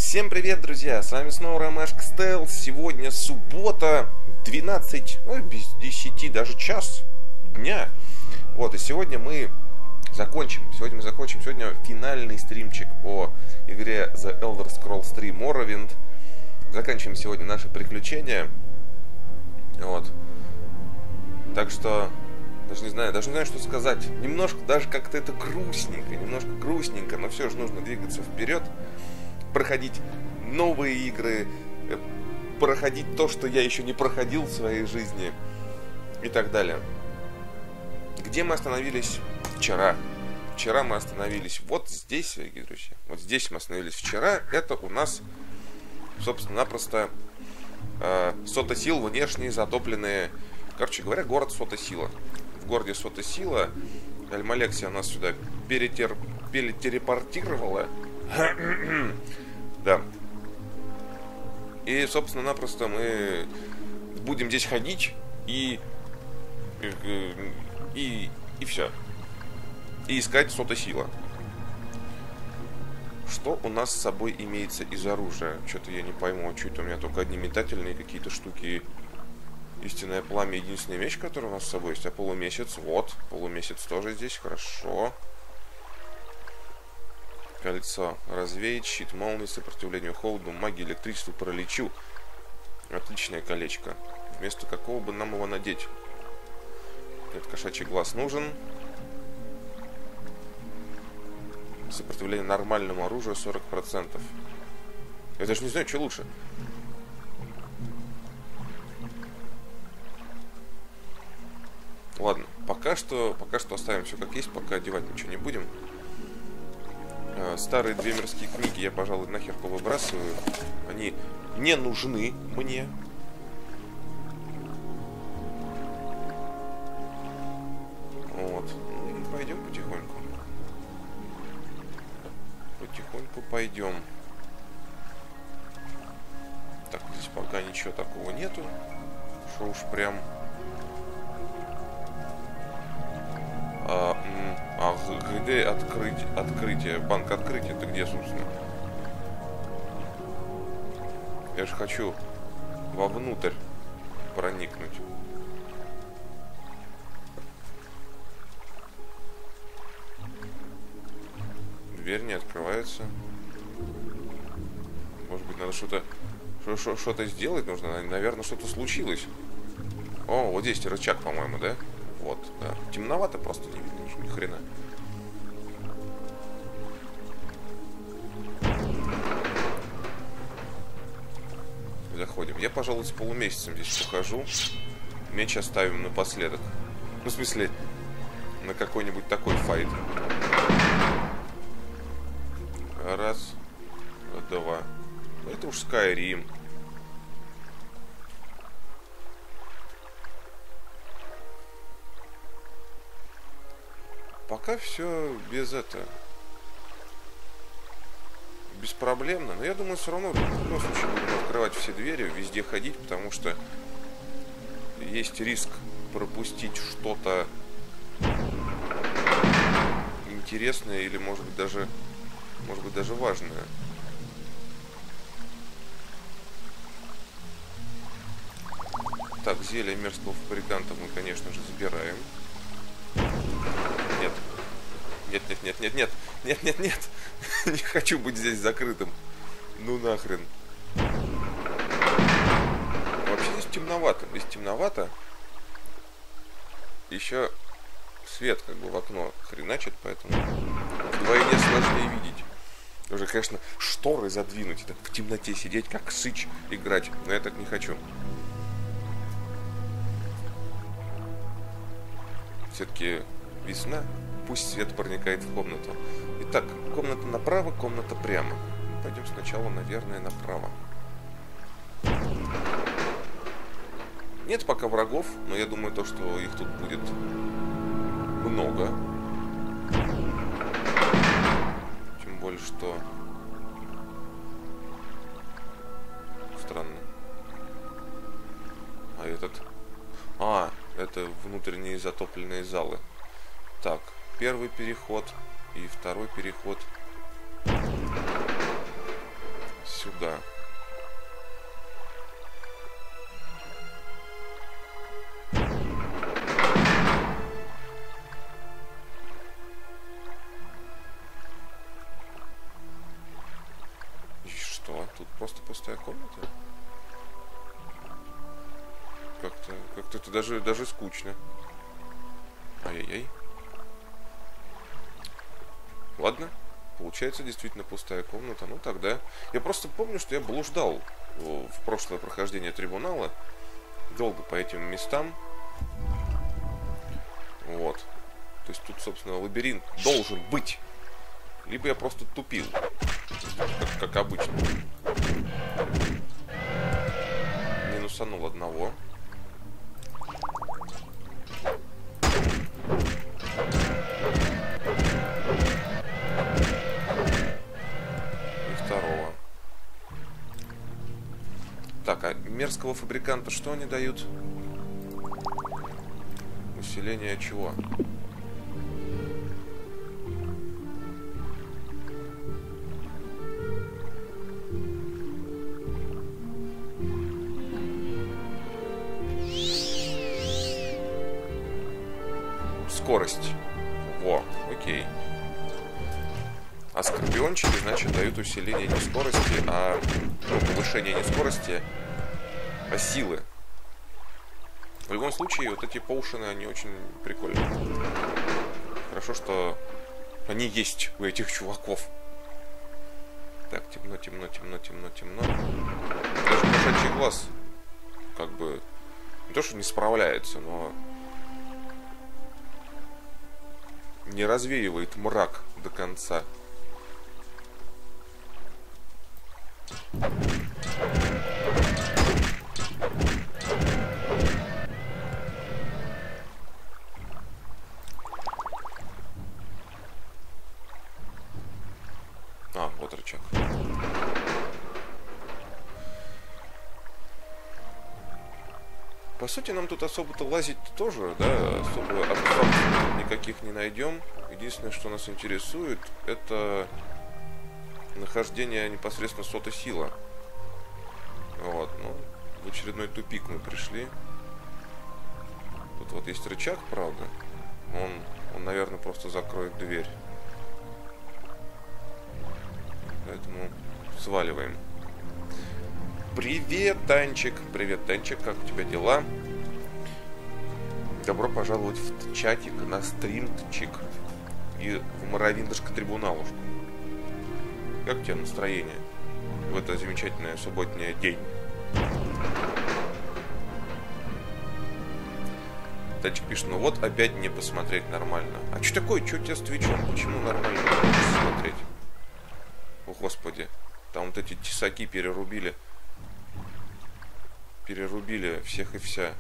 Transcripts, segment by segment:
Всем привет, друзья! С вами снова Ромашка Стелс. Сегодня суббота, 12, без 10, даже час дня. Вот, и сегодня мы закончим. Сегодня финальный стримчик по игре The Elder Scrolls 3 Morrowind. Заканчиваем сегодня наше приключение. Вот. Так что даже не знаю, что сказать. Немножко, даже как-то это грустненько, но все же нужно двигаться вперед, проходить новые игры, проходить то, что я еще не проходил в своей жизни и так далее. Где мы остановились вчера? Вчера мы остановились вот здесь, дорогие друзья. Вот здесь мы остановились вчера. Это у нас, собственно-напросто, Сото-Сил, внешние затопленные. Короче говоря, город Сото-Сила. В городе Сото-Сила Альмалексия нас сюда перетелепортировала. Да. И, собственно-напросто, мы будем здесь ходить и все. И искать Сото-Сила. Что у нас с собой имеется из оружия? Что-то я не пойму. Что-то у меня только одни метательные какие-то штуки. Истинное пламя — единственный меч, который у нас с собой есть. А полумесяц, вот. Полумесяц тоже здесь, хорошо. Кольцо развеять, щит молнии, сопротивлению холоду, магии, электричеству, параличу. Отличное колечко. Вместо какого бы нам его надеть? Нет, кошачий глаз нужен. Сопротивление нормальному оружию 40%. Я даже не знаю, что лучше. Ладно, пока что оставим все как есть, пока одевать ничего не будем. Старые две мирские книги я, пожалуй, нахер повыбрасываю. Они не нужны мне. Вот. Ну и пойдем потихоньку. Потихоньку пойдем. Так, здесь пока ничего такого нету. Что уж прям... где открытие? Банк открытия, это где, собственно? Я же хочу вовнутрь проникнуть. Дверь не открывается. Может быть, надо что-то сделать нужно. Наверное, что-то случилось. О, вот здесь рычаг, по-моему, да? Вот, да. Темновато просто, не видно ни хрена. Заходим. Я, пожалуй, с полумесяцем здесь похожу. Меч оставим напоследок. Ну, в смысле, на какой-нибудь такой файт. Раз, два. Это уж Skyrim. Пока все беспроблемно. Но я думаю, все равно в любом случае будем открывать все двери, везде ходить, потому что есть риск пропустить что-то интересное или, может быть, даже важное. Так, зелье мерзкого фабриканта мы, конечно же, забираем. Нет. Не хочу быть здесь закрытым. Ну нахрен. Вообще здесь темновато. Еще свет как бы в окно хреначит, поэтому вдвойне сложнее видеть. Уже, конечно, шторы задвинуть, так в темноте сидеть, как сыч играть. Но я так не хочу. Все-таки весна. Пусть свет проникает в комнату. Итак, комната направо, комната прямо. Пойдем сначала, наверное, направо. Нет пока врагов, но я думаю, что их тут будет много. Тем более, что... Странно. А этот... это внутренние затопленные залы. Так, первый переход и второй переход сюда. И что? Тут просто пустая комната? Как-то это даже скучно. Ай-яй-яй. Ладно. Получается, действительно пустая комната. Ну, тогда... Я просто помню, что я блуждал в прошлое прохождение трибунала. Долго по этим местам. Вот. То есть тут, собственно, лабиринт должен быть. Либо я просто тупил. Как обычно. Минусанул одного. Так, а мерзкого фабриканта что они дают? Усиление чего? Скорость. Во, окей. А скорпиончики, значит, дают усиление не скорости, а повышение не скорости, а силы. В любом случае, вот эти поушены, они очень прикольные. Хорошо, что они есть у этих чуваков. Так, темно, темно, темно, темно, темно. Даже кошачий глаз как бы не то, что не справляется, но не развеивает мрак до конца. А, вот рычаг. По сути, нам тут особо-то лазить тоже, да, особо артефактов никаких не найдем. Единственное, что нас интересует, это нахождение непосредственно сота сила. Вот, ну, в очередной тупик мы пришли. Тут вот есть рычаг, правда. Он, наверное, просто закроет дверь. Поэтому сваливаем. Привет, Танчик! Привет, Танчик, как у тебя дела? Добро пожаловать в чатик, на стримчик и в Моровиндушка трибуналушку. Как у тебя настроение в это замечательное субботнее день? Танчик пишет, ну вот опять не посмотреть нормально. А что такое? Что у тебя с Твичом? Почему нормально не можешь смотреть? О, Господи. Там вот эти тесаки перерубили. Перерубили всех и вся.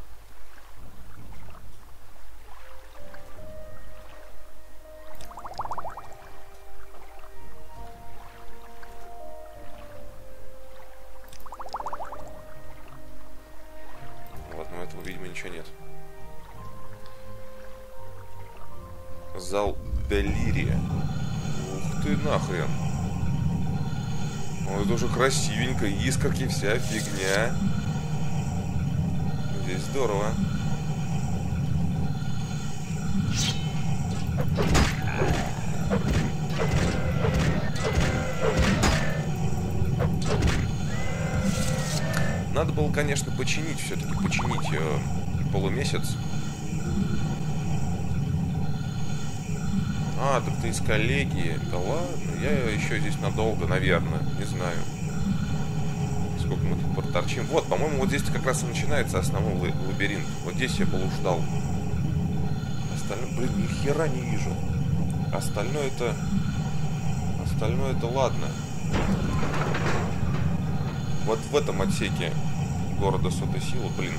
Ладно, этого, видимо, ничего нет. Зал Делирия. Ух ты нахрен. Ну, это уже красивенько. Искорки, вся фигня. Здесь здорово. Надо было, конечно, починить, все-таки починить полумесяц. А, так ты из коллегии. Да ладно, я еще здесь надолго, наверное, не знаю. Сколько мы тут проторчим. Вот, по-моему, вот здесь как раз и начинается основной лабиринт. Вот здесь я блуждал. Остальное, блин, ни хера не вижу. Остальное это ладно. Вот в этом отсеке города сота сила, блин.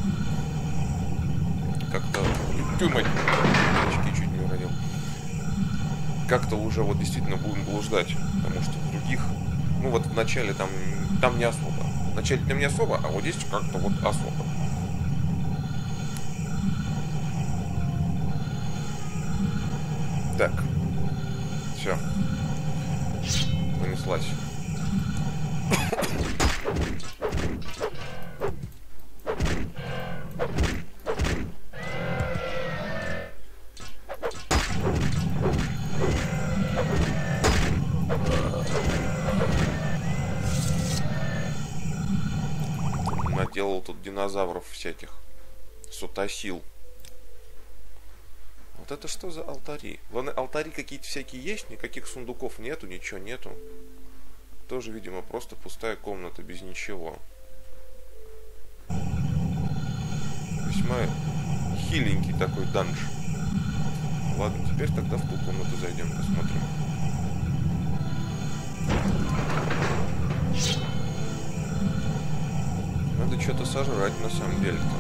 Как-то... Тю, мать! Очки чуть не уронил. Как-то уже вот действительно будем блуждать. Потому что в других... Ну вот в начале там не особо. В начале там не особо, а вот здесь как-то вот особо. Так. Все. Понеслась. динозавров всяких. Сутасил. Вот это что за алтари? Ладно, алтари какие-то всякие есть, никаких сундуков нету, ничего нету. Тоже, видимо, просто пустая комната без ничего. Весьма хиленький такой данж. Ладно, теперь тогда в ту комнату зайдем, посмотрим. Надо что-то сожрать на самом деле-то.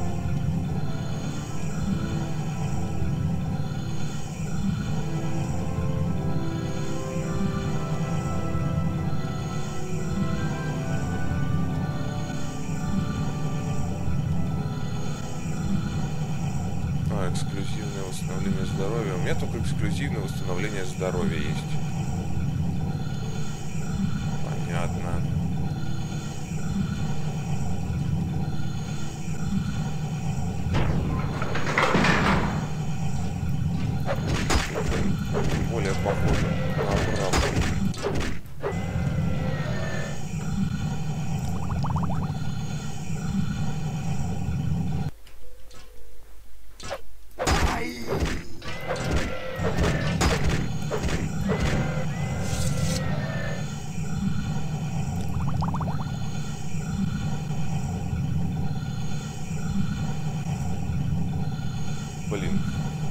Эксклюзивное восстановление здоровья. У меня только эксклюзивное восстановление здоровья есть. Понятно. Более похоже на обратно. Блин.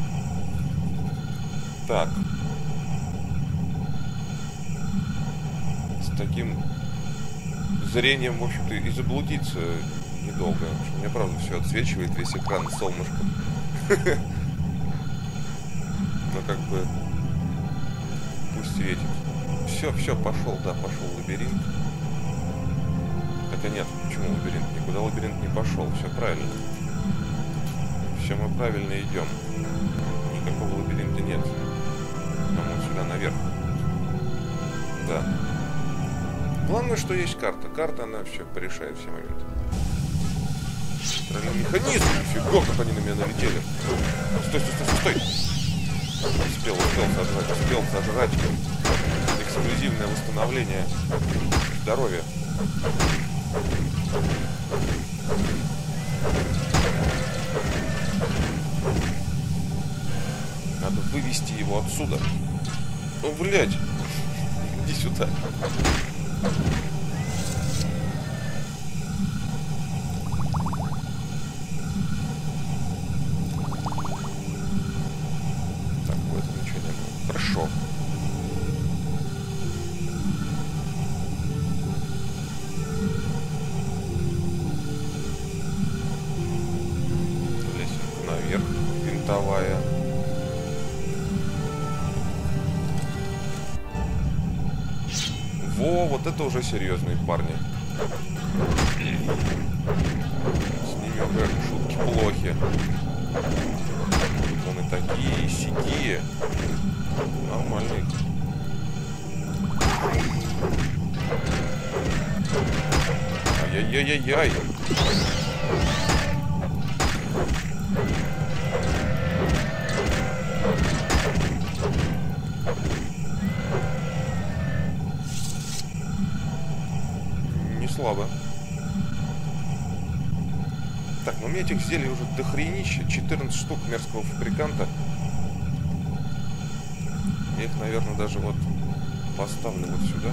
Так. С таким зрением, в общем-то, и заблудиться недолго. У меня, правда, все отсвечивает, весь экран солнышком. Но как бы пусть светит. Все, пошел, да, пошел лабиринт. Хотя нет, почему лабиринт? Никуда лабиринт не пошел, все правильно. Все мы правильно идем. Никакого лабиринта нет. Нам вот сюда наверх. Да. Главное, что есть карта. Карта, она все порешает все моменты. Центральный механизм! Фига, как они на меня налетели. Стой! Успел сожрать. Эксклюзивное восстановление здоровья. Надо вывести его отсюда. Ну, блядь. Иди сюда. Так, в этом ничего не было. Хорошо. Лесенка наверх. Винтовая. Во, вот это уже серьезные парни. С ними уже шутки плохи. Вон и такие, и сякие. Нормальные. Ай-яй-яй-яй-яй. Слабо. Так, ну у меня этих зелий уже дохренища. 14 штук мерзкого фабриканта. Я их, наверное, даже вот поставлю вот сюда.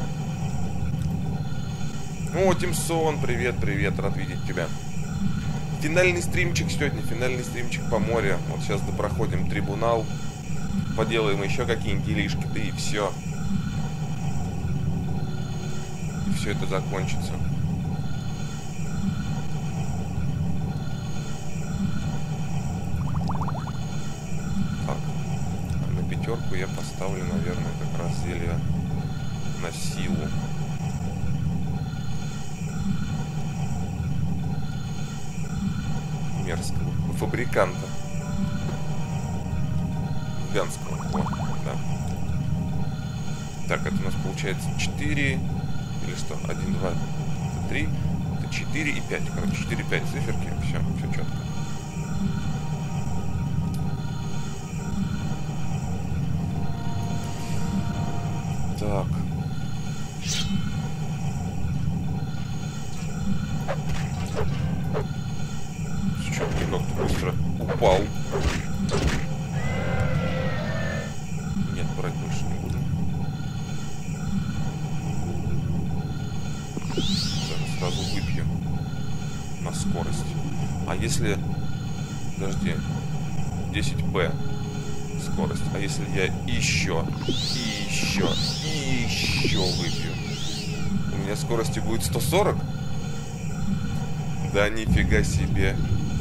О, Тимсон, привет, рад видеть тебя. Финальный стримчик сегодня, финальный стримчик по морю. Вот сейчас допроходим трибунал. Поделаем еще какие-нибудь делишки, да и все. И все это закончится. Пятерку я поставлю, наверное, как раз зелье на силу. Мерзкого фабриканта. Ганского. О, да. Так, это у нас получается 4. Или что? 1, 2, 3. Это 4 и 5. Короче, 4-5 циферки. Все четко. Так. как-то быстро упал. Нет, брать больше не буду. Даже сразу выпью на скорость. А если... Подожди. 10p скорость. А если я еще выпью? У меня скорости будет 140? Да нифига себе.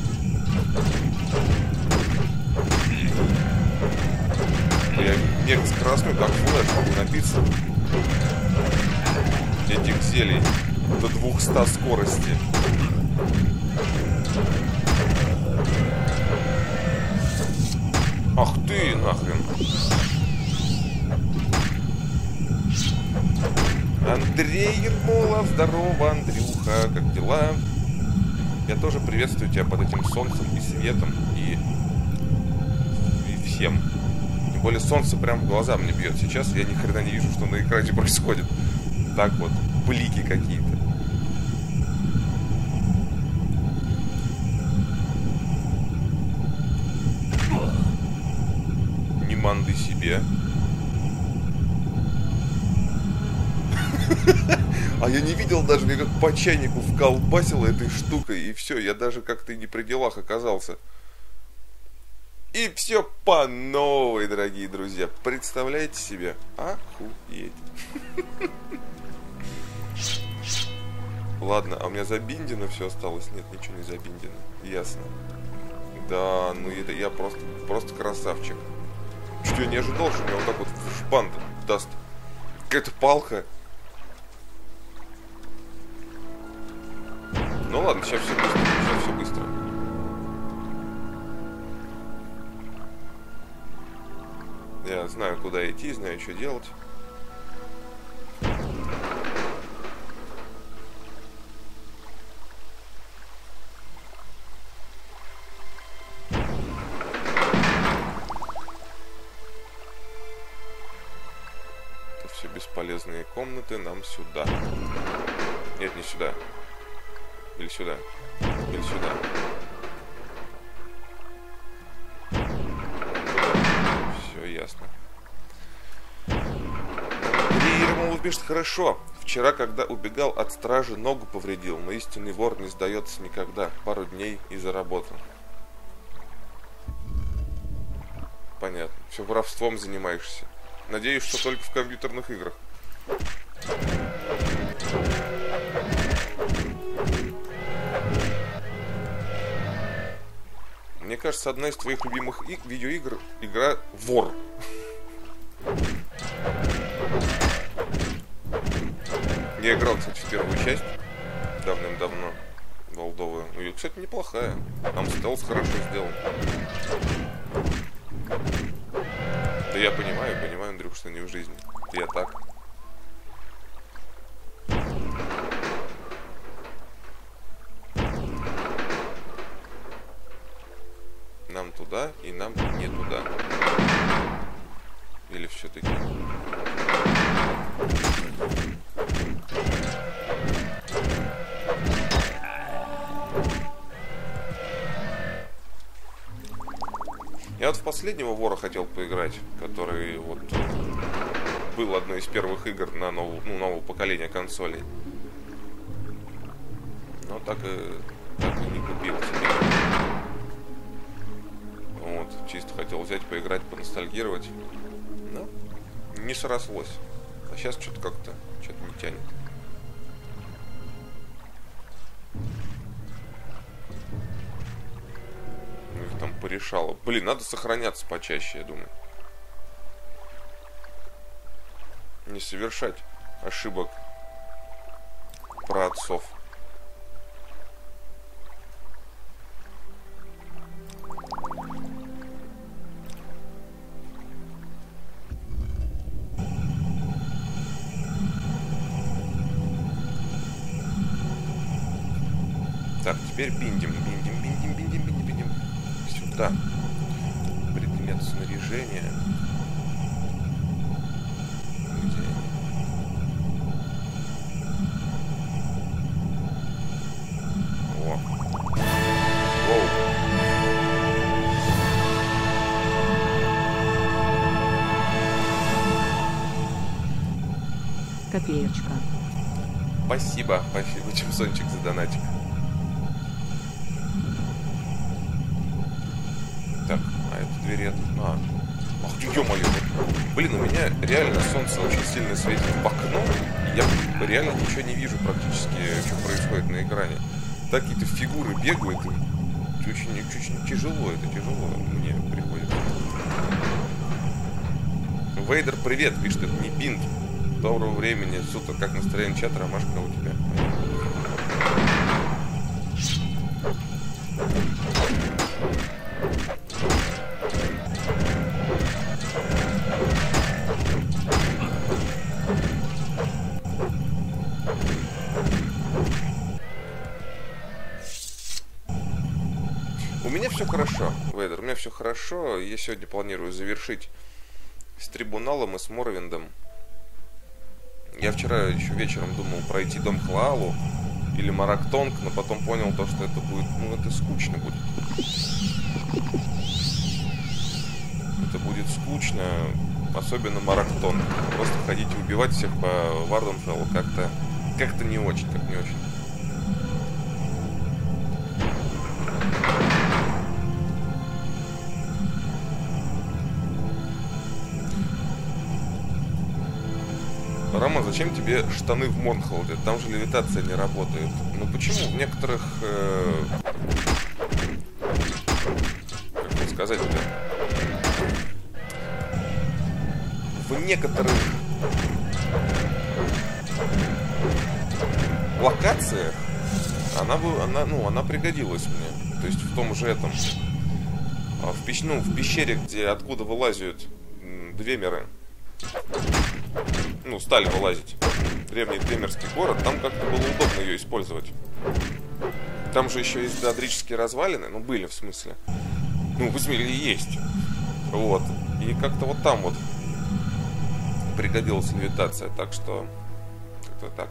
Я мега скоростной, как флэш, могу напиться этих зелий до 200 скорости. Ах ты нахрен. Андрей Ермолов, здорово, Андрюха, как дела? Я тоже приветствую тебя под этим солнцем и светом и всем. Тем более солнце прям в глаза мне бьет сейчас, я ни хрена не вижу, что на экране происходит. Так вот, блики какие-то. Не манды себе. А я не видел даже, мне как по чайнику вколбасило этой штукой, и все, я даже как-то и не при делах оказался. И все по новой, дорогие друзья. Представляете себе? Охуеть. Ладно, а у меня забиндено все осталось? Нет, ничего не забиндено. Ясно. Да, ну это я просто красавчик. Что я не ожидал, что меня вот так вот в шпан даст какая-то палка. Ну ладно, сейчас все быстро, сейчас все быстро. Я знаю, куда идти, знаю, что делать. Это все бесполезные комнаты, нам сюда. Нет, не сюда. Или сюда. Или сюда. Все ясно. Ермолов пишет: хорошо. Вчера, когда убегал от стражи, ногу повредил, но истинный вор не сдается никогда. Пару дней и заработал. Понятно. Все воровством занимаешься. Надеюсь, что только в компьютерных играх. Мне кажется, одна из твоих любимых видеоигр — игра Вор. Я играл, кстати, в первую часть давным-давно, волдовую. И, кстати, неплохая. Там стелс хорошо сделан. Да я понимаю, Андрюх, что не в жизни. Я так. Нам туда и нам не туда. Или все-таки... Я вот в последнего вора хотел поиграть, который вот был одной из первых игр на нового поколения консолей. Но так и не купил себе. Вот, чисто хотел взять, поиграть, поностальгировать. Но не срослось. А сейчас что-то как-то не тянет. Их там порешало. Блин, надо сохраняться почаще, я думаю. Не совершать ошибок праотцов. Так, теперь биндим. Сюда. Предмет снаряжения. Где они? О. Воу. копеечка. Спасибо, Чемсончик, за донатик. Так, а это двери от... Ах ты, ё-моё. Блин, у меня реально солнце очень сильно светит в окно. И я реально ничего не вижу практически, что происходит на экране. Так какие-то фигуры бегают. И очень тяжело, это тяжело мне приходится. Вейдер, привет, пишет, это не бинт. Доброго времени суток, как настроение, чат, ромашка у тебя? У меня все хорошо, Вейдер, у меня все хорошо. Я сегодня планирую завершить с Трибуналом и с Морвиндом. Я вчера еще вечером думал пройти Дом Хлаалу или Марактонг, но потом понял то, что это будет, это скучно будет. Это будет скучно, особенно Марактонг. Просто ходить и убивать всех по Варденфеллу как-то не очень, как не очень. Роман, зачем тебе штаны в Монхолде? Там же левитация не работает. Ну почему? В некоторых... как бы сказать-то? В некоторых локациях она пригодилась мне. То есть в том же этом... в пещере, откуда вылазят двемеры. Стали вылазить. Древний Двемерский город. Там как-то было удобно ее использовать. Там же еще есть доадрические развалины. Были в смысле. В Измире есть. Вот. И как-то вот там вот пригодилась левитация. Так что... как-то так.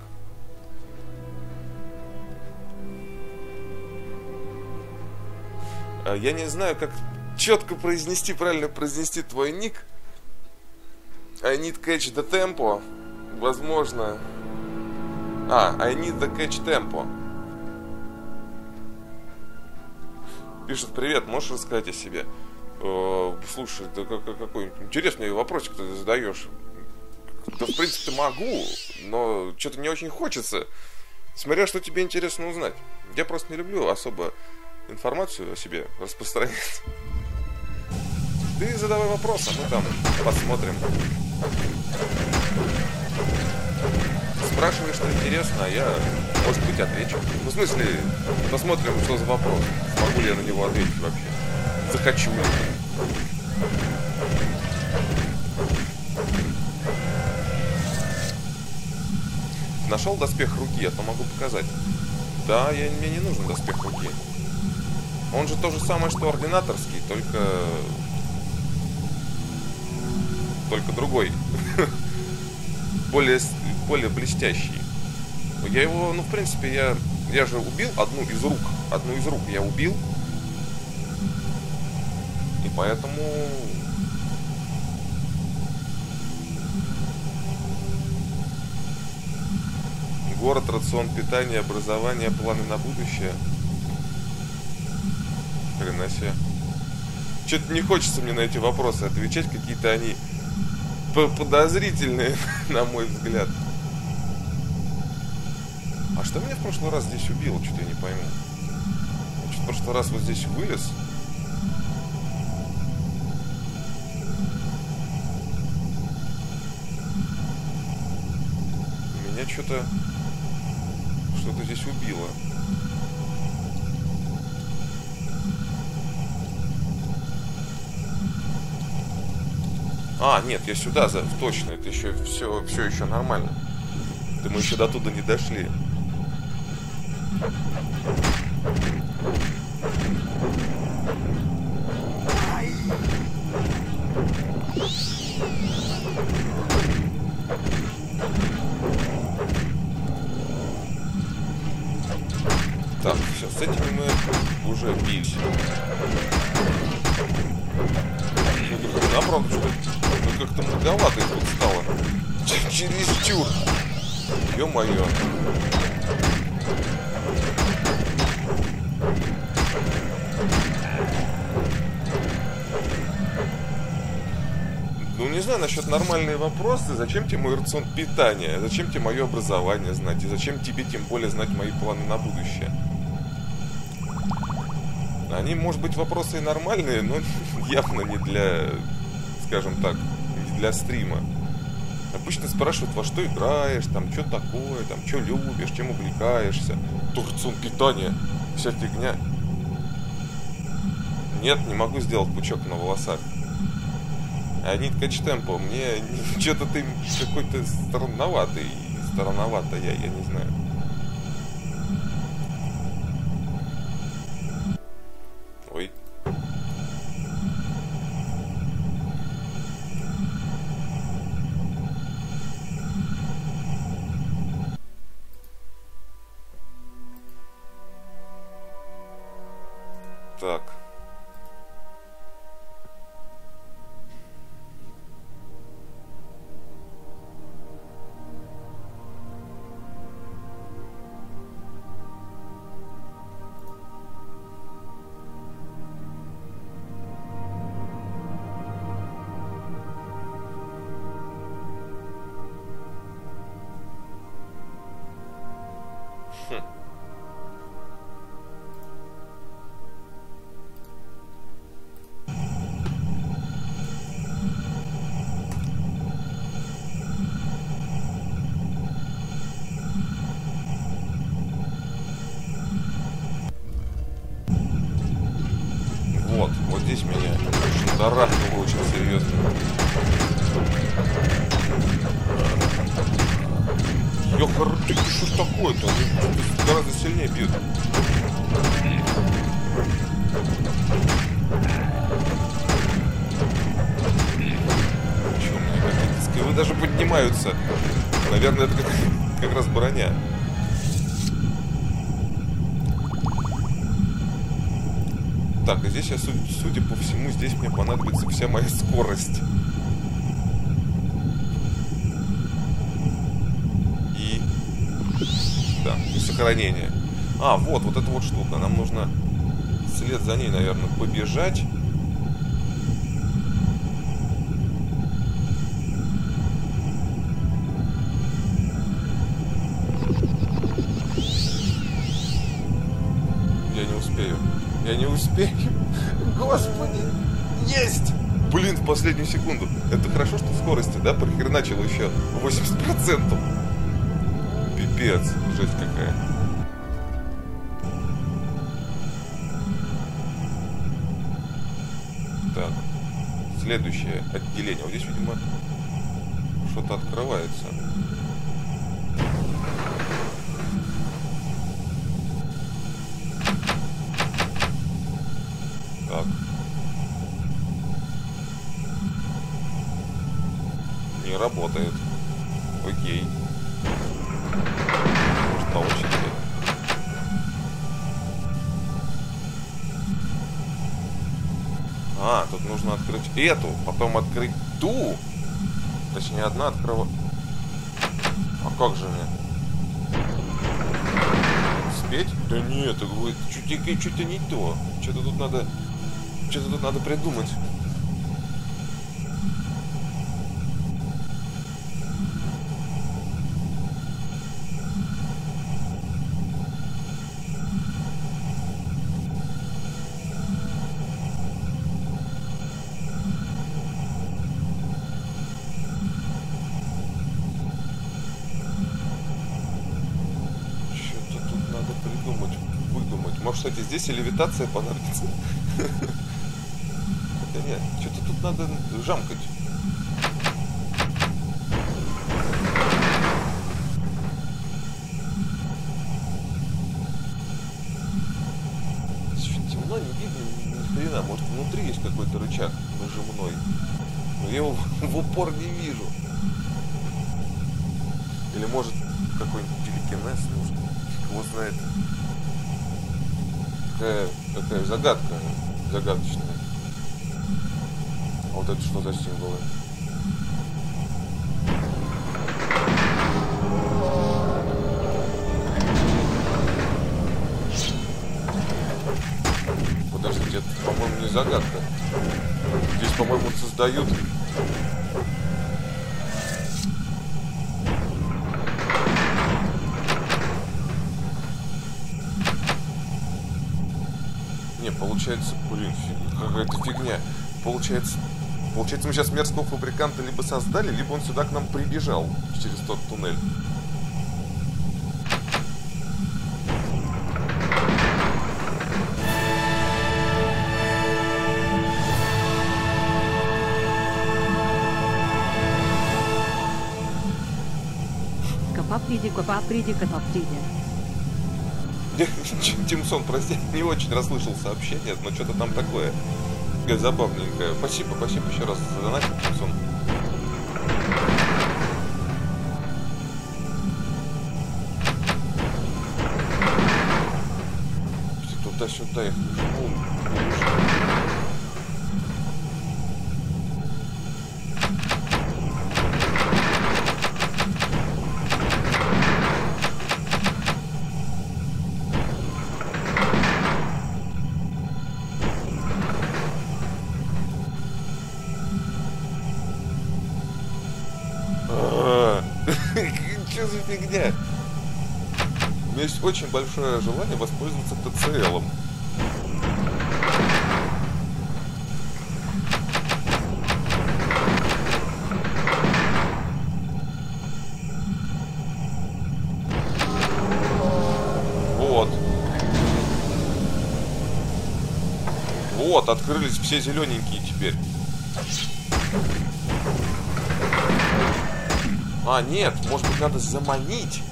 Я не знаю, как четко правильно произнести твой ник. I need catch the tempo. Возможно. I need the catch tempo. Пишет, привет, можешь рассказать о себе? Слушай, да какой интересный вопросик ты задаешь. Да, в принципе, могу, но что-то не очень хочется. Смотря, что тебе интересно узнать. Я просто не люблю особо информацию о себе распространять. Ты задавай вопрос, а мы там посмотрим. Спрашиваешь, что интересно, а я, может быть, отвечу. В смысле, посмотрим, что за вопрос. Смогу ли я на него ответить вообще? Захочу ли. Нашел доспех руки, я то могу показать. Да, мне не нужен доспех руки. Он же то же самое, что ординаторский, только другой. более блестящий. Я его, в принципе, я же убил одну из рук я убил. И поэтому... Город, рацион питания, образование, планы на будущее. Хрена себе. Что-то не хочется мне на эти вопросы отвечать, какие-то они подозрительные, на мой взгляд. А что меня в прошлый раз здесь убило? Что-то я не пойму. Я в прошлый раз вот здесь вылез. Меня что-то здесь убило. Нет, я сюда, точно, это еще все еще нормально. Да мы еще до туда не дошли. Так, сейчас с этими мы уже бились. Правда, что-то как-то многовато их тут стало. Чересчур. Ё-моё. Ну, не знаю насчет нормальные вопросы. Зачем тебе мой рацион питания? Зачем тебе мое образование знать? И зачем тебе тем более знать мои планы на будущее? Они, может быть, вопросы и нормальные, но явно не для, скажем так, не для стрима. Обычно спрашивают, во что играешь, там, что такое, там, что любишь, чем увлекаешься. То рацион питания, вся фигня. Нет, не могу сделать пучок на волосах. А нитка темпо, мне что-то ты какой-то странноватый, странновато я не знаю. Ой. Так. Вот здесь меня тарахнуло очень серьезно. Ёхар, ты что такое-то? Они гораздо сильнее бьют. Чё, у меня какие-то скиллы даже поднимаются. Наверное, это как раз броня. Так, и здесь, судя по всему, здесь мне понадобится вся моя скорость. И... да, и сохранение. А, вот эта вот штука. Нам нужно вслед за ней, наверное, побежать. Я не успею. Я не успею. Господи. Есть! Блин, в последнюю секунду. Это хорошо, что скорости, да, прохреначил еще 80%. Пипец. Жесть какая. Так. Следующее отделение. Вот здесь, видимо, что-то открывается. Так. Не работает. Окей. Может, на очереди? А, тут нужно открыть эту, потом открыть ту. Точнее, одна открыва... А как же мне? Успеть? Да нет, это будет чуть-чуть не то. Что-то тут надо придумать. Может, кстати, здесь и левитация понадобится. Хотя нет, что-то тут надо жамкать. Темно, не видно ни хрена. Может, внутри есть какой-то рычаг нажимной. Но я его в упор не вижу. Или может какой-нибудь телекинез нужен. Кто знает. Такая загадка загадочная. А вот это что за символы? Это, по-моему, не загадка. Здесь, по-моему, создают... Не, получается, блин, какая-то фигня. Получается, мы сейчас мерзкого фабриканта либо создали, либо он сюда к нам прибежал через тот туннель. Тимсон, прости, не очень расслышал сообщение, но что-то там такое забавненькое. Спасибо еще раз за донат, Тимсон. Туда-сюда их жму. Что за фигня? У меня есть очень большое желание воспользоваться ТЦЛом. Вот, открылись все зелененькие теперь. А, нет, может быть, надо заманить.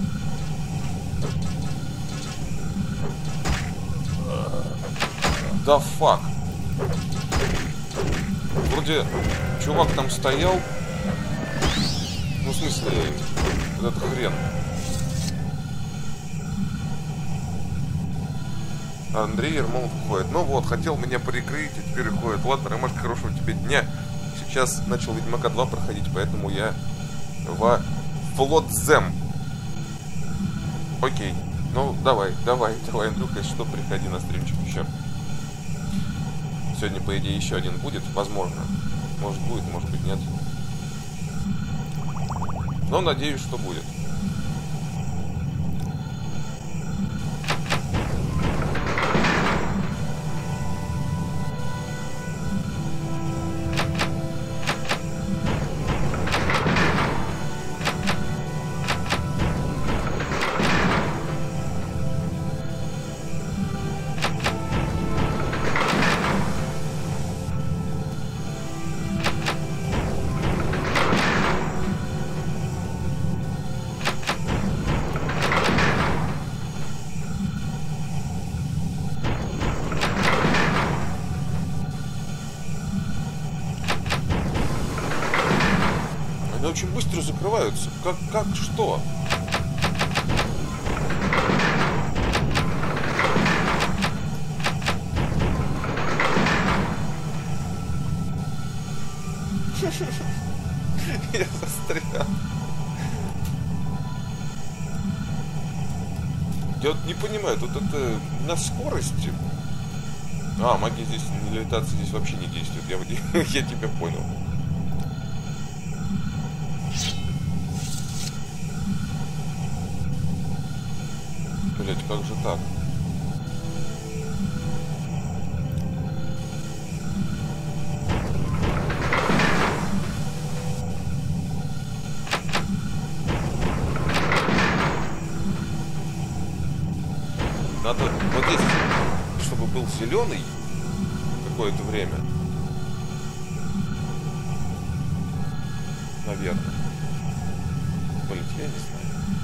Да фак. Вроде чувак там стоял. Ну, в смысле, этот хрен. Андрей Ермолов уходит. Ну вот, хотел меня прикрыть, а теперь уходит. Ладно, Ромашка, хорошего тебе дня. Сейчас начал Ведьмака 2 проходить, поэтому я во Флотзем. Окей. Ну, давай, Андрюха, если что, приходи на стримчик еще. Сегодня, по идее, еще один будет, возможно. Может будет, может быть, нет. Но надеюсь, что будет. Очень быстро закрываются. Как что? Я застрял. Я вот не понимаю, тут это на скорости. А, магия здесь, левитация здесь вообще не действует. Я тебя понял. Блять, как же так? Надо вот здесь, чтобы был зеленый какое-то время. Наверное. Блять, я не знаю.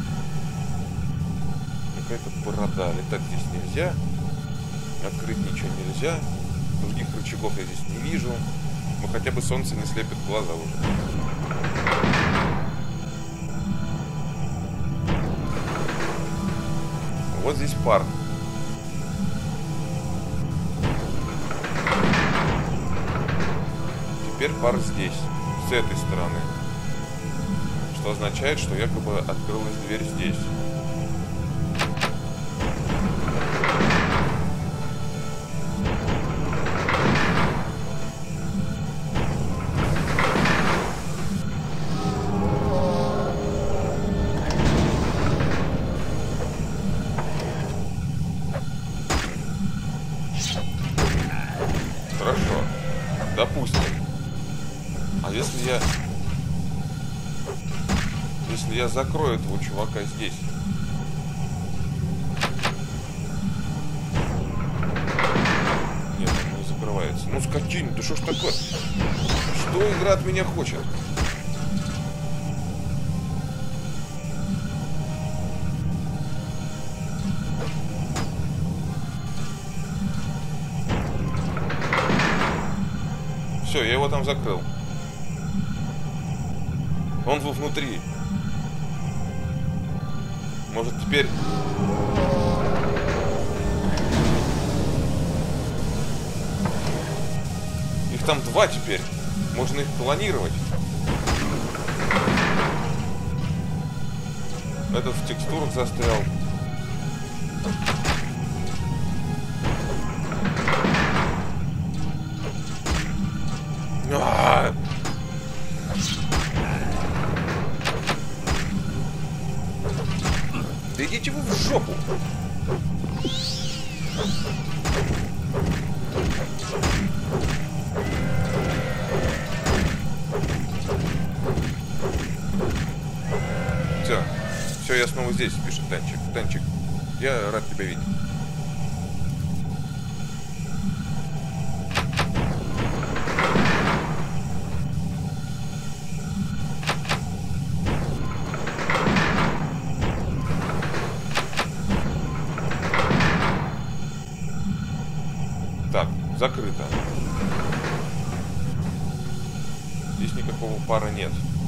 Какая-то борода. Летать здесь нельзя. Открыть ничего нельзя. Других рычагов я здесь не вижу. Но хотя бы солнце не слепит глаза уже. Вот здесь пар. Теперь пар здесь, с этой стороны. Что означает, что якобы открылась дверь здесь. Хорошо. Допустим. А если я... Если я закрою этого чувака здесь? Нет, он не закрывается. Ну, скотина, да что ж такое? Что игра от меня хочет? Все, я его там закрыл. Он внутри. Может, теперь... Их там 2 теперь. Можно их клонировать. Этот в текстурах застрял. Да идите вы в жопу! Все, я снова здесь, пишет Танчик. Танчик, я рад тебя видеть. Так, закрыто. Здесь никакого пара нет.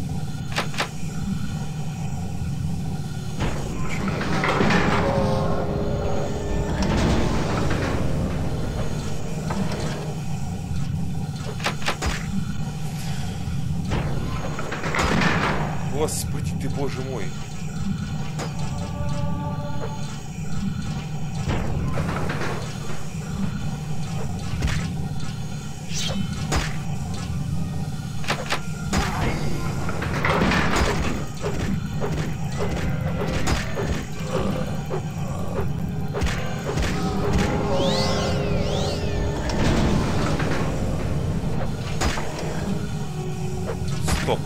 Господи ты, боже мой. Стоп.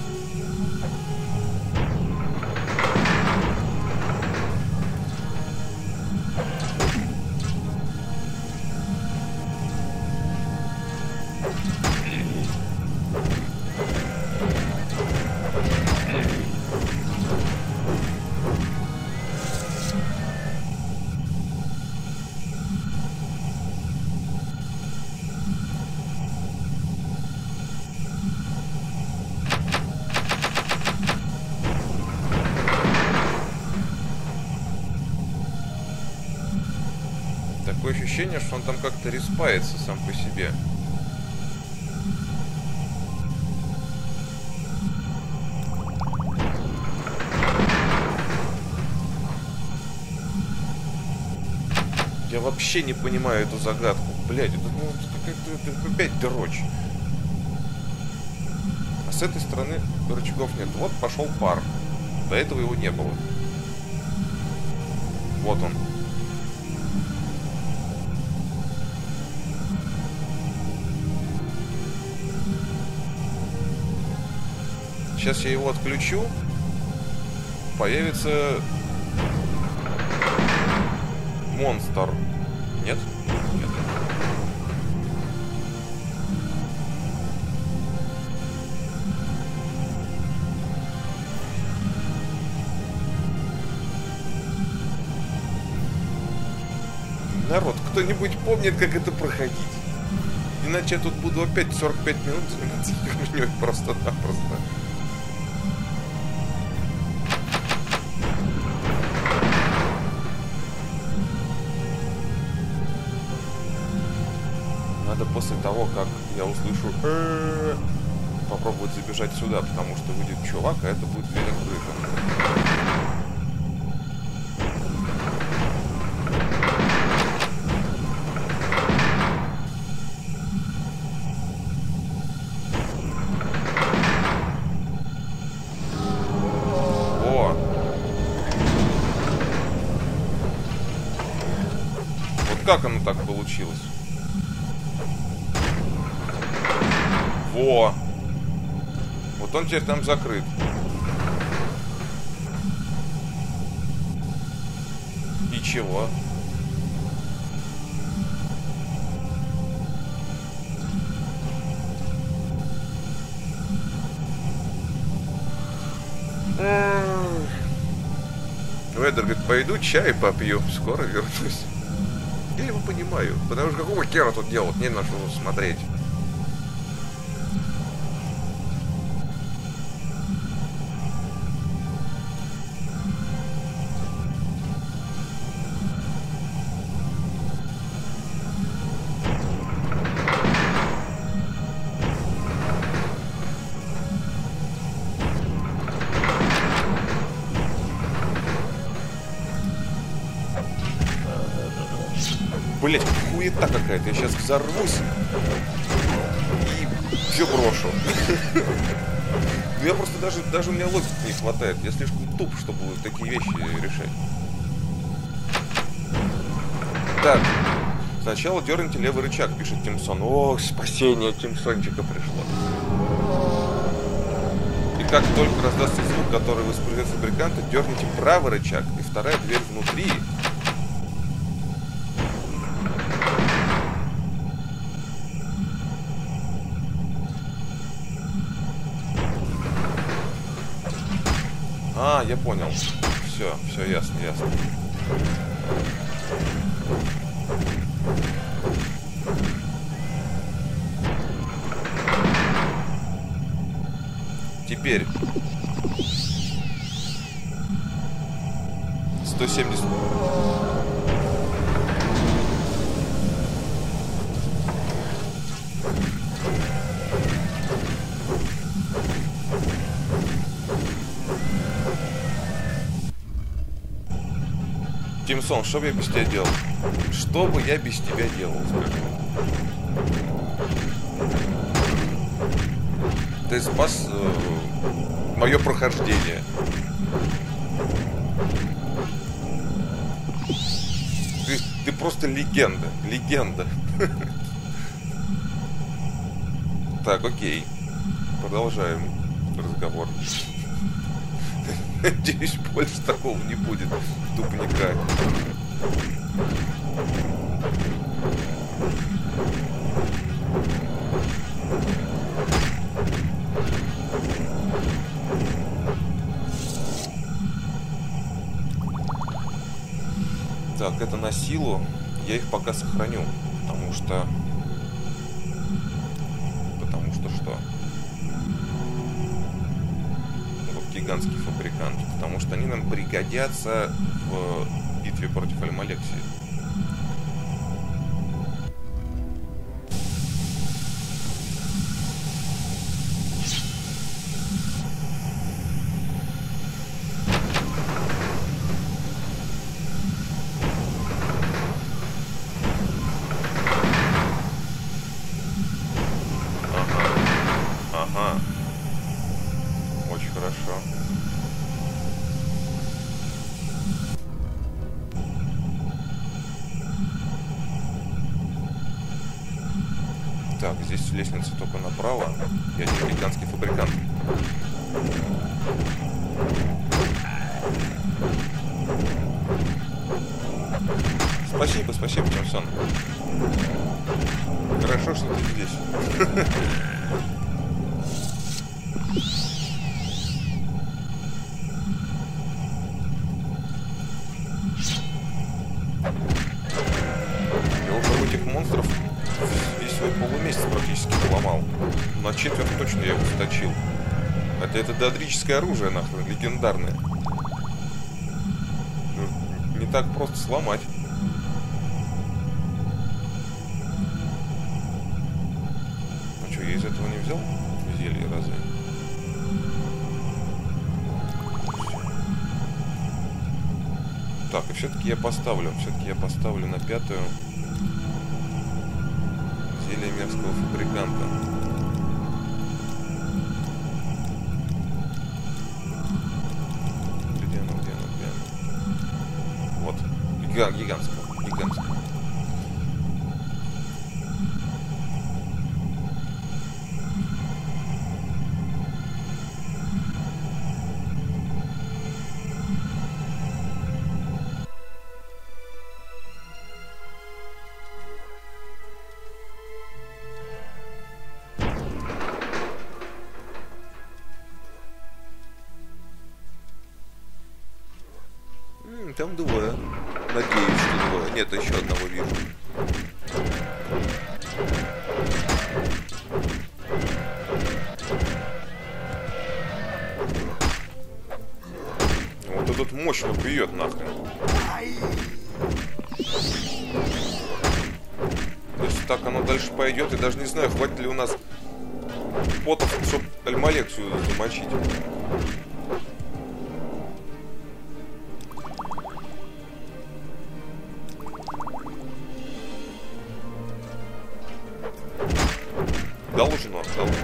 Такое ощущение, что он там как-то респается сам по себе. Я вообще не понимаю эту загадку. Блядь, это, ну, это опять дрочь. А с этой стороны рычагов нет. Вот пошел пар. До этого его не было. Вот он. Сейчас я его отключу. Появится монстр. Нет? Нет. Народ, кто-нибудь помнит, как это проходить? Иначе я тут буду опять 45 минут заниматься хернёй просто-напросто. Надо после того, как я услышу попробовать забежать сюда, потому что выйдет чувак, а это будет дверь открыта. Как оно так получилось? Во! Вот он теперь там закрыт. И чего? Ведер говорит, пойду чай попью, скоро вернусь. Я его понимаю, потому что какого хера тут делать, не на что смотреть. Блять, хуета какая-то, я сейчас взорвусь и все брошу. Ну я просто даже у меня логики не хватает, я слишком туп, чтобы такие вещи решать. Так, сначала дерните левый рычаг, пишет Тимсон. О, спасение Тимсончика пришло. И как только раздастся звук, который воспроизведет фабриканта, дерните правый рычаг, и вторая дверь внутри. А, я понял. Все ясно. Теперь 170. Тимсон, что бы я без тебя делал? Что бы я без тебя делал, скажи? Ты спас мое прохождение. Ты просто легенда. Легенда. Так, окей. Продолжаем разговор. Надеюсь, больше такого не будет в тупниках. Так, это на силу. Я их пока сохраню, потому что что? Вот гигантский фабрикант. Потому что они нам пригодятся в битве против Альмалексии. Ага. Очень хорошо. Так, здесь лестница только направо. И один гигантский фабрикант. Спасибо, Тимсон. Хорошо, что ты здесь. Я уже у этих монстров весь свой полумесяц практически поломал. На четверть точно я его сточил. Хотя это додрическое оружие, нахрен, легендарное. Не так просто сломать. Ну что, я из этого не взял? Зелье разве? Так, и все-таки я поставлю на 5-ю зелье мерзкого фабриканта. Где оно? Вот, гигантского. там двое. Надеюсь, что двое. Нет, еще одного вижу. Вот этот мощно бьет нахрен. Если так оно дальше пойдет, я даже не знаю, хватит ли у нас потов, чтобы Альмалекцию замочить. Должно.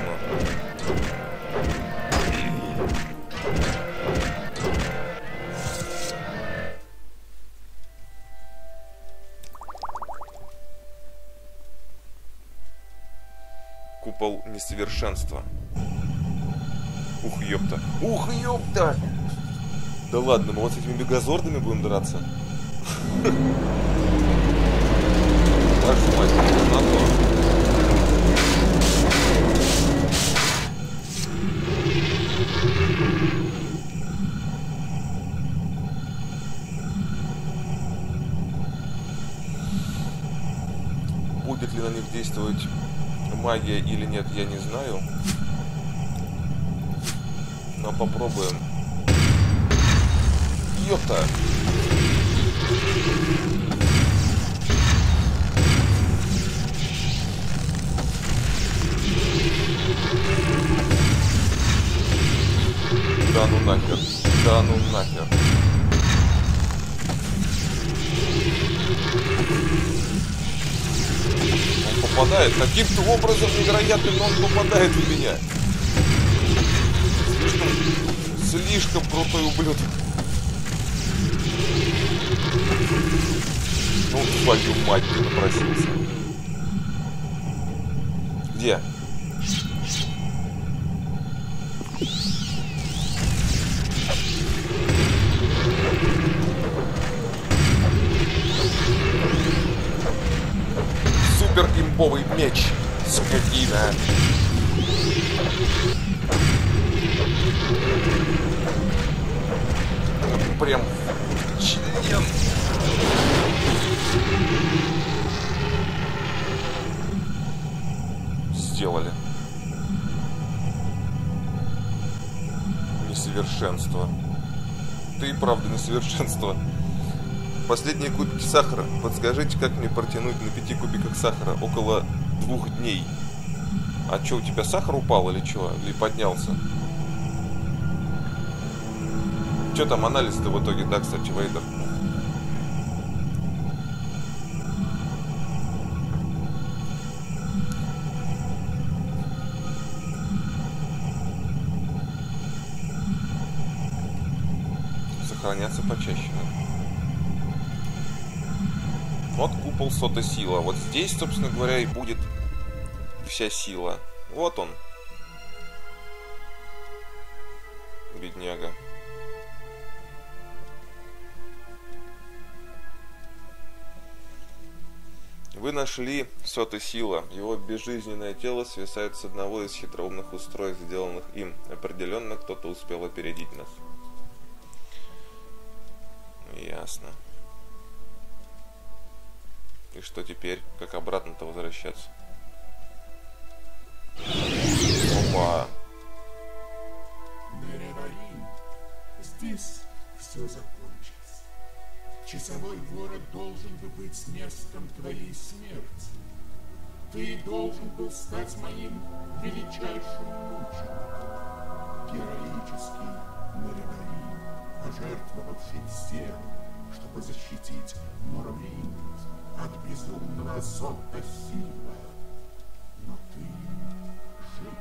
Купол несовершенства. Ух, ёпта. Ух, ёпта! Да ладно, мы вот с этими мегазордами будем драться. Вашу мать, на то. Будет ли на них действовать магия или нет, я не знаю. Но попробуем. Ёпта! Да ну нахер. Да ну нахер. Он попадает каким-то образом невероятным, но он попадает в меня. Слишком крутой ублюдок. Ну твою мать, ты напросился. Где? Супер имбовый меч, скотина. Прям член. Сделали. Несовершенство. Ты и правда несовершенство. Последние кубики сахара. Подскажите, как мне протянуть на 5 кубиках сахара? Около 2 дней. А что, у тебя сахар упал или что? Или поднялся? Что там анализ-то в итоге, да, кстати, Вейдер? Сохраняться почаще надо. Вот купол сота сила. Вот здесь, собственно говоря, и будет вся сила. Вот он. Бедняга. Вы нашли сота сила. Его безжизненное тело свисает с одного из хитроумных устройств, сделанных им. Определенно кто-то успел опередить нас. Ясно. И что теперь? Как обратно-то возвращаться? Опа! Здесь все закончится. Часовой город должен бы быть местом твоей смерти. Ты должен был стать моим величайшим мучеником. Героический Меридарин, пожертвовавший всем, чтобы защитить Муравейник от безумного сота сила. Но ты жив.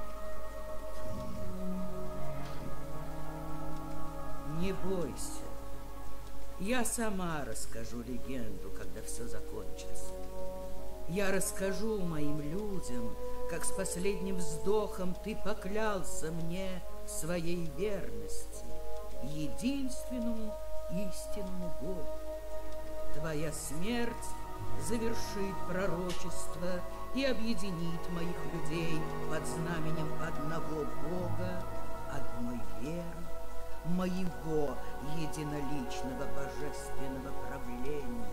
Не бойся. Я сама расскажу легенду, когда все закончится. Я расскажу моим людям, как с последним вздохом ты поклялся мне своей верности, единственному истинному Богу. Твоя смерть завершит пророчество и объединит моих людей под знаменем одного Бога, одной веры, моего единоличного божественного правления.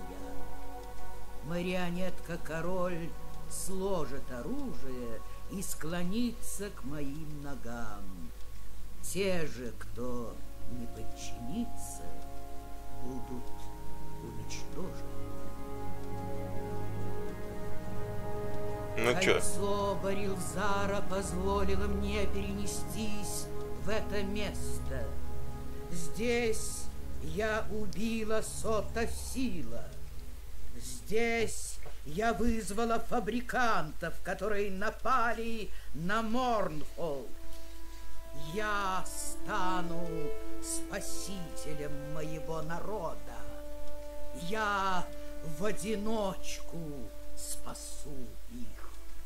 Марионетка-король сложит оружие и склонится к моим ногам. Те же, кто не подчинится, будут уничтожены. Ну чё? Кольцо Барилзара позволило мне перенестись в это место. Здесь я убила Сотофила. Здесь я вызвала фабрикантов, которые напали на Морнхолд. Я стану спасителем моего народа. Я в одиночку спасу их.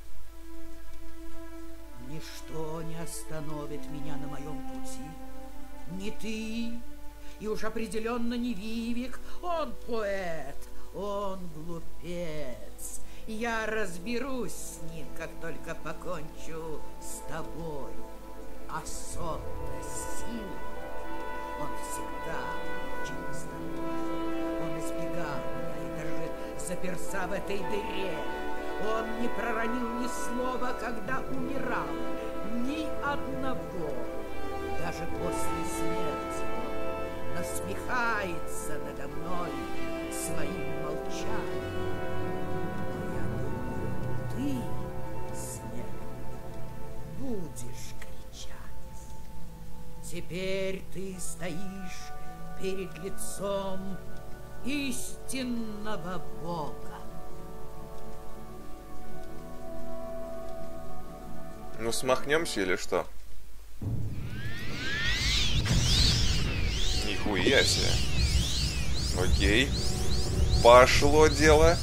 Ничто не остановит меня на моем пути. Ни ты, и уж определенно не Вивик. Он поэт, он глупец. Я разберусь с ним, как только покончу с тобой. А Сотофил, он всегда очень осторожен. Он избегал меня и даже заперся в этой дыре. Он не проронил ни слова, когда умирал. Ни одного. Даже после смерти он насмехается надо мной своим молчанием. Но я думаю, ты, смертный, будешь кричать. Теперь ты стоишь перед лицом истинного Бога. Ну, смахнемся или что? Нихуя себе. Окей. Пошло дело.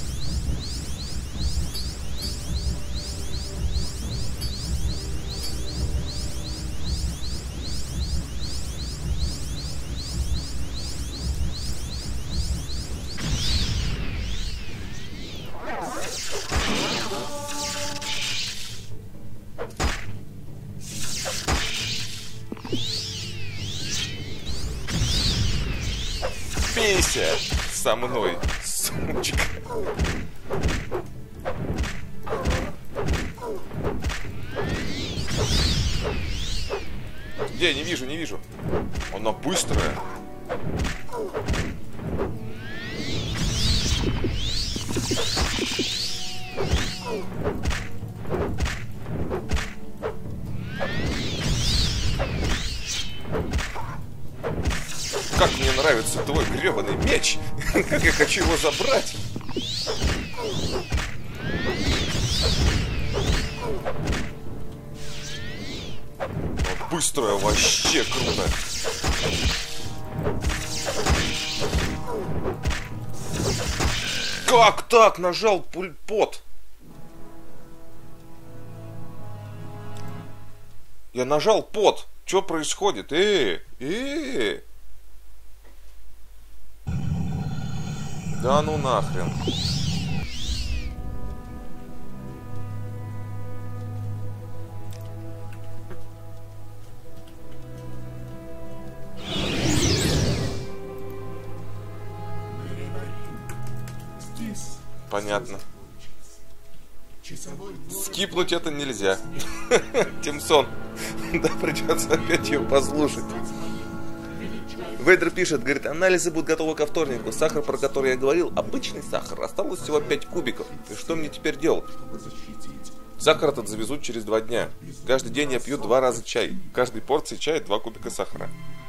Бейся со мной, сучка. Где? Не вижу, не вижу. Она быстрая. Как мне нравится твой гребаный меч. Как я хочу его забрать. Вот быстрая, вообще круто. Как так? Нажал пульпот. Я нажал под. Что происходит? Да ну нахрен. Понятно. Скипнуть это нельзя. Тимсон. Да, придется опять ее послушать. Вейдер пишет, говорит, анализы будут готовы ко вторнику. Сахар, про который я говорил, обычный сахар. Осталось всего 5 кубиков. И что мне теперь делать? Сахар этот завезут через 2 дня. Каждый день я пью 2 раза чай. В каждой порции чая 2 кубика сахара.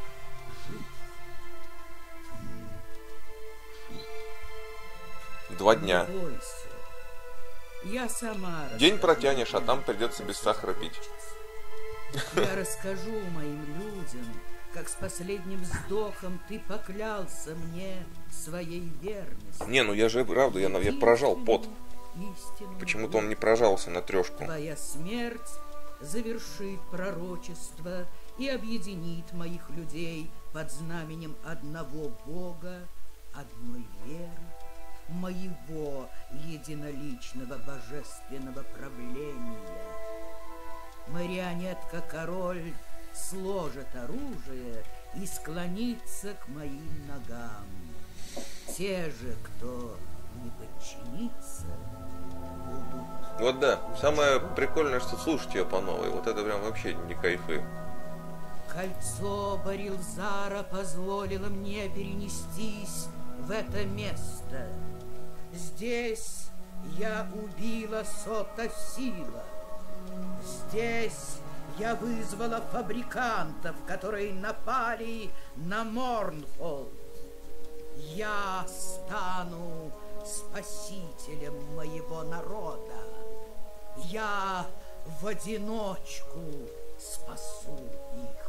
Два дня. Я сама день протянешь, а там придется без сахара пить. Я расскажу моим людям, как с последним вздохом ты поклялся мне своей верностью. Не, ну я же правда, я прожал пот. Почему-то он не прожался на 3. Твоя смерть завершит пророчество и объединит моих людей под знаменем одного Бога, одной веры, моего единоличного божественного правления. Марионетка-король сложит оружие и склониться к моим ногам. Те же, кто не подчинится, будут... Вот да, самое прикольное, что слушать ее по новой. Вот это прям вообще не кайфы. Кольцо Барилзара позволило мне перенестись в это место. Здесь я убила Сотосила. Здесь я вызвала фабрикантов, которые напали на Морнхолд. Я стану спасителем моего народа. Я в одиночку спасу их.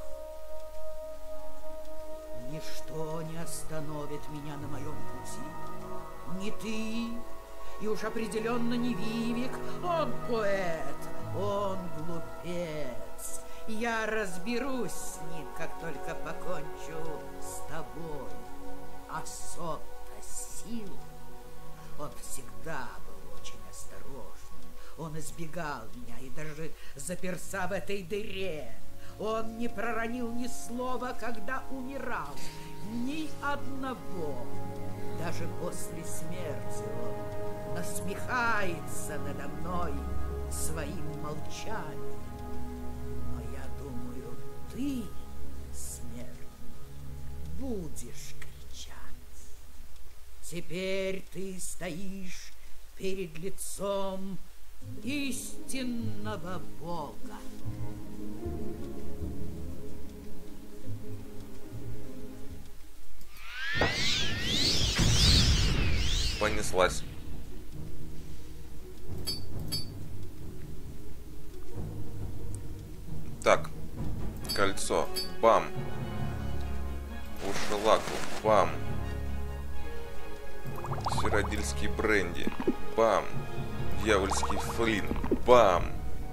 Ничто не остановит меня на моем пути. Ни ты, и уж определенно не Вивик. Он поэт, он глупец. Я разберусь с ним, как только покончу с тобой. А Сотосил, он всегда был очень осторожным. Он избегал меня и даже заперся в этой дыре. Он не проронил ни слова, когда умирал. Ни одного. Даже после смерти он насмехается надо мной своим молчанием. Но я думаю, ты, смертный, будешь кричать. Теперь ты стоишь перед лицом истинного Бога. Понеслась. Так, кольцо, бам. Ушелаку, бам. Сиродильский бренди, бам. Дьявольский флин, бам.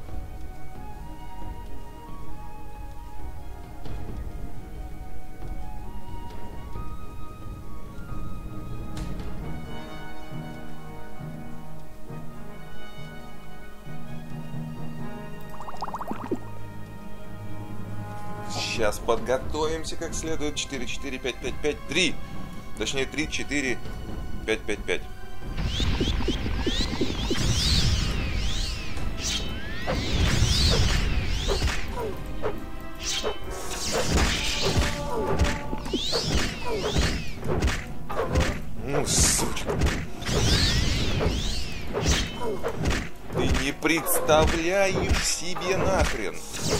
Сейчас подготовимся как следует. 4, 4, 5, 5, 5, 3. Точнее 3, 4, 5, 5, 5. Ну, сучка. Ты не представляешь себе нахрен.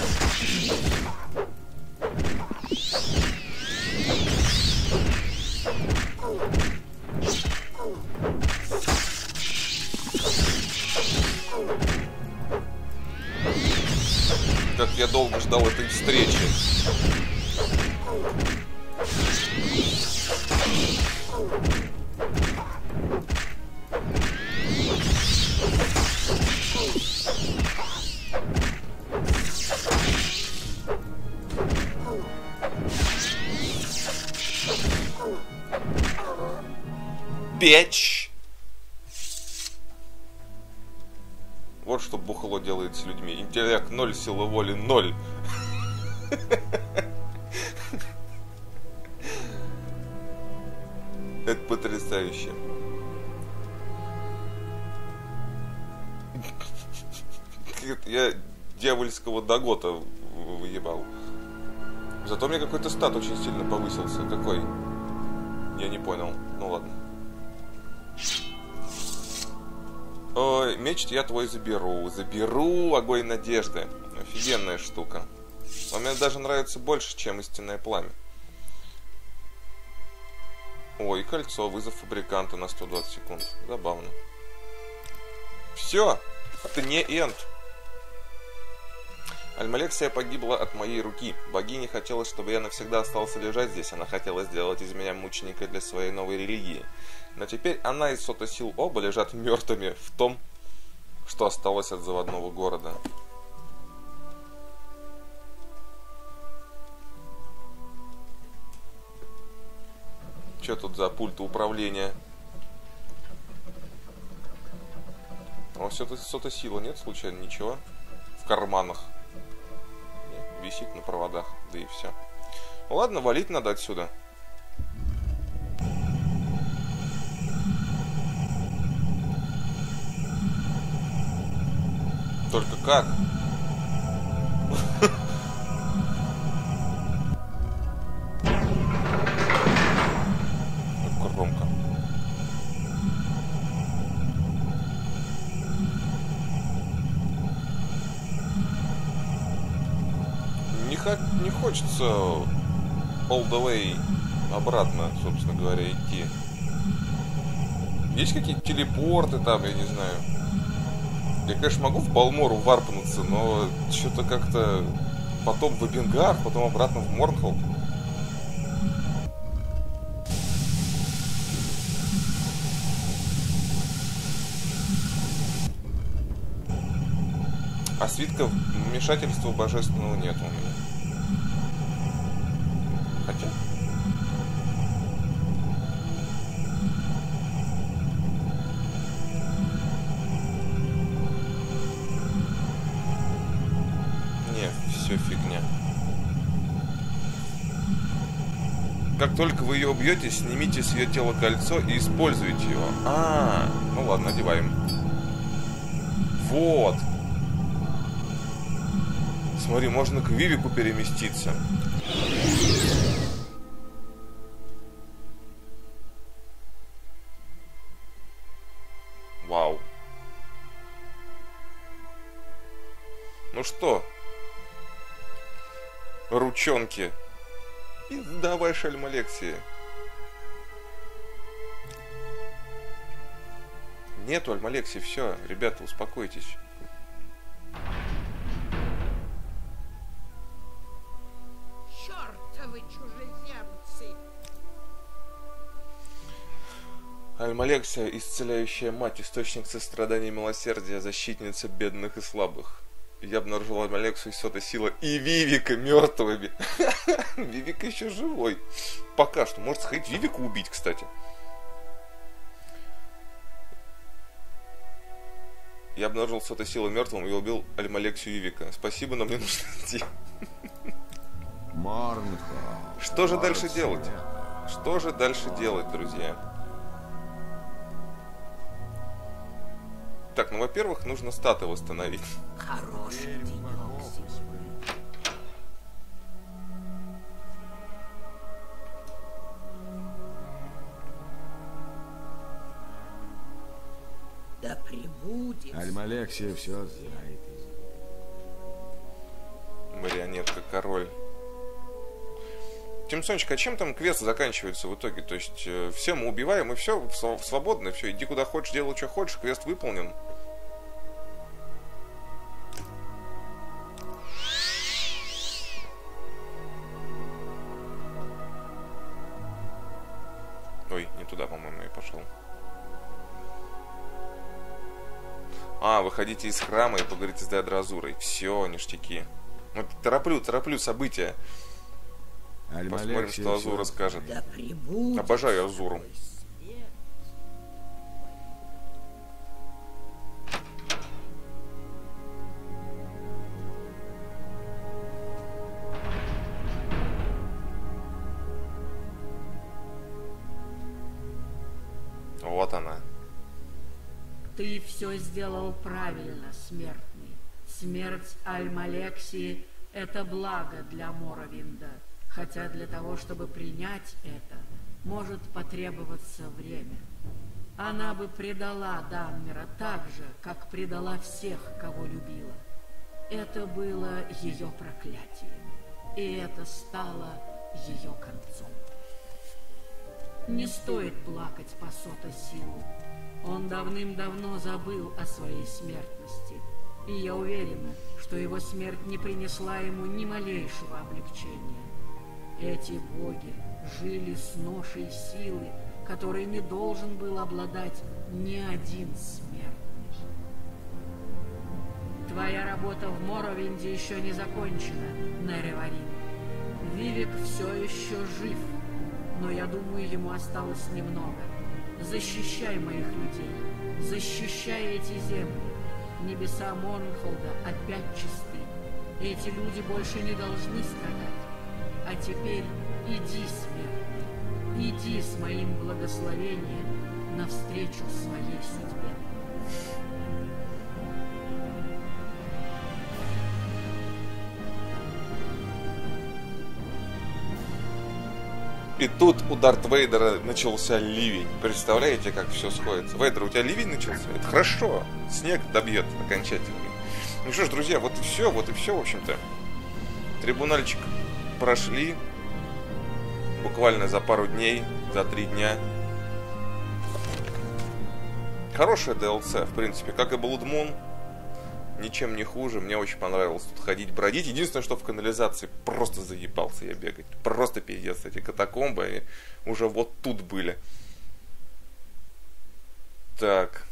Как я долго ждал этой встречи. Бич! Вот что бухло делает с людьми. Интеллект 0, сила воли 0. Это потрясающе. Я дьявольского Дагота выебал. Зато мне какой-то стат очень сильно повысился. Какой? Я не понял. Ну ладно. Ой, меч я твой заберу. Заберу, огонь надежды. Офигенная штука. Он мне даже нравится больше, чем истинное пламя. Ой, кольцо, вызов фабриканта на 120 секунд. Забавно. Все, это не энд. Альмалексия погибла от моей руки. Богине хотелось, чтобы я навсегда остался лежать здесь. Она хотела сделать из меня мученика для своей новой религии. Но теперь она и Сотосил оба лежат мертвыми в том, что осталось от заводного города. Что тут за пульт управления? А у Сотосила нет случайно ничего в карманах? Нет, висит на проводах, да и все. Ладно, валить надо отсюда. Только как? Громко. Не хочется all the way обратно, собственно говоря, идти. Есть какие-то телепорты там, я не знаю. Я, конечно, могу в Балмору варпнуться, но что-то как-то потом в Эбенгард, потом обратно в Морнхолд. А свитков вмешательства божественного нет у меня. Хотя... Не, все фигня. Как только вы ее убьете, снимите с ее тела кольцо и используйте его. Ну ладно, одеваем. Вот. Смотри, можно к Вивику переместиться. Вау. Ну что? Ручонки. И давай шальм Алексии. Нету Альмалексии, все, ребята, успокойтесь. Чёртовы чужеземцы! Альмалексия, исцеляющая мать, источник сострадания и милосердия, защитница бедных и слабых. Я обнаружил Альмалексию, сотой сила и Вивика мертвыми. Вивик еще живой. Пока что. Может сходить Вивику убить, кстати. Я обнаружил сотой силы мертвым и убил Альмалексию Вивика. Спасибо, но мне нужно идти. Что же дальше делать? Что же дальше делать, друзья? Так, ну, во-первых, нужно статы восстановить. Хороший денёк сегодня. Да прибудет. Альмалексия все знает. Марионетка, король. Тимсончик, а чем там квест заканчивается в итоге? То есть, все мы убиваем, и все, свободно, все, иди куда хочешь, делай, что хочешь, квест выполнен. Ой, не туда, по-моему, я пошел. Выходите из храма и поговорите с Деодразурой. Все, ништяки. Вот, тороплю события. Посмотрим, что Азура скажет. Да прибудет. Обожаю Азуру. Вот она. Ты все сделал правильно, смертный. Смерть Альмалексии — это благо для Моровинда. Хотя для того, чтобы принять это, может потребоваться время. Она бы предала Данмера так же, как предала всех, кого любила. Это было ее проклятием, и это стало ее концом. Не стоит плакать по Сото-Силу. Он давным-давно забыл о своей смертности, и я уверена, что его смерть не принесла ему ни малейшего облегчения. Эти боги жили с ношей силы, которой не должен был обладать ни один смертный. Твоя работа в Моровинде еще не закончена, Нереварин. Вивик все еще жив, но я думаю, ему осталось немного. Защищай моих людей, защищай эти земли. Небеса Морнхолда опять чисты. Эти люди больше не должны страдать. А теперь иди, смертный, иди с моим благословением навстречу своей судьбе. И тут у Дарт Вейдера начался ливень. Представляете, как все сходится? Вейдер, у тебя ливень начался? Это хорошо. Снег добьет окончательно. Ну что ж, друзья, вот и все, в общем-то. Трибунальчик прошли. Буквально за пару дней, за 3 дня. Хорошая DLC, в принципе, как и Blood Moon. Ничем не хуже, мне очень понравилось тут ходить, бродить. Единственное, что в канализации просто заебался я бегать. Просто пиздец, эти катакомбы уже вот тут были. Так.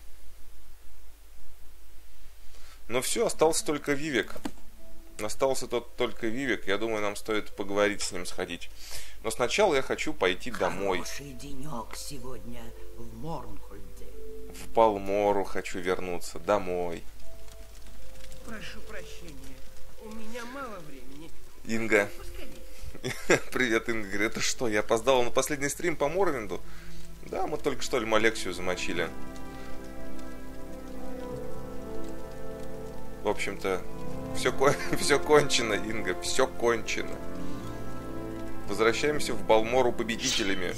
Ну все, остался только Вивек. Остался только Вивек. Я думаю, нам стоит поговорить с ним, сходить. Но сначала я хочу пойти домой. Хороший денек сегодня в Морнхольде. В Балмору хочу вернуться, домой. Прошу прощения, у меня мало времени. Инга. Поскорее. Привет, Инга. Говорит, это что, я опоздала на последний стрим по Морвинду? Да, мы только что Алексию замочили. В общем-то, все кончено, Инга, все кончено. Возвращаемся в Балмору победителями.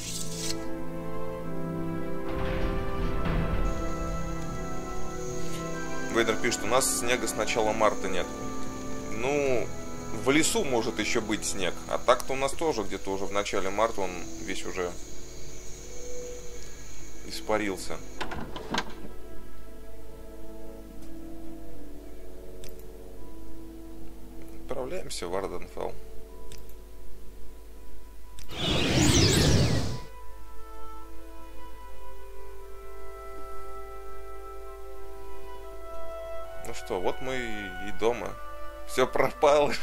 Вейдер пишет, у нас снега с начала марта нет. Ну, в лесу может еще быть снег. А так-то у нас тоже где-то уже в начале марта он весь уже испарился. Отправляемся в Арденфелл. Ну что, вот мы и дома. Все пропало.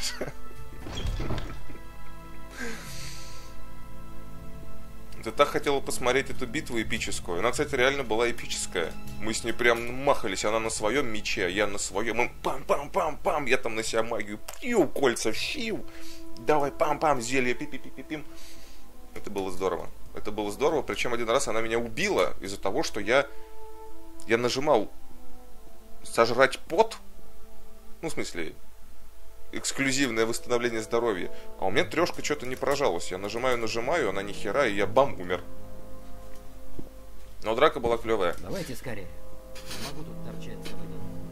Ты так хотела посмотреть эту битву эпическую. Она, кстати, реально была эпическая. Мы с ней прям махались. Она на своем мече, я на своем. Мы пам-пам-пам-пам. Я там на себя магию. Пью, кольца, щив. Давай, пам-пам, зелье, пи-пи-пи-пи-пим. Это было здорово. Это было здорово. Причем один раз она меня убила из-за того, что я нажимал сожрать пот. Ну, в смысле, эксклюзивное восстановление здоровья. А у меня трешка что-то не прожалась. Я нажимаю, она ни хера, и я бам, умер. Но драка была клевая. Давайте скорее. Не могу тут торчать целый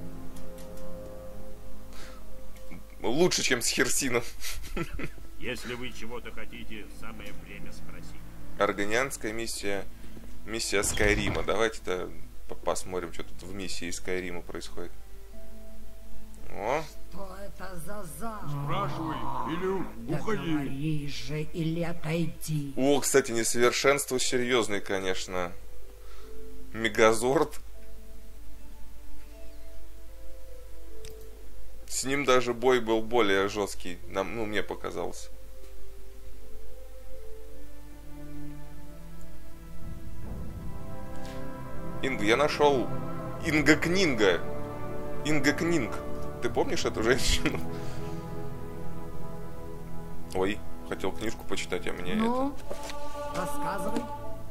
день. Лучше, чем с Херсином. Если вы чего-то хотите, самое время спросить. Органианская миссия. Миссия Скайрима. Давайте-то посмотрим, что тут в миссии Скайрима происходит. О. Что это за запах? Спрашивай или Да уходи. говори же или отойди. О, кстати, несовершенство серьезный, конечно. Мегазорд. С ним даже бой был более жесткий. Мне показалось. Инга, я нашел Инга Книнга. Инга Книнг. Ты помнишь эту женщину? Ой, хотел книжку почитать, а мне Ну, рассказывай.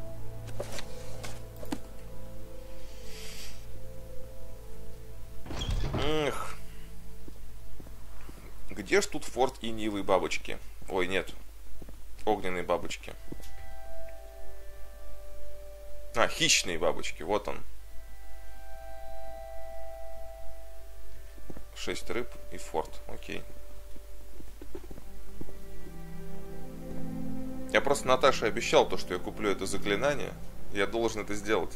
Эх. Где ж тут форт иньевой бабочки? Ой, нет. Огненные бабочки. А, хищные бабочки, вот он. 6 рыб и форт, окей. Я просто Наташе обещал то, что я куплю это заклинание. Я должен это сделать.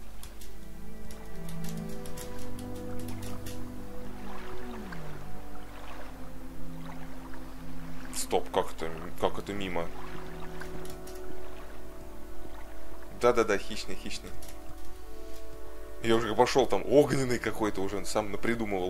Стоп, как это мимо? Да-да-да, хищный. Я уже пошел там, огненный какой-то уже сам напридумывал.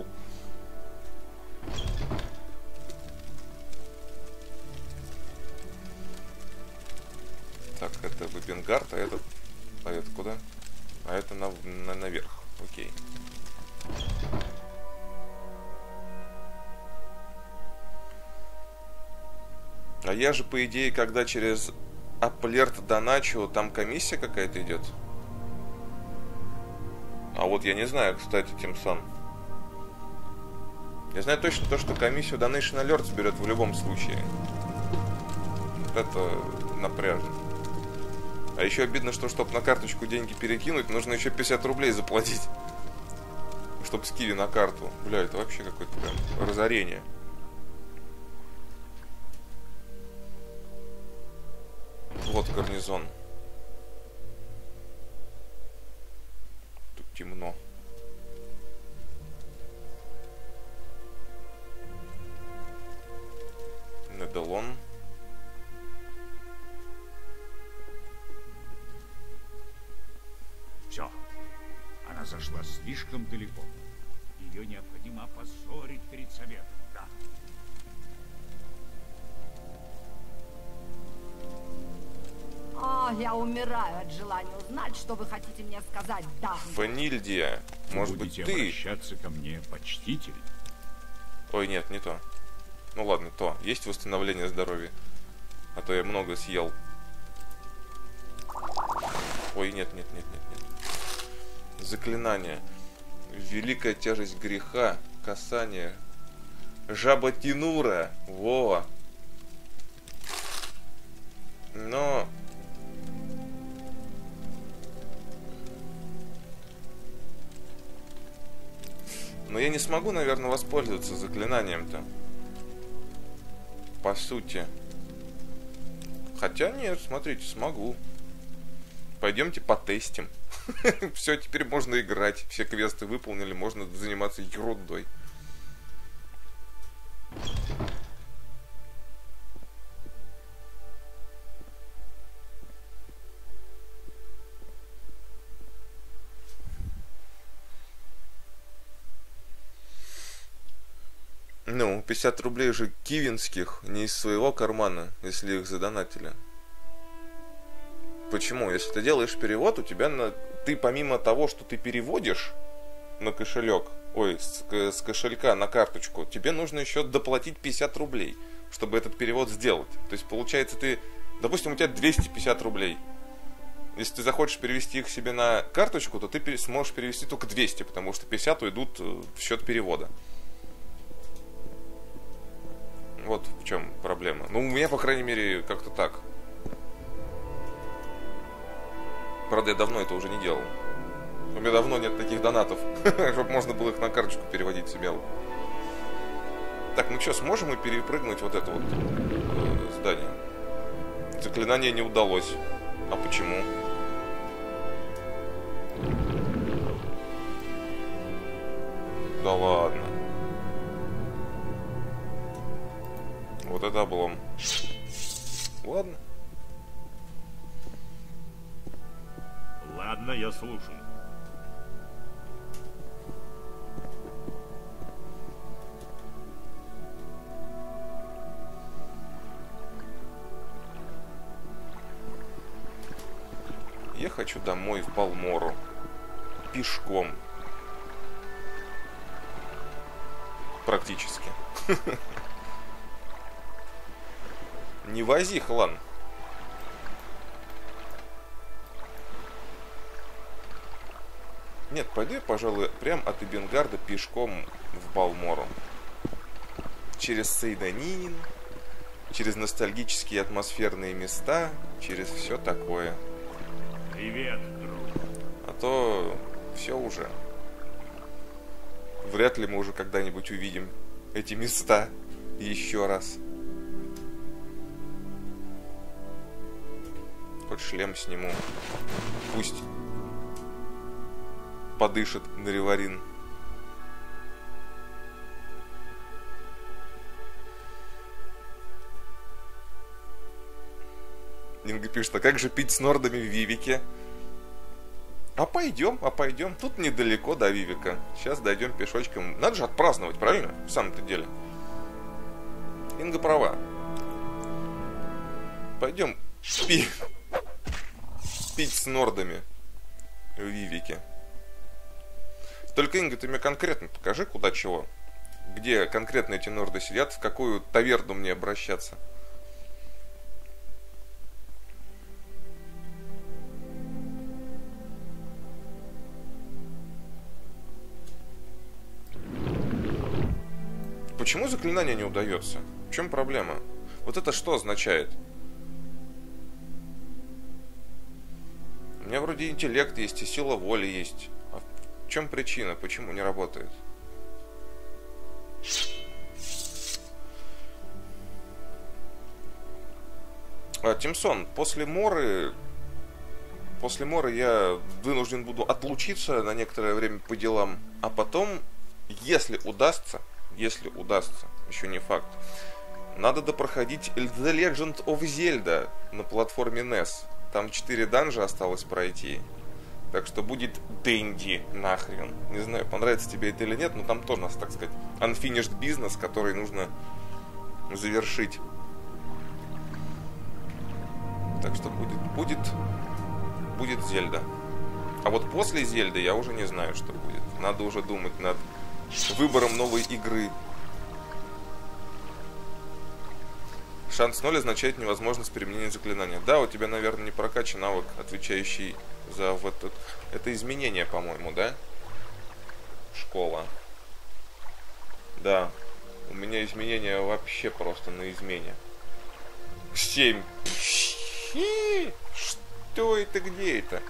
Так, это Вебенгард, а это куда? А это наверх, окей. А я же, по идее, когда через Аплерт доначу, там комиссия какая-то идет. А вот я не знаю, кстати, Тимсон. Я знаю точно то, что комиссию Donation Alerts берет в любом случае. Вот это напряжно. А еще обидно, что чтобы на карточку деньги перекинуть, нужно еще 50 рублей заплатить. Чтобы с Киви на карту. Бля, это вообще какое-то прям разорение. Вот гарнизон. Тут темно. Неделон. Все. Она зашла слишком далеко. Ее необходимо опозорить перед советом. Да. О, я умираю от желания узнать, что вы хотите мне сказать, да. Ванильдия. Может быть, Будете ты... обращаться ко мне почтительно. Ой, нет, не то. Ну ладно, то. Есть восстановление здоровья. А то я много съел. Ой, нет. Заклинание. Великая тяжесть греха. Касание. Жаба Тинура. Во. Но... Но я не смогу, наверное, воспользоваться заклинанием-то. По сути. Хотя нет, смотрите, смогу. Пойдемте потестим. Все, теперь можно играть. Все квесты выполнили, можно заниматься ерундой. Ну, 50 рублей же кивинских, не из своего кармана, если их задонатили. Почему? Если ты делаешь перевод, у тебя ты помимо того, что ты переводишь на кошелек, с кошелька на карточку, тебе нужно еще доплатить 50 рублей, чтобы этот перевод сделать. То есть получается допустим, у тебя 250 рублей. Если ты захочешь перевести их себе на карточку, то ты сможешь перевести только 200, потому что 50 уйдут в счет перевода. Вот в чем проблема. Ну, у меня, по крайней мере, как-то так. Правда, я давно это уже не делал. У меня давно нет таких донатов, чтобы можно было их на карточку переводить себе. Так, ну что, сможем мы перепрыгнуть вот это вот здание? Заклинание не удалось. А почему? Да ладно. Вот это облом. Ладно. Ладно, я слушаю. Я хочу домой в Балмору. Пешком. Практически. Не вози, Хлан. Нет, пойду я, пожалуй, прям от Эбенгарда пешком в Балмору. Через Сейданин, через ностальгические атмосферные места, через все такое. Привет, друг. А то все уже. Вряд ли мы уже когда-нибудь увидим эти места еще раз. Хоть шлем сниму. Пусть подышит Нариварин. Инга пишет, а как же пить с нордами в Вивике? А пойдем. Тут недалеко до Вивика. Сейчас дойдем пешочком. Надо же отпраздновать, правильно? В самом-то деле. Инга права. Пойдем пить с нордами в Вивике. Только, Инга, ты мне конкретно покажи, куда чего. Где конкретно эти норды сидят, в какую таверну мне обращаться. почему заклинание не удается? В чем проблема? Вот это что означает? У меня вроде интеллект есть и сила воли есть. А в чем причина? Почему не работает? Тимсон, после Моры я вынужден буду отлучиться на некоторое время по делам, а потом, если удастся, еще не факт, надо допроходить The Legend of Zelda на платформе NES. Там 4 данжа осталось пройти. Так что будет Дэнди нахрен. Не знаю, понравится тебе это или нет, но там тоже у нас, так сказать, unfinished business, который нужно завершить. Так что будет Зельда. А вот после Зельды я уже не знаю, что будет. Надо уже думать над выбором новой игры. Шанс 0 означает невозможность применения заклинания. Да, у тебя, наверное, не прокачан навык, отвечающий за вот это изменение, по-моему, да? Школа. Да. У меня изменения вообще просто на измене. 7. Что это, где это?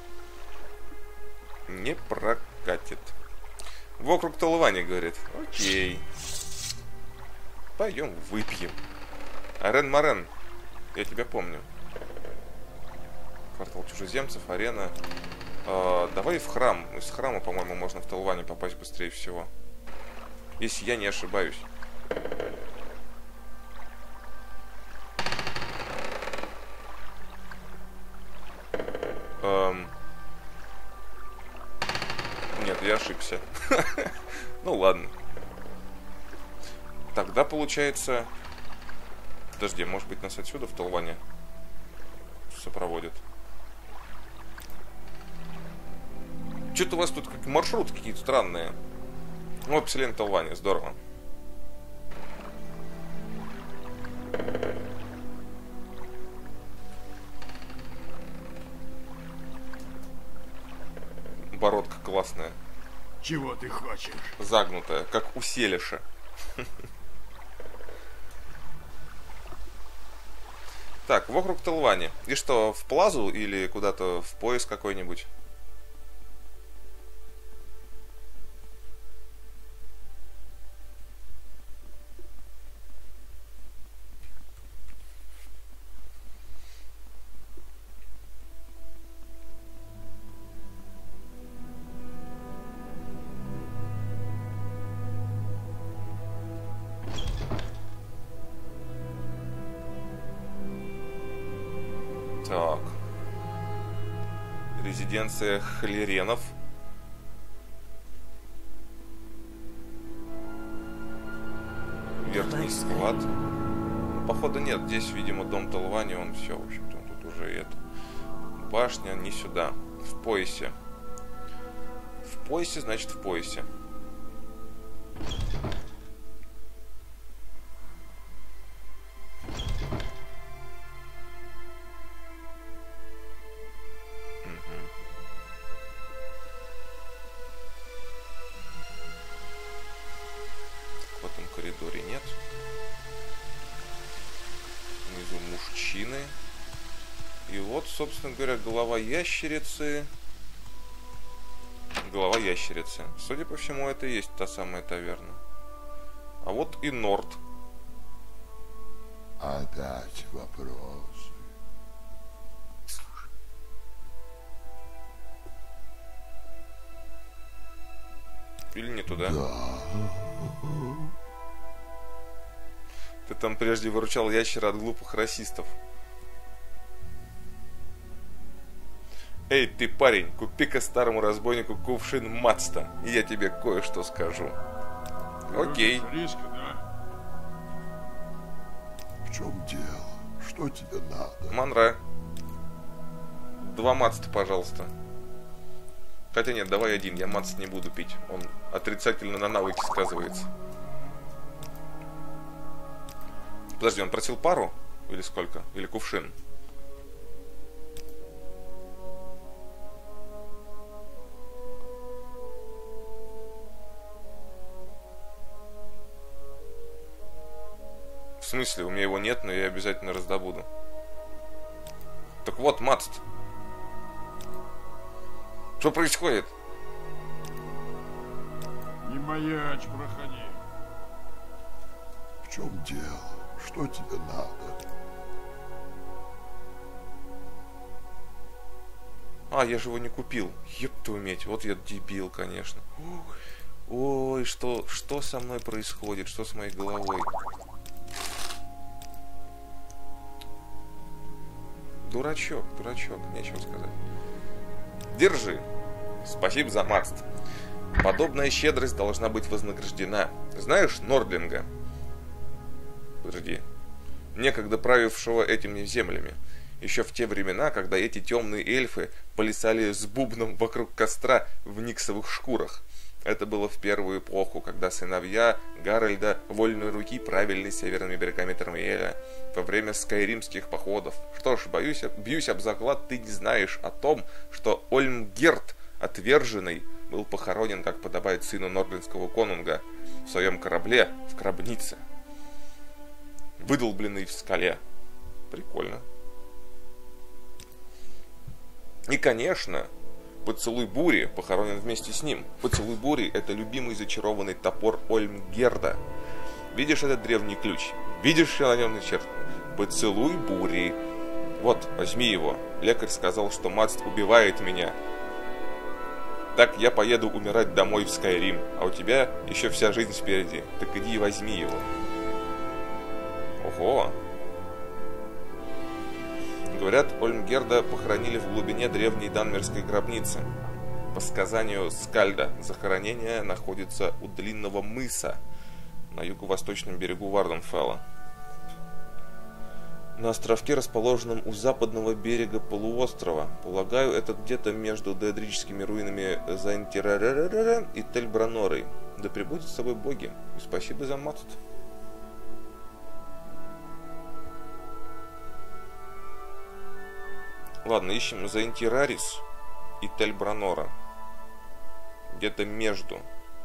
Не прокатит. Вокруг Толвани, говорит. Окей. Пойдем выпьем. Арен Марен. Я тебя помню. Квартал чужеземцев, арена. Давай в храм. Из храма, по-моему, можно в Толване попасть быстрее всего. Если я не ошибаюсь. Нет, я ошибся. Ну ладно. Тогда получается... Подожди, может быть нас отсюда в Толване сопроводят. Что-то у вас тут как маршруты какие-то странные. Вот поселение Толване, здорово. Бородка классная. Чего ты хочешь? Загнутая, как у Селиша. Так, вокруг Толвани. И что, в Плазу или куда-то в пояс какой-нибудь? Так. Резиденция Холеренов. Верхний склад. Походу нет, здесь, видимо, дом Толвани, он все, в общем-то, тут уже это. Башня не сюда, в поясе. В поясе, значит, в поясе. Нет. Внизу мужчины. И вот, собственно говоря, голова ящерицы. Голова ящерицы. Судя по всему, это и есть та самая таверна. А вот и Норд. Опять вопросы. Или не туда? Да. Ты там прежде выручал ящера от глупых расистов. Эй, ты парень, купи-ка старому разбойнику кувшин мацта, и я тебе кое-что скажу. Окей. Близко, да? В чем дело? Что тебе надо? Манра. 2 мацта, пожалуйста. Хотя нет, давай 1, я мацт не буду пить. Он отрицательно на навыки сказывается. Подожди, он просил пару? Или сколько? Или кувшин? смысле? У меня его нет, но я обязательно раздобуду. Так вот, Матст. Что происходит? Не маячь, проходи. В чем дело? Что тебе надо? А, я же его не купил. Ёб твою медь, вот я дебил, конечно. Ой, что со мной происходит? Что с моей головой? Дурачок, нечего сказать. Держи. Спасибо за Матст. Подобная щедрость должна быть вознаграждена. Знаешь Нордлинга? Подожди. Некогда правившего этими землями. Еще в те времена, когда эти темные эльфы плясали с бубном вокруг костра в никсовых шкурах. Это было в первую эпоху, когда сыновья Гарольда вольной руки правили северными берегами Термиэля во время скайримских походов. Что ж, бьюсь об заклад, ты не знаешь о том, что Ольмгерд, отверженный, был похоронен, как подобает сыну нордлинского конунга, в своем корабле в гробнице, выдолбленный в скале. Прикольно. И, конечно, Поцелуй Бури похоронен вместе с ним. Поцелуй Бури — это любимый зачарованный топор Ольмгерда. Видишь этот древний ключ? Видишь, что на нем начертано? Поцелуй Бури. Вот, возьми его. Лекарь сказал, что Матст убивает меня. Так я поеду умирать домой в Скайрим, а у тебя еще вся жизнь спереди. Так иди и возьми его. Ого! Говорят, Ольмгерда похоронили в глубине древней данмерской гробницы. По сказанию Скальда, захоронение находится у длинного мыса на юго-восточном берегу Варденфелла. На островке, расположенном у западного берега полуострова. Полагаю, это где-то между доэдрическими руинами Зайнтирарарара и Тельбранорой. Да пребудет с собой боги. И спасибо за Матст. Ладно, ищем Зайнтирарис и Тельбранора. Где-то между.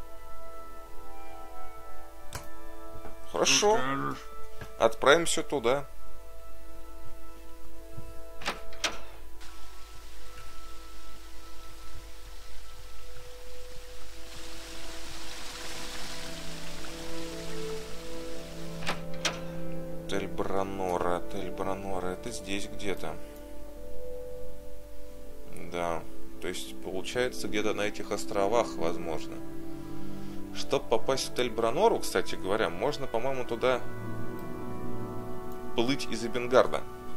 Хорошо. Отправимся туда. Тельбранора, это здесь где-то. Да, то есть получается где-то на этих островах, возможно. Чтобы попасть в Тельбранору, кстати говоря, можно, по-моему, туда плыть из Эбенгарда.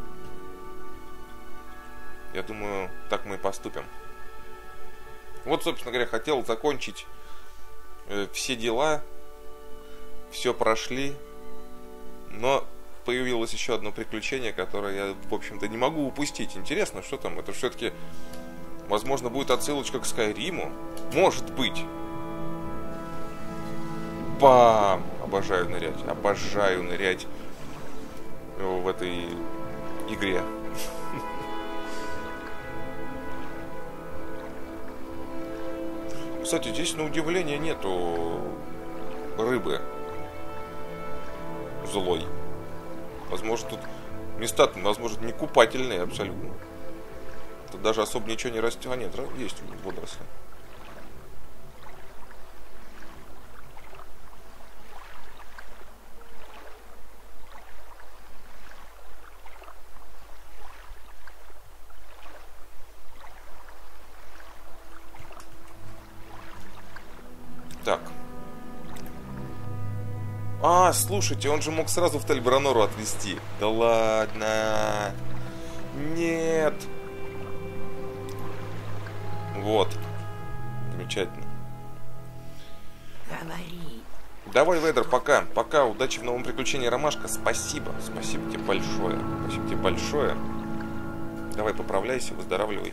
Я думаю, так мы и поступим. Вот, собственно говоря, хотел закончить все дела. Все прошли. Но появилось еще одно приключение, которое я, в общем-то, не могу упустить. Интересно, что там? Это все-таки, возможно, будет отсылочка к Скайриму. Может быть. Бам! Обожаю нырять в этой игре. Кстати, здесь, на удивление, нету рыбы злой. Возможно, тут места, возможно, не купательные абсолютно. Тут даже особо ничего не растет. А нет, есть водоросли. Так. А, слушайте, он же мог сразу в Тельбранору отвезти. Да ладно. Нет. Вот. Замечательно. Говори. Давай, Вейдер, пока. Пока. Удачи в новом приключении, Ромашка. Спасибо. Спасибо тебе большое. Спасибо тебе большое. Давай, поправляйся, выздоравливай.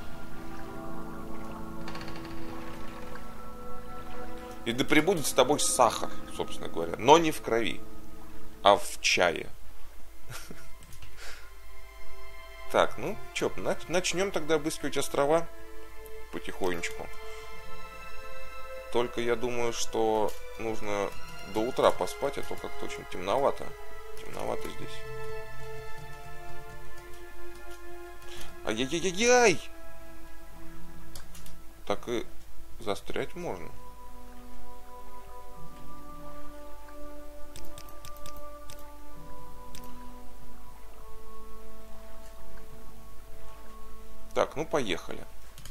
И да пребудет с тобой сахар, собственно говоря. Но не в крови, а в чае. Так, ну что, начнем тогда обыскивать острова потихонечку. Только я думаю, что нужно до утра поспать, а то как-то очень темновато. Темновато здесь. Ай-яй-яй-яй! Так и застрять можно. Так, ну поехали.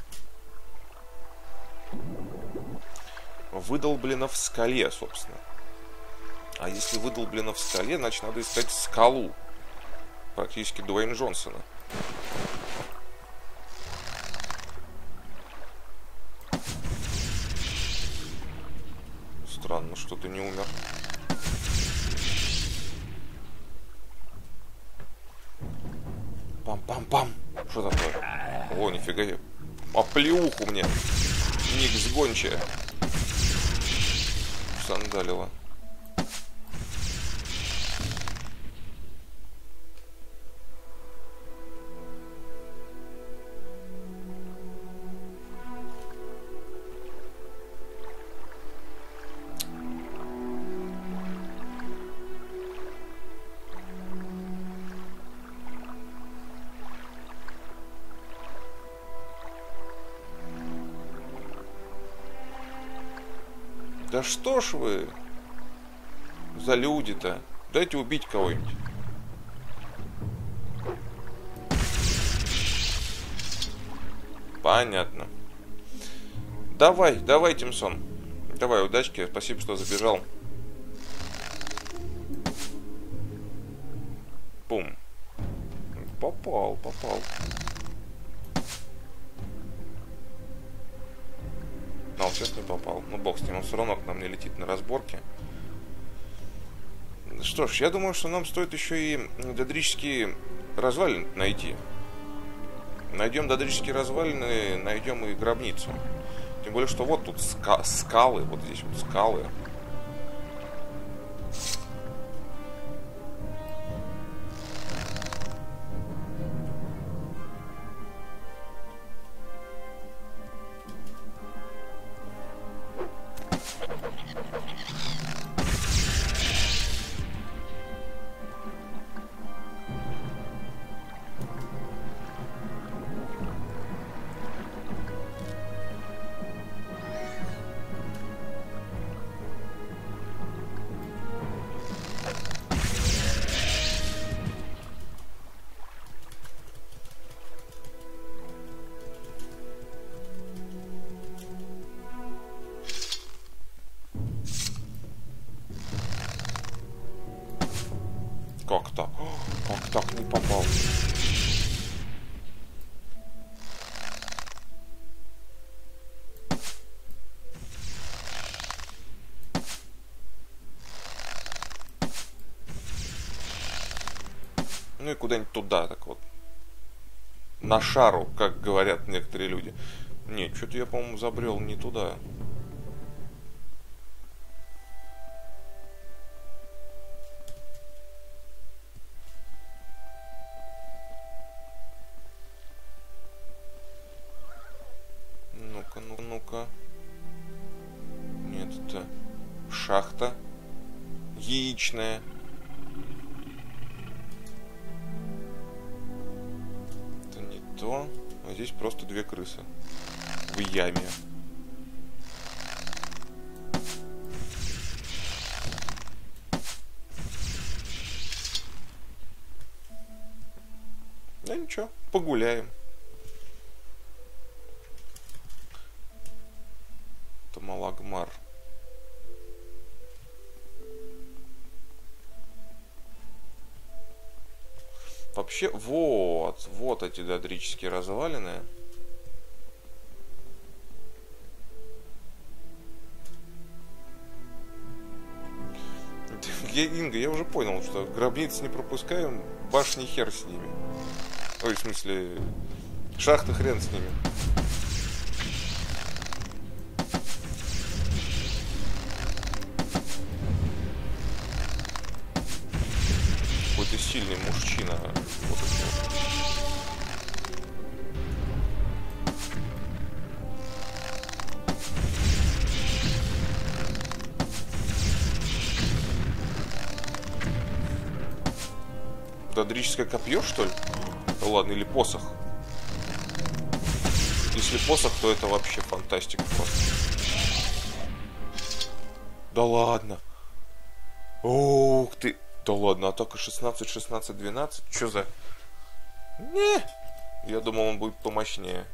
Выдолблено в скале, собственно. А если выдолблено в скале, значит надо искать скалу. Практически Дуэйн Джонсона. Странно, что ты не умер. Пам-пам-пам. Что такое? О, нифига себе. Оплеуху мне. Никс гончая. Сандалила. Да что ж вы за люди-то? Дайте убить кого-нибудь. Понятно. Давай, давай, Тимсон. Давай, удачки. Спасибо, что забежал. Бум. Попал, попал. Но он сейчас не попал. Ну, бог с ним, он все равно к нам не летит на разборке. Что ж, я думаю, что нам стоит еще и додрические развалины найти. Найдем додрические развалины, найдем и гробницу. Тем более, что вот тут скалы, вот здесь вот скалы. Как так? Как так не попал? Ну и куда-нибудь туда, так вот. На шару, как говорят некоторые люди. Нет, что-то я, по-моему, забрел не туда. Ну-ка, ну-ка. Нет, это шахта яичная. Это не то. А здесь просто две крысы в яме. Да ничего, погуляем. Тамалагмар. Вообще, вот эти додрические развалины. Инга, я уже понял, что гробницы не пропускаем, башни хер с ними. Ой, в смысле, шахты хрен с ними. Какой-то сильный мужчина. Вот это. Додрическое копье, что ли? Да ладно, или посох. Если посох, то это вообще фантастика просто. Да ладно. Ух ты. Да ладно, атака 16, 16, 12. Что за... Не. Я думал, он будет помощнее.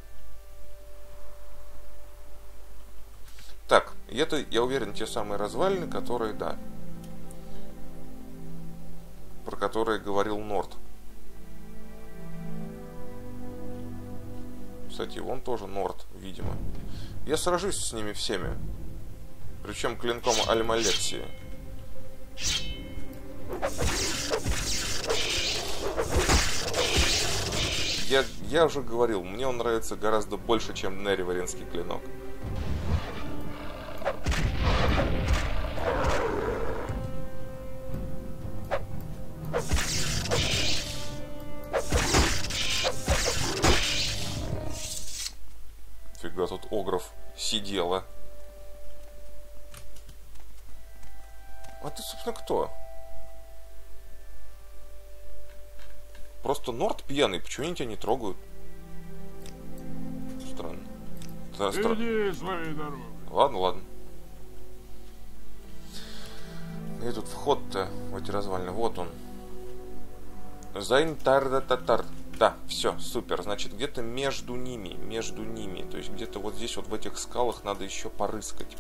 Так, это, я уверен, те самые развалины, которые, да. Про которые говорил Норд. Кстати, вон тоже Норд, видимо. Я сражусь с ними всеми. Причем клинком Альмалексии. Я уже говорил, мне он нравится гораздо больше, чем Нериваренский клинок. Фига, тут Огров сидела. А ты, собственно, кто? Просто Норд пьяный, почему они тебя не трогают? Странно. Иди своей дорогой. Ладно, ладно. Где тут вход-то в эти развалины? Вот он. Зайнтар-татар. Да, все, супер. Значит, где-то между ними. То есть где-то вот здесь, вот в этих скалах надо еще порыскать.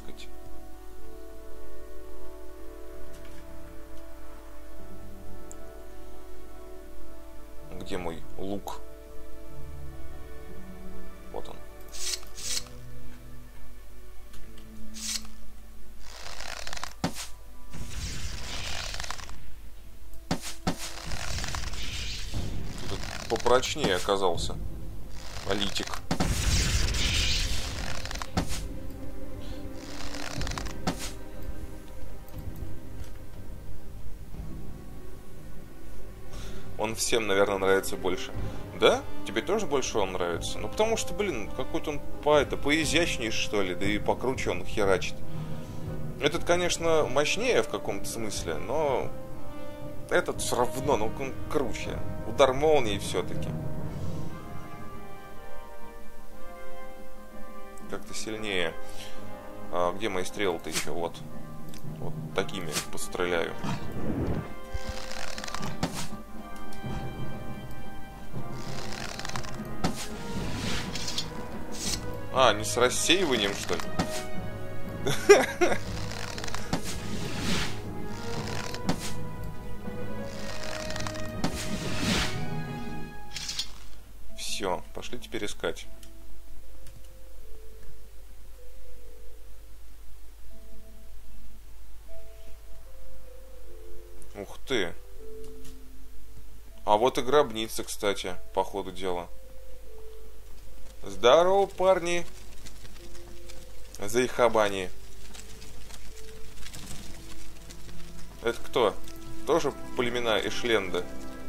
Где мой лук? Вот он. Тут попрочнее оказался. Политик. Он всем, наверное, нравится больше. Да? Тебе тоже больше он нравится? Ну, потому что, блин, какой-то он поизящнее, что ли, да и покруче он херачит. Этот, конечно, мощнее в каком-то смысле, но этот все равно, ну, он круче. Удар молнии все-таки. Как-то сильнее. А где мои стрелы-то еще? Вот. Вот такими постреляю. А, не с рассеиванием, что ли? Все, пошли теперь искать. Ух ты. А вот и гробница, кстати, по ходу дела. Здорово, парни. Заихабани. Это кто? Тоже племена Ишленда?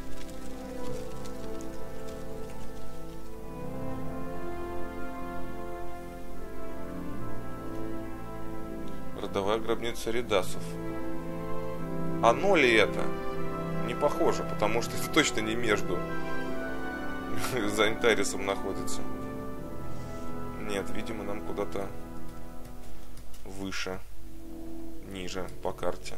Родовая гробница Редасов. Оно ли это? Не похоже, потому что это точно не между Зайнтарисом находится. Нет, видимо, нам куда-то выше, ниже по карте.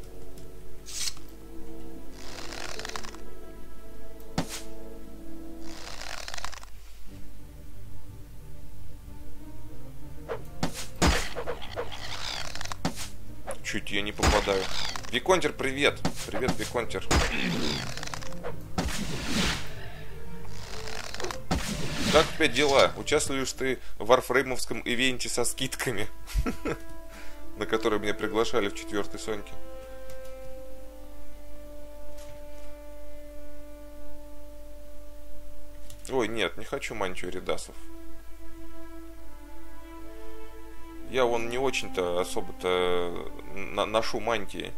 Чуть я не попадаю. Виконтер, привет! Привет, Виконтер. Как у тебя дела? Участвуешь ты в варфреймовском ивенте со скидками, на который меня приглашали в 4-й Соньке? Ой, нет, не хочу мантию Редасов. Я вон не очень-то особо-то ношу мантии.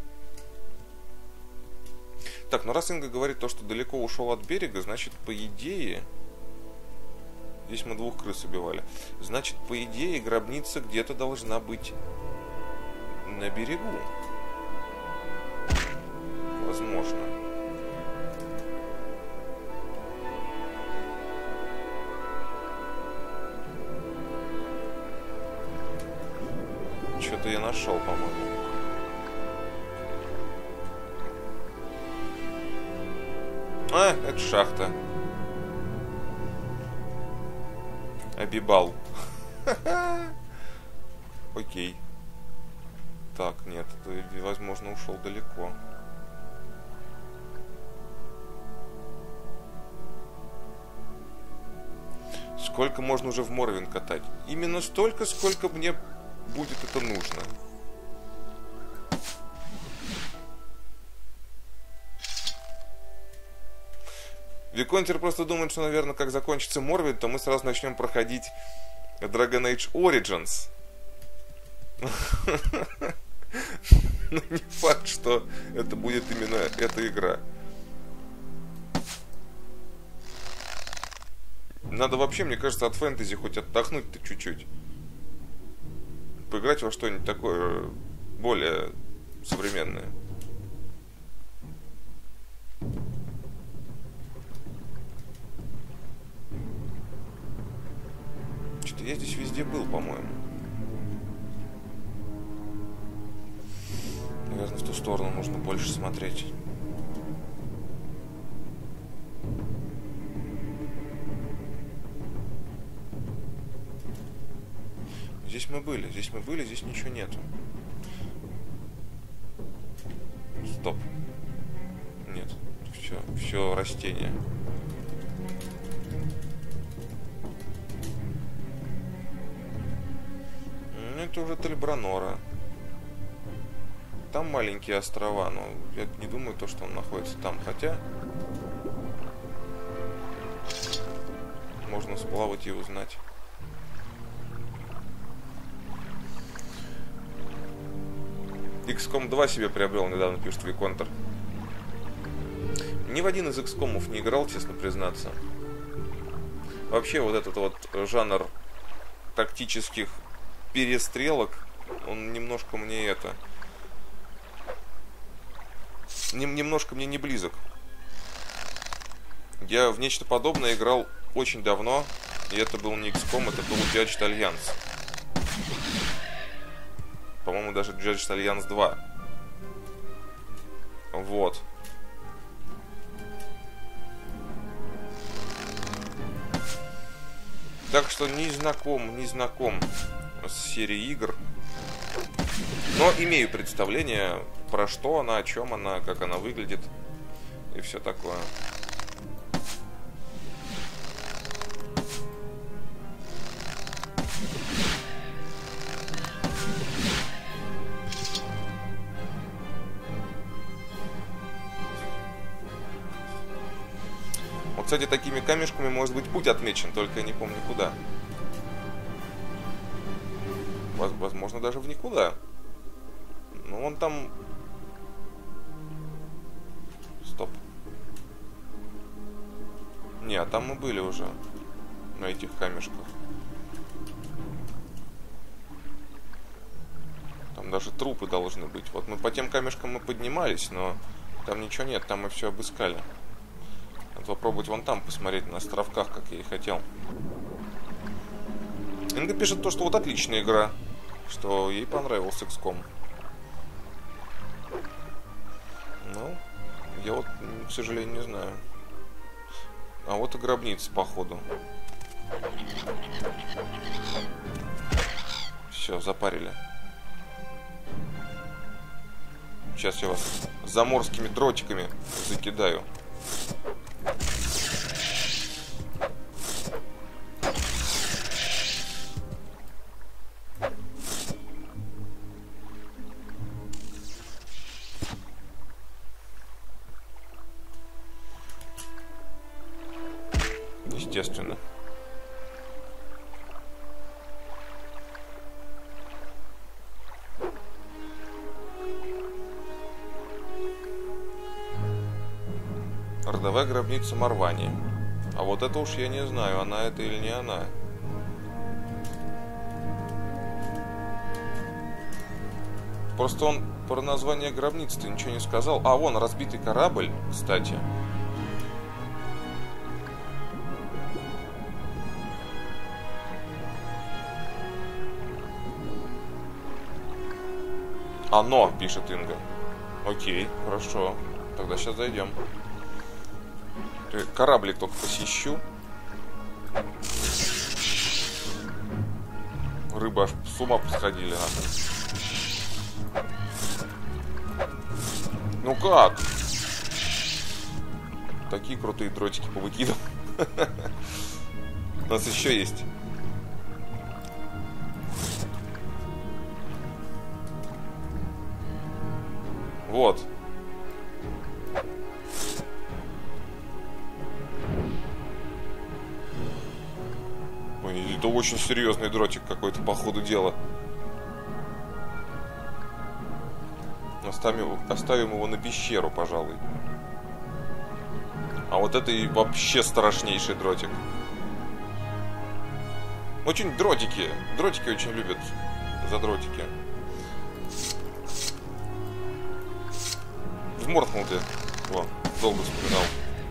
Так, ну раз Инга говорит то, что далеко ушел от берега, значит, по идее... Здесь мы 2 крыс убивали. Значит, по идее, гробница где-то должна быть на берегу. Возможно. что я нашел, по-моему. А, это шахта. Абибал. Окей. Так, нет, это, возможно, ушел далеко. Сколько можно уже в Морвин катать? Именно столько, сколько мне будет это нужно. Виконтер просто думает, что, наверное, как закончится Морвин, то мы сразу начнем проходить Dragon Age Origins. Но не факт, что это будет именно эта игра. Надо вообще, мне кажется, от фэнтези хоть отдохнуть-то чуть-чуть. Поиграть во что-нибудь такое более современное. Что-то я здесь везде был, по-моему. Наверное, в ту сторону нужно больше смотреть. Здесь мы были, здесь ничего нету. Стоп. Нет, все растения. Это уже Тельбранора. Там маленькие острова, но я не думаю, что он находится там. Хотя можно сплавать и узнать. XCOM 2 себе приобрел недавно, пишет Виконтер. Ни в один из XCOM-ов не играл, честно признаться. Вообще вот этот вот жанр тактических перестрелок, он немножко мне немножко мне не близок. Я в нечто подобное играл очень давно, и это был не XCOM, это был Judged Alliance. По-моему, даже Judged Alliance 2. Вот. Так что не знаком с серией игр. Но имею представление, про что она, о чем она, как она выглядит и все такое. Вот, кстати, такими камешками может быть путь отмечен, только я не помню куда. Возможно, даже в никуда. Ну, он там... Стоп. Не, а там мы были уже. На этих камешках. Там даже трупы должны быть. Вот мы по тем камешкам мы поднимались, но там ничего нет, там мы все обыскали. Надо попробовать вон там посмотреть на островках, как я и хотел. Инга пишет то, что вот отличная игра, что ей понравился XCOM. Ну, я вот, к сожалению, не знаю. А вот и гробница, походу. Все, запарили. Сейчас я вас заморскими дротиками закидаю. Естественно. Родовая гробница Марвани. А вот это уж я не знаю, она это или не она. Просто он про название гробницы-то ничего не сказал. А, вон, разбитый корабль, кстати. Оно, пишет Инга. Окей, хорошо. Тогда сейчас зайдем. Кораблик только посещу. Рыбы аж с ума посходили. Ну как? Такие крутые дротики повыкидывал. У нас еще есть. Вот. Ой, это очень серьезный дротик какой-то по ходу дела. Оставим его на пещеру, пожалуй. А вот это и вообще страшнейший дротик. Очень дротики. Дротики очень любят задротики. Вморкнул ты. Во, долго вспоминал.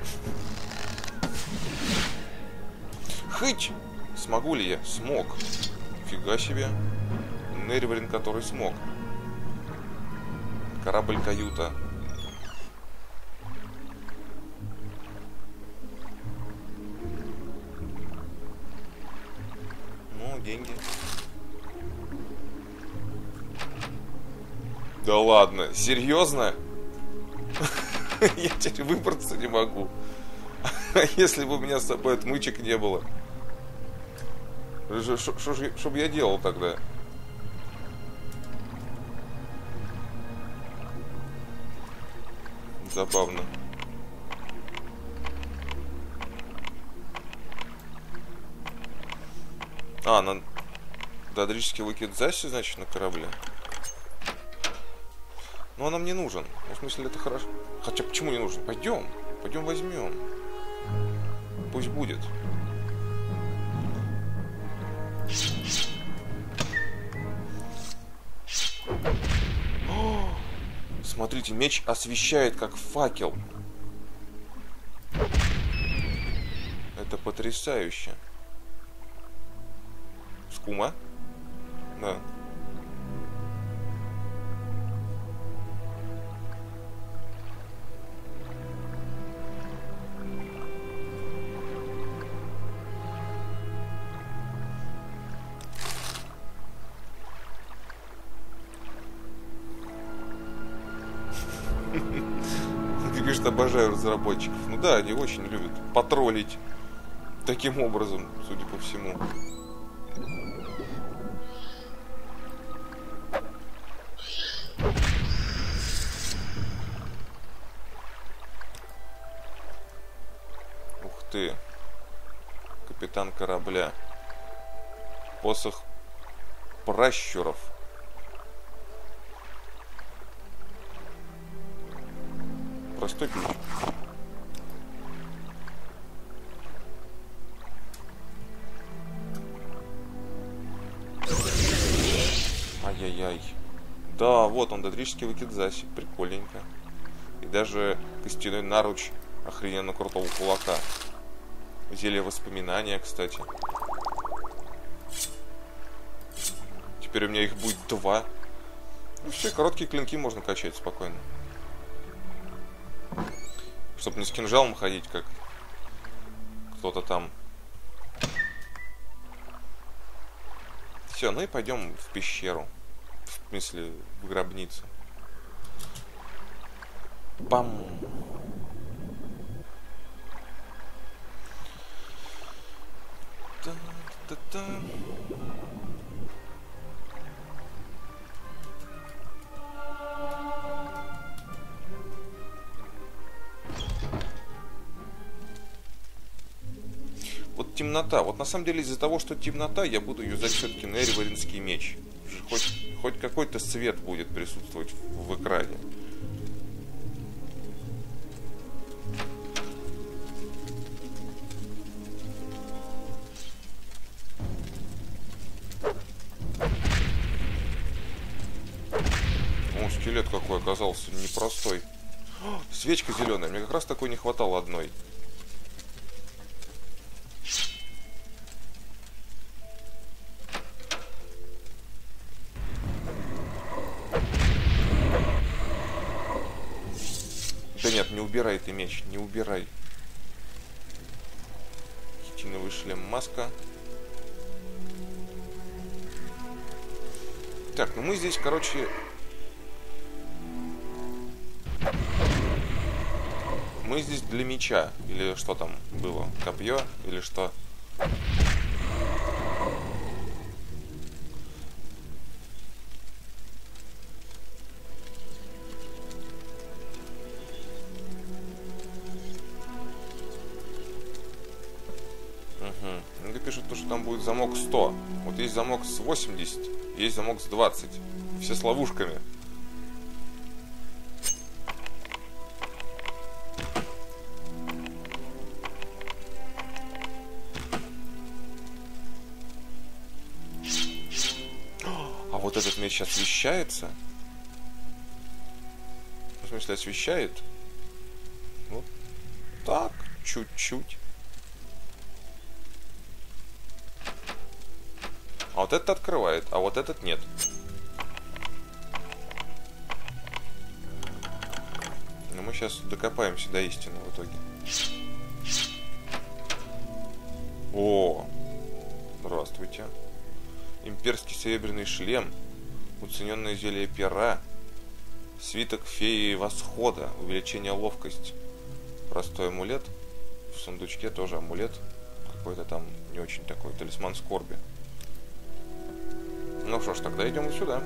Хыть! Смогу ли я? Смог. Фига себе. Нерврин, который смог. Корабль-каюта. Ну, деньги. Да ладно, серьезно? Я теперь выбраться не могу. А если бы у меня с собой отмычек не было? Что бы я делал тогда? Забавно. На Дадрический Лакидзаси, значит, на корабле. Но он нам не нужен. Ну, в смысле, это хорошо. Хотя почему не нужен? Пойдем возьмем. Пусть будет. О, смотрите, меч освещает как факел. Это потрясающе. Скума? Да. Ты пишешь, обожаю разработчиков. Ну да, они очень любят потроллить таким образом, судя по всему. Ух ты. Капитан корабля. Посох пращуров. Простой ключ. Ай-яй-яй. Да, вот он, Дадрический Лакидзаси. Прикольненько. И даже костяной наруч охрененно крутого кулака. Зелье воспоминания, кстати. Теперь у меня их будет 2. Ну все, короткие клинки можно качать спокойно. Чтобы не с кинжалом ходить, как кто-то там. Все, ну и пойдем в пещеру. В смысле, в гробницу. Бам! Та-та-та. Вот темнота. Вот на самом деле из-за того, что темнота, я буду юзать все-таки Нервринский меч. Хоть какой-то свет будет присутствовать в экране. О, скелет какой оказался непростой. О, свечка зеленая. Мне как раз такой не хватало одной. Да нет, не убирай ты меч, не убирай. Хитиновый шлем, маска. Так, ну мы здесь, короче... Мы здесь для меча. Или что там было? Копье? Или что? Мне пишут, что там будет замок 100. Вот есть замок с 80, есть замок с 20. Все с ловушками. А вот этот меч освещается? В смысле, освещает? Вот так, чуть-чуть. А вот этот открывает, а вот этот нет. Но мы сейчас докопаемся до истины в итоге. О, здравствуйте. Имперский серебряный шлем, уцененное зелье пера, свиток феи восхода, увеличение ловкости, простой амулет. В сундучке тоже амулет. Какой-то там не очень такой, талисман скорби. Ну что ж, тогда идем вот сюда.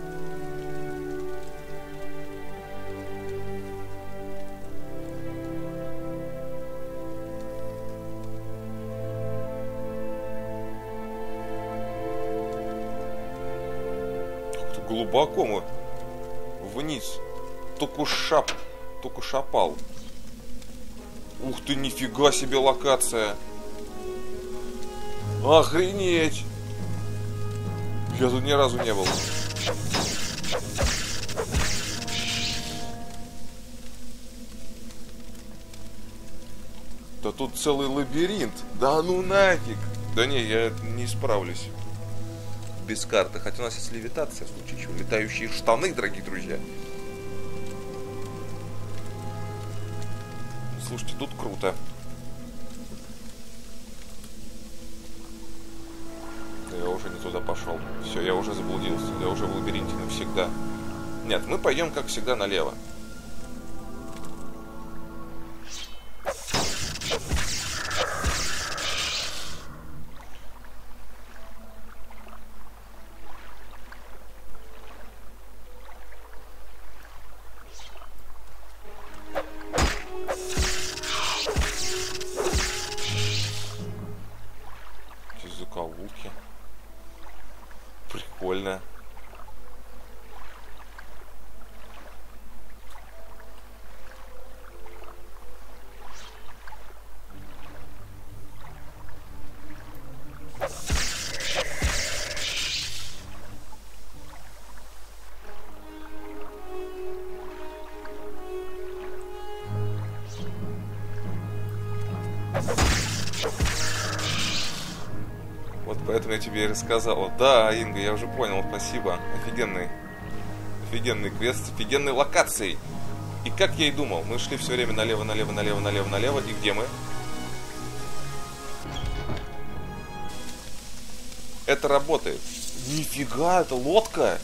Как-то глубоко мы вниз. Только шапал. Ух ты, нифига себе локация. Охренеть. Я тут ни разу не был. Да тут целый лабиринт. Да ну нафиг. Да не, я не справлюсь без карты. Хотя у нас есть левитация, в случае чего. Летающие штаны, дорогие друзья. Слушайте, тут круто. Я уже не туда пошел. Все, я уже заблудился. Я уже в лабиринте навсегда. Нет, мы пойдем, как всегда, налево. Здесь закоулки. Прикольно. Вот поэтому я тебе и рассказала. Да, Инга, я уже понял, спасибо. Офигенный квест, с офигенной локацией. И как я и думал, мы шли все время налево. И где мы? Это работает. Нифига, это лодка.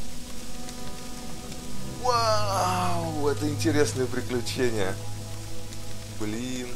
Вау, это интересное приключение. Блин.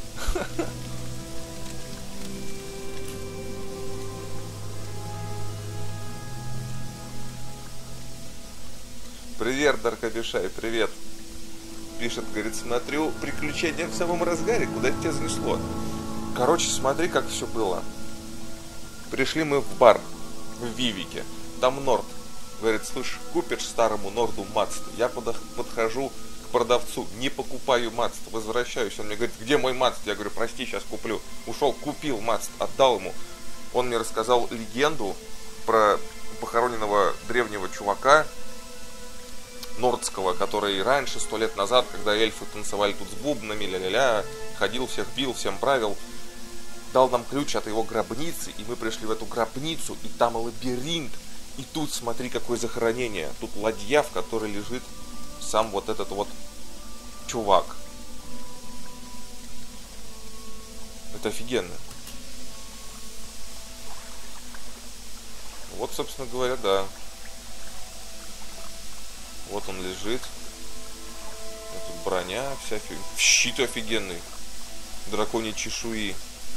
Привет, Даркобишай, привет. Пишет, говорит, смотрю, приключения в самом разгаре, куда тебя занесло. Короче, смотри, как все было. Пришли мы в бар в Вивике. Там Норд. Говорит, слышь, купишь старому Норду мацт? Я подхожу к продавцу, не покупаю мацт, возвращаюсь. Он мне говорит, где мой мацт? Я говорю, прости, сейчас куплю. Ушел, купил мацт, отдал ему. Он мне рассказал легенду про похороненного древнего чувака нордского, который раньше, 100 лет назад, когда эльфы танцевали тут с бубнами, ля-ля-ля, ходил, всех бил, всем правил, дал нам ключ от его гробницы, и мы пришли в эту гробницу, и там лабиринт, и тут смотри, какое захоронение, тут ладья, в которой лежит сам вот этот вот чувак. Это офигенно. Вот, собственно говоря, да. Вот он лежит. Тут броня, вся щит офигенный. Драконьи чешуи.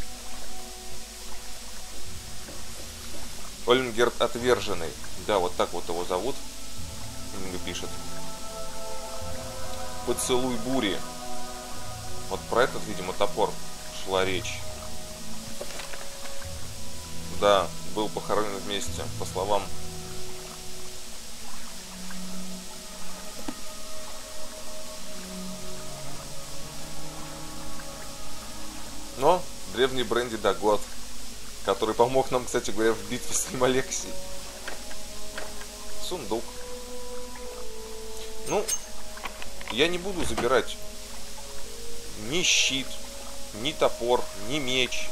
Ольмгерд Отверженный. Да, вот так вот его зовут. Инга пишет. Поцелуй бури. Вот про этот, видимо, топор шла речь. Да, был похоронен вместе, по словам. Но древний Бренди Дагот, который помог нам, кстати говоря, в битве с Альмалексией. Сундук. Ну, я не буду забирать ни щит, ни топор, ни меч.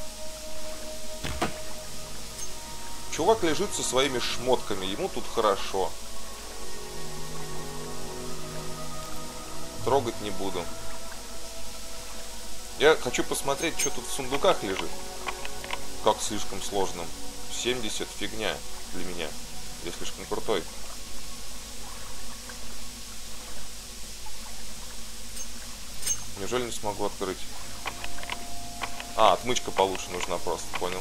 Чувак лежит со своими шмотками, ему тут хорошо. Трогать не буду. Я хочу посмотреть, что тут в сундуках лежит. Как слишком сложным. 70 фигня для меня. Я слишком крутой. Неужели не смогу открыть? А, отмычка получше нужна просто, понял.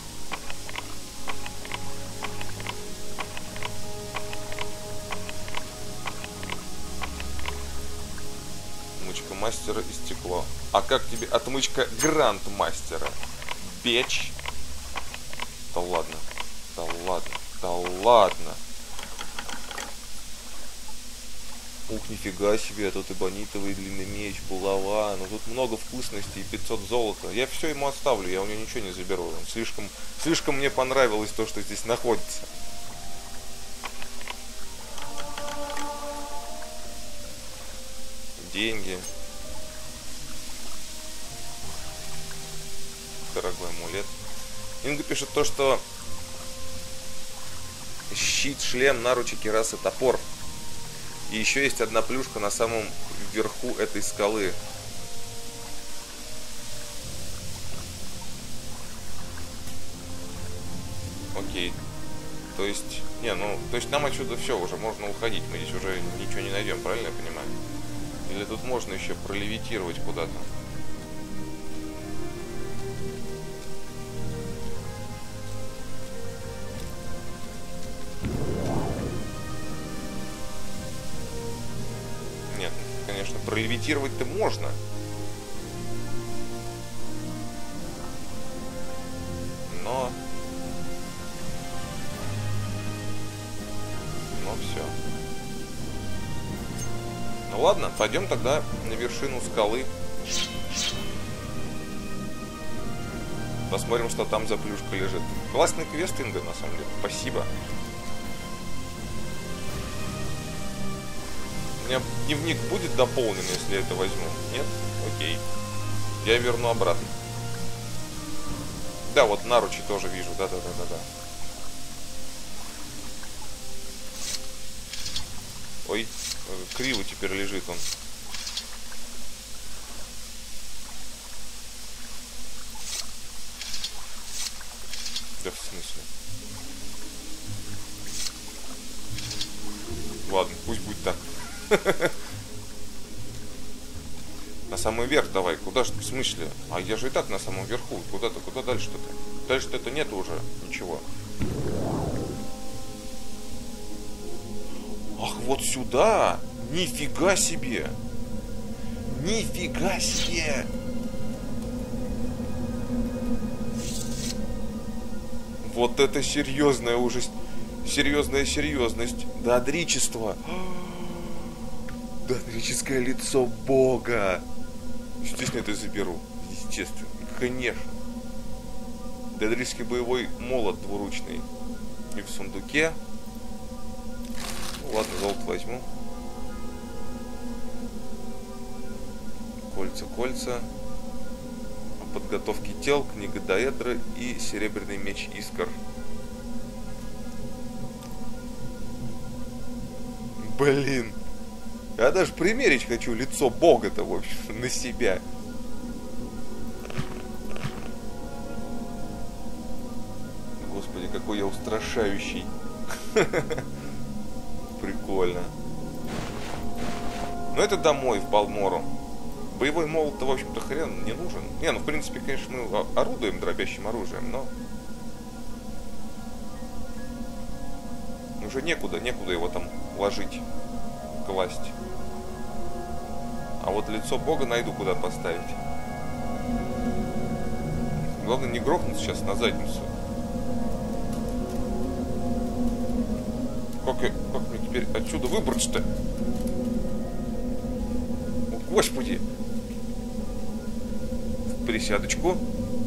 Отмычка мастера и стекло. А как тебе отмычка гранд-мастера? Печь? Да ладно. Да ладно. Да ладно. Ух, нифига себе, тут эбонитовый длинный меч, булава. Ну тут много вкусностей, 500 золота. Я все ему оставлю, я у него ничего не заберу. Он слишком мне понравилось то, что здесь находится. Деньги. Дорогой амулет. Инга пишет то, что щит, шлем, наручи, кираса, топор. И еще есть одна плюшка на самом верху этой скалы. Окей. То есть нам отсюда все, уже можно уходить. Мы здесь уже ничего не найдем, правильно я понимаю? Или тут можно еще пролевитировать куда-то? Нет, конечно, пролевитировать-то можно. Но все. Ну ладно, пойдем тогда на вершину скалы. Посмотрим, что там за плюшка лежит. Классный квест, Инга, на самом деле. Спасибо. У меня дневник будет дополнен, если я это возьму? Нет? Окей. Я верну обратно. Да, вот наручи тоже вижу. Да. Ой, криво теперь лежит он. Да, в смысле? Ладно, пусть будет так. На самый верх давай. Куда же? В смысле? А я же и так на самом верху. Куда-то, куда дальше-то? Дальше-то нету уже ничего. Ах, вот сюда! Нифига себе! Нифига себе! Вот это серьезная уже... Серьезная серьезность. Додричество. Додрическое лицо Бога. Естественно, это заберу. Естественно. Конечно. Додрический боевой молот двуручный. И в сундуке. Ладно, золото возьму. Кольца. О подготовке тел, книга Даэдра и серебряный меч Искр. Блин. Я даже примерить хочу лицо Бога-то, в общем, на себя. Господи, какой я устрашающий. Прикольно. Но это домой, в Балмору. Боевой молот-то, в общем-то, хрен не нужен. Не, ну, в принципе, конечно, мы орудуем дробящим оружием, но... Уже некуда его там ложить, класть. А вот лицо Бога найду, куда поставить. Главное, не грохнуть сейчас на задницу. Как мне теперь отсюда выбраться-то? О, Господи! Присядочку.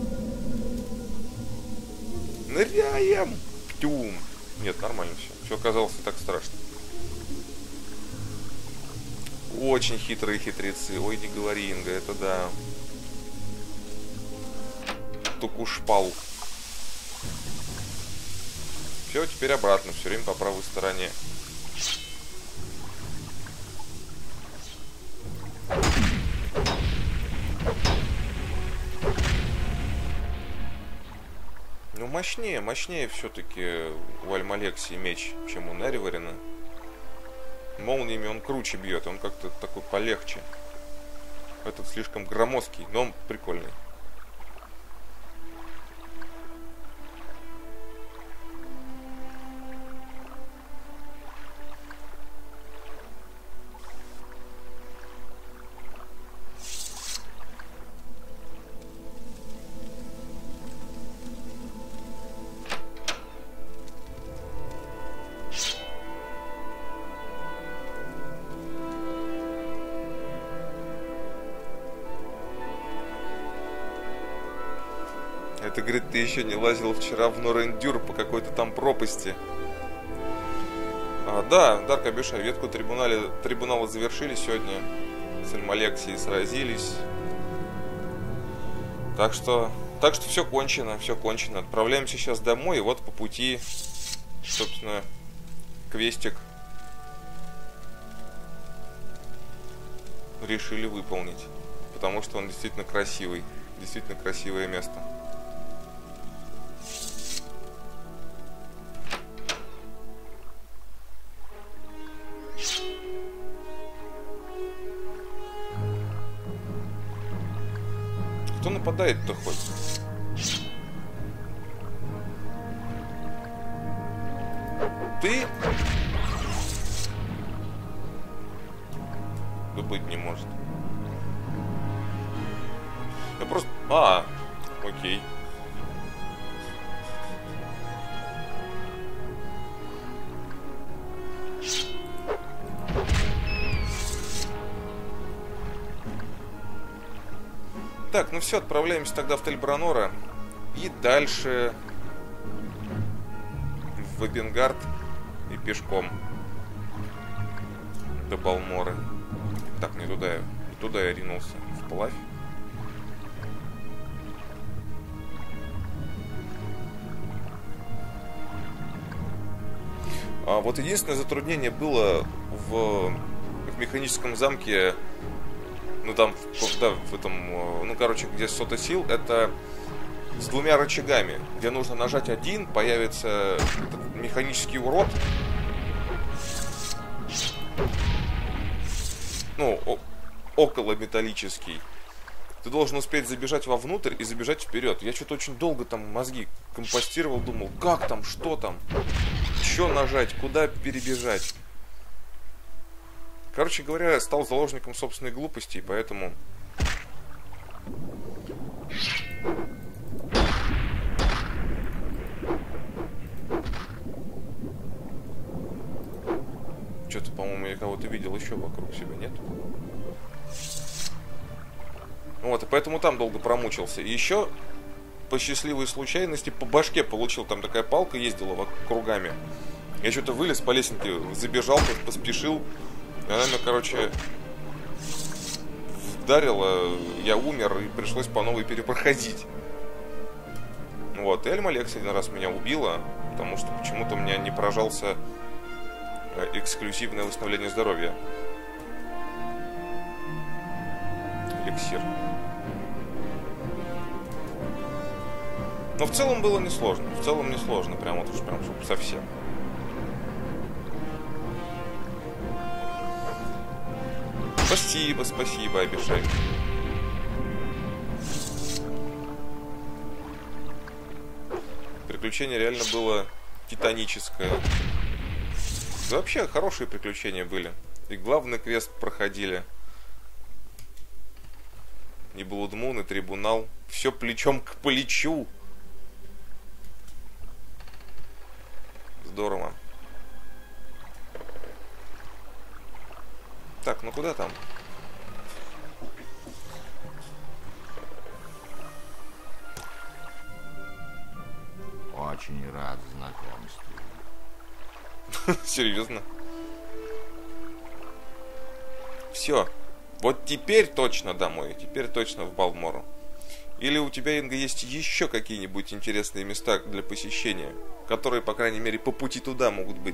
Ныряем! Птюм! Нет, нормально все. Все оказалось не так страшно. Очень хитрые хитрецы. Ой, не говори, Инга, это да. Тукушпал. Все, теперь обратно. Все время по правой стороне. Ну, мощнее все-таки у Альмалексии меч, чем у Нериварена. Молниями он круче бьет, он как-то такой полегче. Этот слишком громоздкий, но он прикольный. Это, говорит, ты еще не лазил вчера в Норендюр по какой-то там пропасти. Да, Дарк Абишай, ветку трибунала завершили сегодня. С Альмалексией сразились. Так что все кончено. Отправляемся сейчас домой, и вот по пути, собственно, квестик решили выполнить. Потому что он действительно красивый. Действительно красивое место. Кто нападает-то хоть? Ты? Да быть не может. Я просто... окей. Так, ну все, отправляемся тогда в Тельбранора. И дальше в Эбенгард и пешком до Балморы. Так, не туда я ринулся. Вплавь. Вот единственное затруднение было в механическом замке. Ну там, да, в этом, ну короче, где сота сил, это с двумя рычагами, где нужно нажать один, появится этот механический урод. Ну, около металлический. Ты должен успеть забежать вовнутрь и забежать вперед. Я что-то очень долго там мозги компостировал, думал, как там, что там, что нажать, куда перебежать. Короче говоря, я стал заложником собственной глупости, и поэтому... Что-то, по-моему, я кого-то видел еще вокруг себя, нет? Вот, и поэтому там долго промучился. И еще, по счастливой случайности, по башке получил. Там такая палка ездила кругами. Я что-то вылез по лестнике, забежал, поспешил. И она меня, короче, вдарила, я умер, и пришлось по новой перепроходить. Вот, и Альмалексия один раз меня убила, потому что почему-то у меня не поражался эксклюзивное восстановление здоровья. Эликсир. Но в целом было несложно. В целом несложно. Прям вот уж прям совсем. Спасибо, спасибо, Абишай. Приключение реально было титаническое. Да вообще хорошие приключения были. И главный квест проходили. И Блудмун, и Трибунал. Все плечом к плечу. Здорово. Так, ну куда там? Очень рад знакомству. Серьезно? Все. Вот теперь точно домой. Теперь точно в Балмору. Или у тебя, Инга, есть еще какие-нибудь интересные места для посещения, которые, по крайней мере, по пути туда могут быть?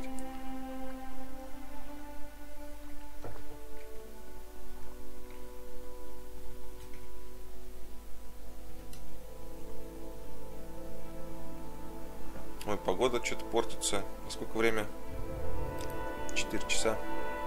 Ой, погода что-то портится. А сколько время? 4 часа.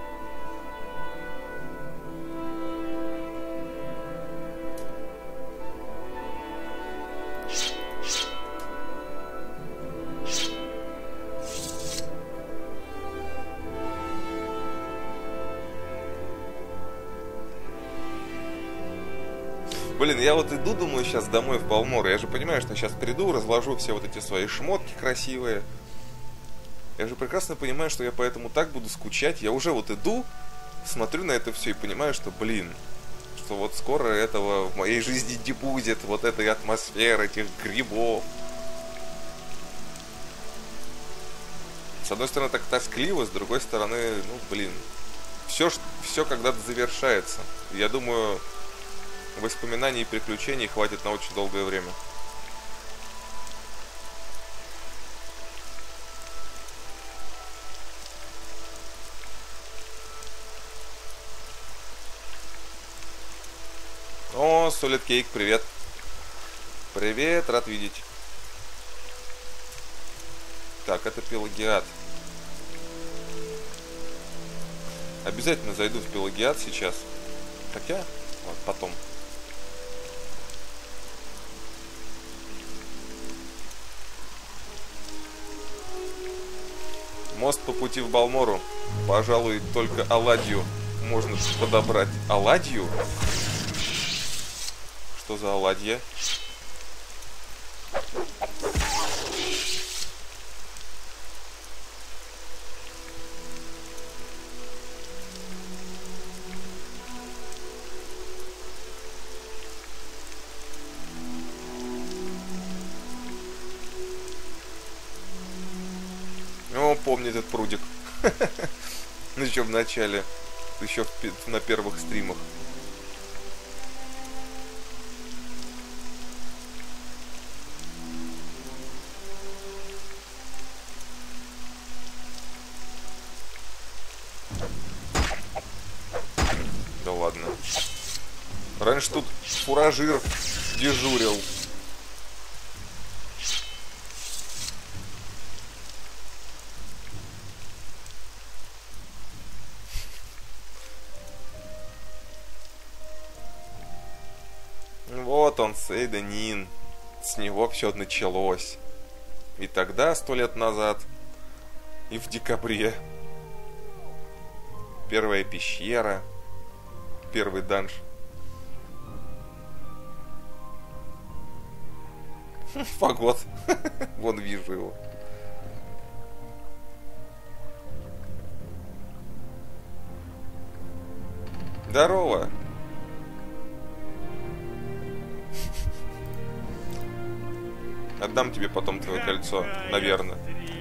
Блин, я вот иду, думаю, сейчас домой в Балмор. Я же понимаю, что сейчас приду, разложу все вот эти свои шмотки красивые. Я же прекрасно понимаю, что я поэтому так буду скучать. Я уже вот иду, смотрю на это все и понимаю, что, блин, что вот скоро этого в моей жизни не будет, вот этой атмосферы, этих грибов. С одной стороны, так тоскливо, с другой стороны, ну, блин, все когда-то завершается. Я думаю, воспоминаний и приключений хватит на очень долгое время. О, Solid Cake, привет. Привет, рад видеть. Так, это Пелагиат. Обязательно зайду в Пелагиат сейчас. Хотя, вот, потом. Мост по пути в Балмору. Пожалуй, только оладью можно подобрать. Оладью? Что за оладья? О, помню этот прудик. Ну еще в начале. Еще на первых стримах. Да ладно. Раньше тут фуражир дежурил. Вот он, Сейданин. С него все началось. И тогда, 100 лет назад, и в декабре. Первая пещера. Первый данж. Фагот. Вон вижу его. Здорово. Отдам тебе потом твое кольцо, наверное.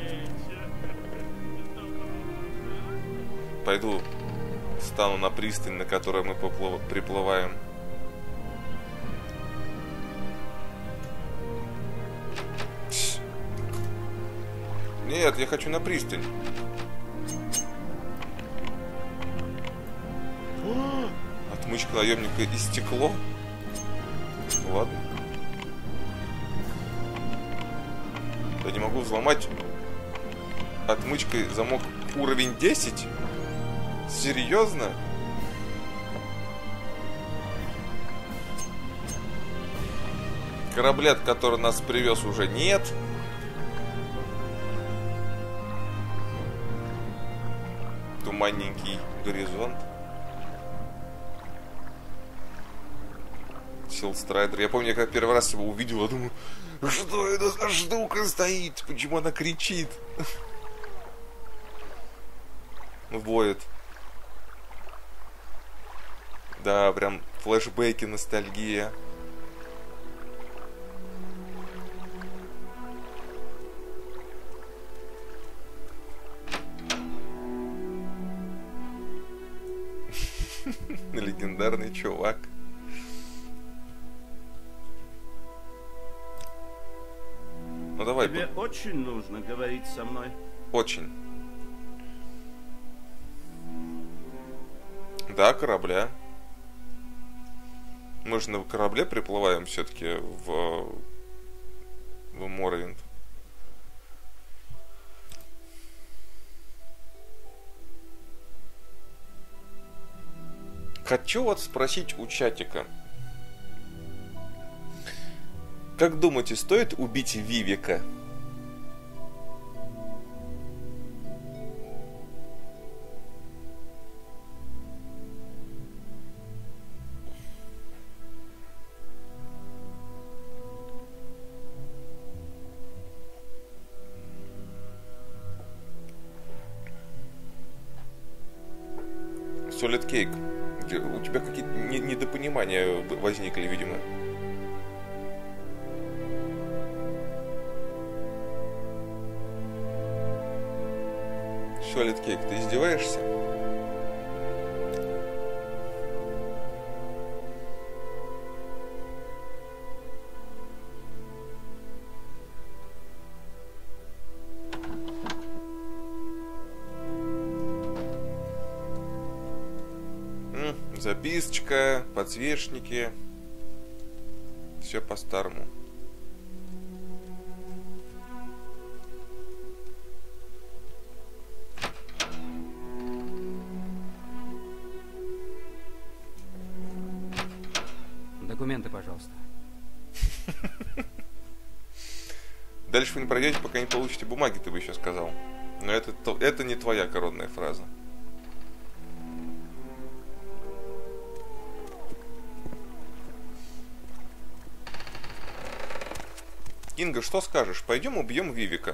Пойду стану на пристань, на которой мы приплываем. Нет, я хочу на пристань. Отмычка наемника истекло. Ладно. Я не могу взломать отмычкой замок уровень 10? Серьезно? Корабля, который нас привез, уже нет. Туманненький горизонт. Силстрайдер. Я помню, я когда первый раз его увидел, я думаю, что это за штука стоит? Почему она кричит? Воет. Да, прям флешбеки, ностальгия. Легендарный чувак. Ну давай. Тебе очень нужно говорить со мной. Очень. Да, корабля. Мы же на корабле приплываем все-таки в Морвинд. Хочу вот спросить у чатика. Как думаете, стоит убить Вивека? Solid Cake. У тебя какие-то недопонимания возникли, видимо. Solid Cake, ты издеваешься? Записочка, подсвечники. Все по-старому. Документы, пожалуйста. Дальше вы не пройдете, пока не получите бумаги, ты бы еще сказал. Но это не твоя коронная фраза. Инга, что скажешь? Пойдем убьем Вивека.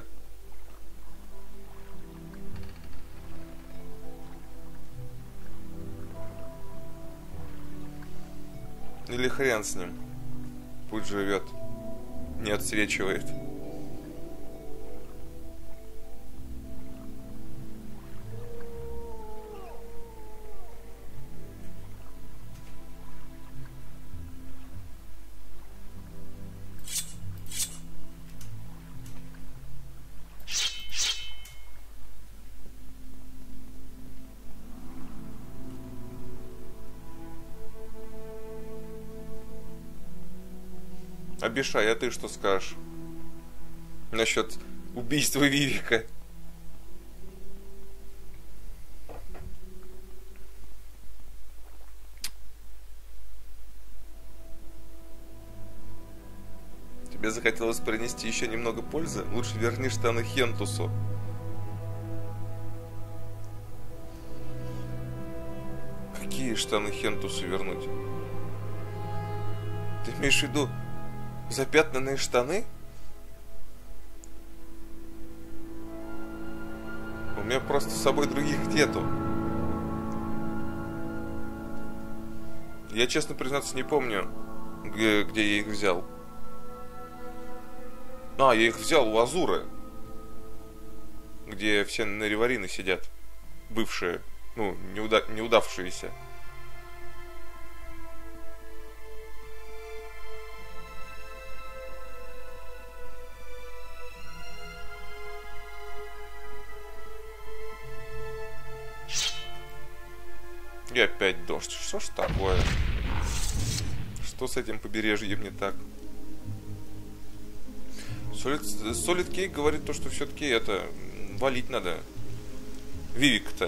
Или хрен с ним. Пусть живет. Не отсвечивает. Абишай, а ты что скажешь насчет убийства Вивека? Тебе захотелось принести еще немного пользы? Лучше верни штаны Хентусу. Какие штаны Хентусу вернуть? Ты имеешь в виду запятнанные штаны? У меня просто с собой других нету. Я, честно признаться, не помню, где я их взял. Я их взял у Азуры, где все нариварины сидят. Бывшие, неудавшиеся. И опять дождь. Что ж такое? Что с этим побережьем не так? Solid Cake говорит то, что все-таки это валить надо. Вивик-то.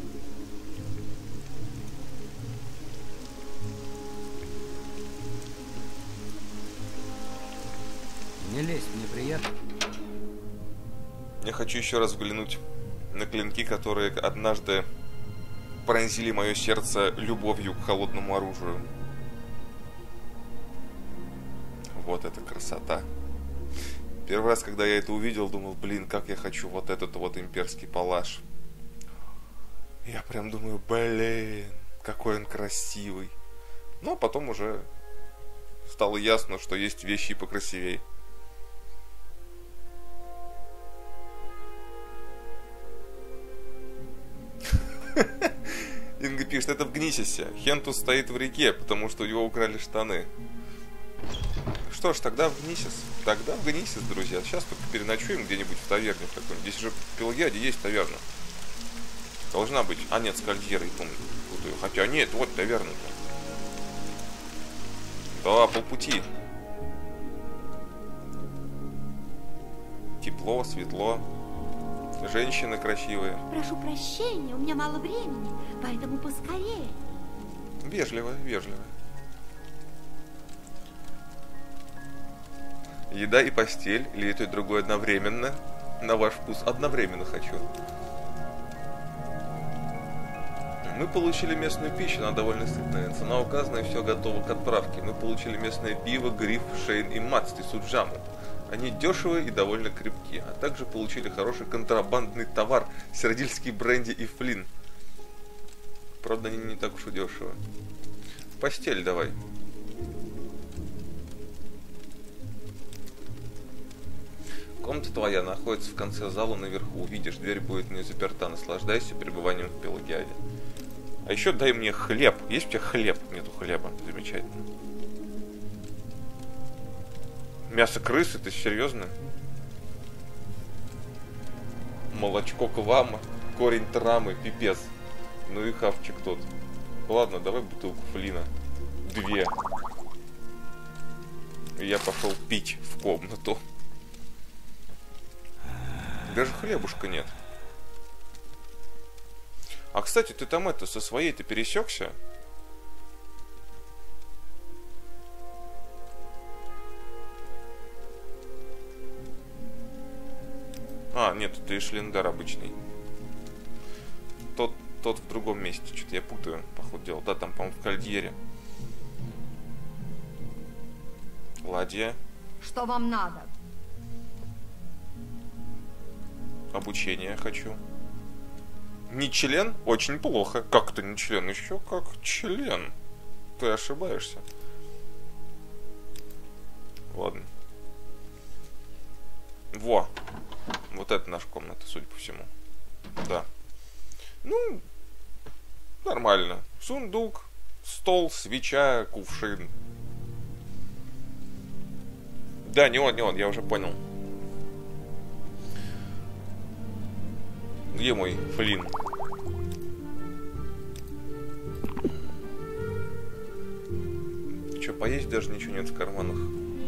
Не лезь, мне приятно. Я хочу еще раз взглянуть на клинки, которые однажды пронзили мое сердце любовью к холодному оружию. Вот это красота. Первый раз, когда я это увидел, думал, блин, как я хочу вот этот вот имперский палаш. Я прям думаю, блин, какой он красивый. Ну, а потом уже стало ясно, что есть вещи и покрасивее. Инга пишет, это в Гнисисе. Хентус стоит в реке, потому что у него украли штаны. Что ж, тогда в Гнисис. Тогда в Гнисис, друзья. Сейчас только переночуем где-нибудь в таверне в какой-нибудь. Здесь же в Пелагиаде есть таверна. Должна быть. А нет, Скальдьерой, помню. Хотя нет, вот таверна-то. Да, полпути. Тепло, светло. Женщины красивые. Прошу прощения, у меня мало времени, поэтому поскорее. Вежливо, вежливо. Еда и постель, или то и другое одновременно? На ваш вкус одновременно хочу. Мы получили местную пищу, она довольно сытная. Цена указана и все готово к отправке. Мы получили местное пиво, гриф, шейн и мацты, суджаму. Они дешевые и довольно крепкие. А также получили хороший контрабандный товар, сардильский бренди и флин. Правда, они не так уж и дешево. В постель давай. Комната твоя находится в конце зала наверху. Увидишь, дверь будет не заперта. Наслаждайся пребыванием в Пелагиаде. А еще дай мне хлеб. Есть у тебя хлеб? Нету хлеба. Замечательно. Мясо крысы? Ты серьезно? Молочко квама, корень трамы, пипец. Ну и хавчик тот. Ладно, давай бутылку флина. 2. И я пошел пить в комнату. Даже хлебушка нет. А, кстати, ты там это, со своей-то пересекся? А, нет, это Эшлендар обычный. Тот в другом месте. Что-то я путаю, по ходу дела. Да, там, по-моему, в Кальдьере. Ладья. Что вам надо? Обучение хочу. Не член? Очень плохо. Как это не член? Еще как член. Ты ошибаешься. Ладно. Во. Вот это наша комната, судя по всему. Да. Ну, нормально. Сундук, стол, свеча, кувшин. Да, не он, я уже понял. Где мой флин? Че, поесть даже ничего нет в карманах.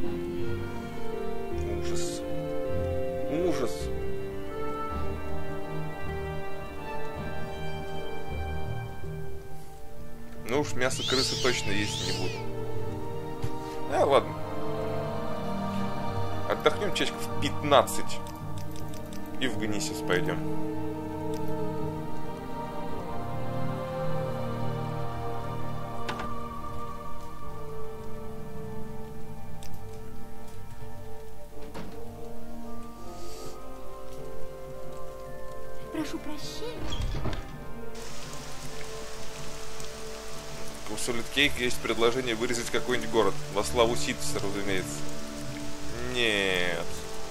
Ужас. Ужас. Ну уж мясо крысы точно есть не буду. А, ладно. Отдохнем часиков 15. И в Гнисис пойдем. Прошу прощения. У Solid Cake есть предложение вырезать какой-нибудь город. Во славу Ситца, разумеется. Нет.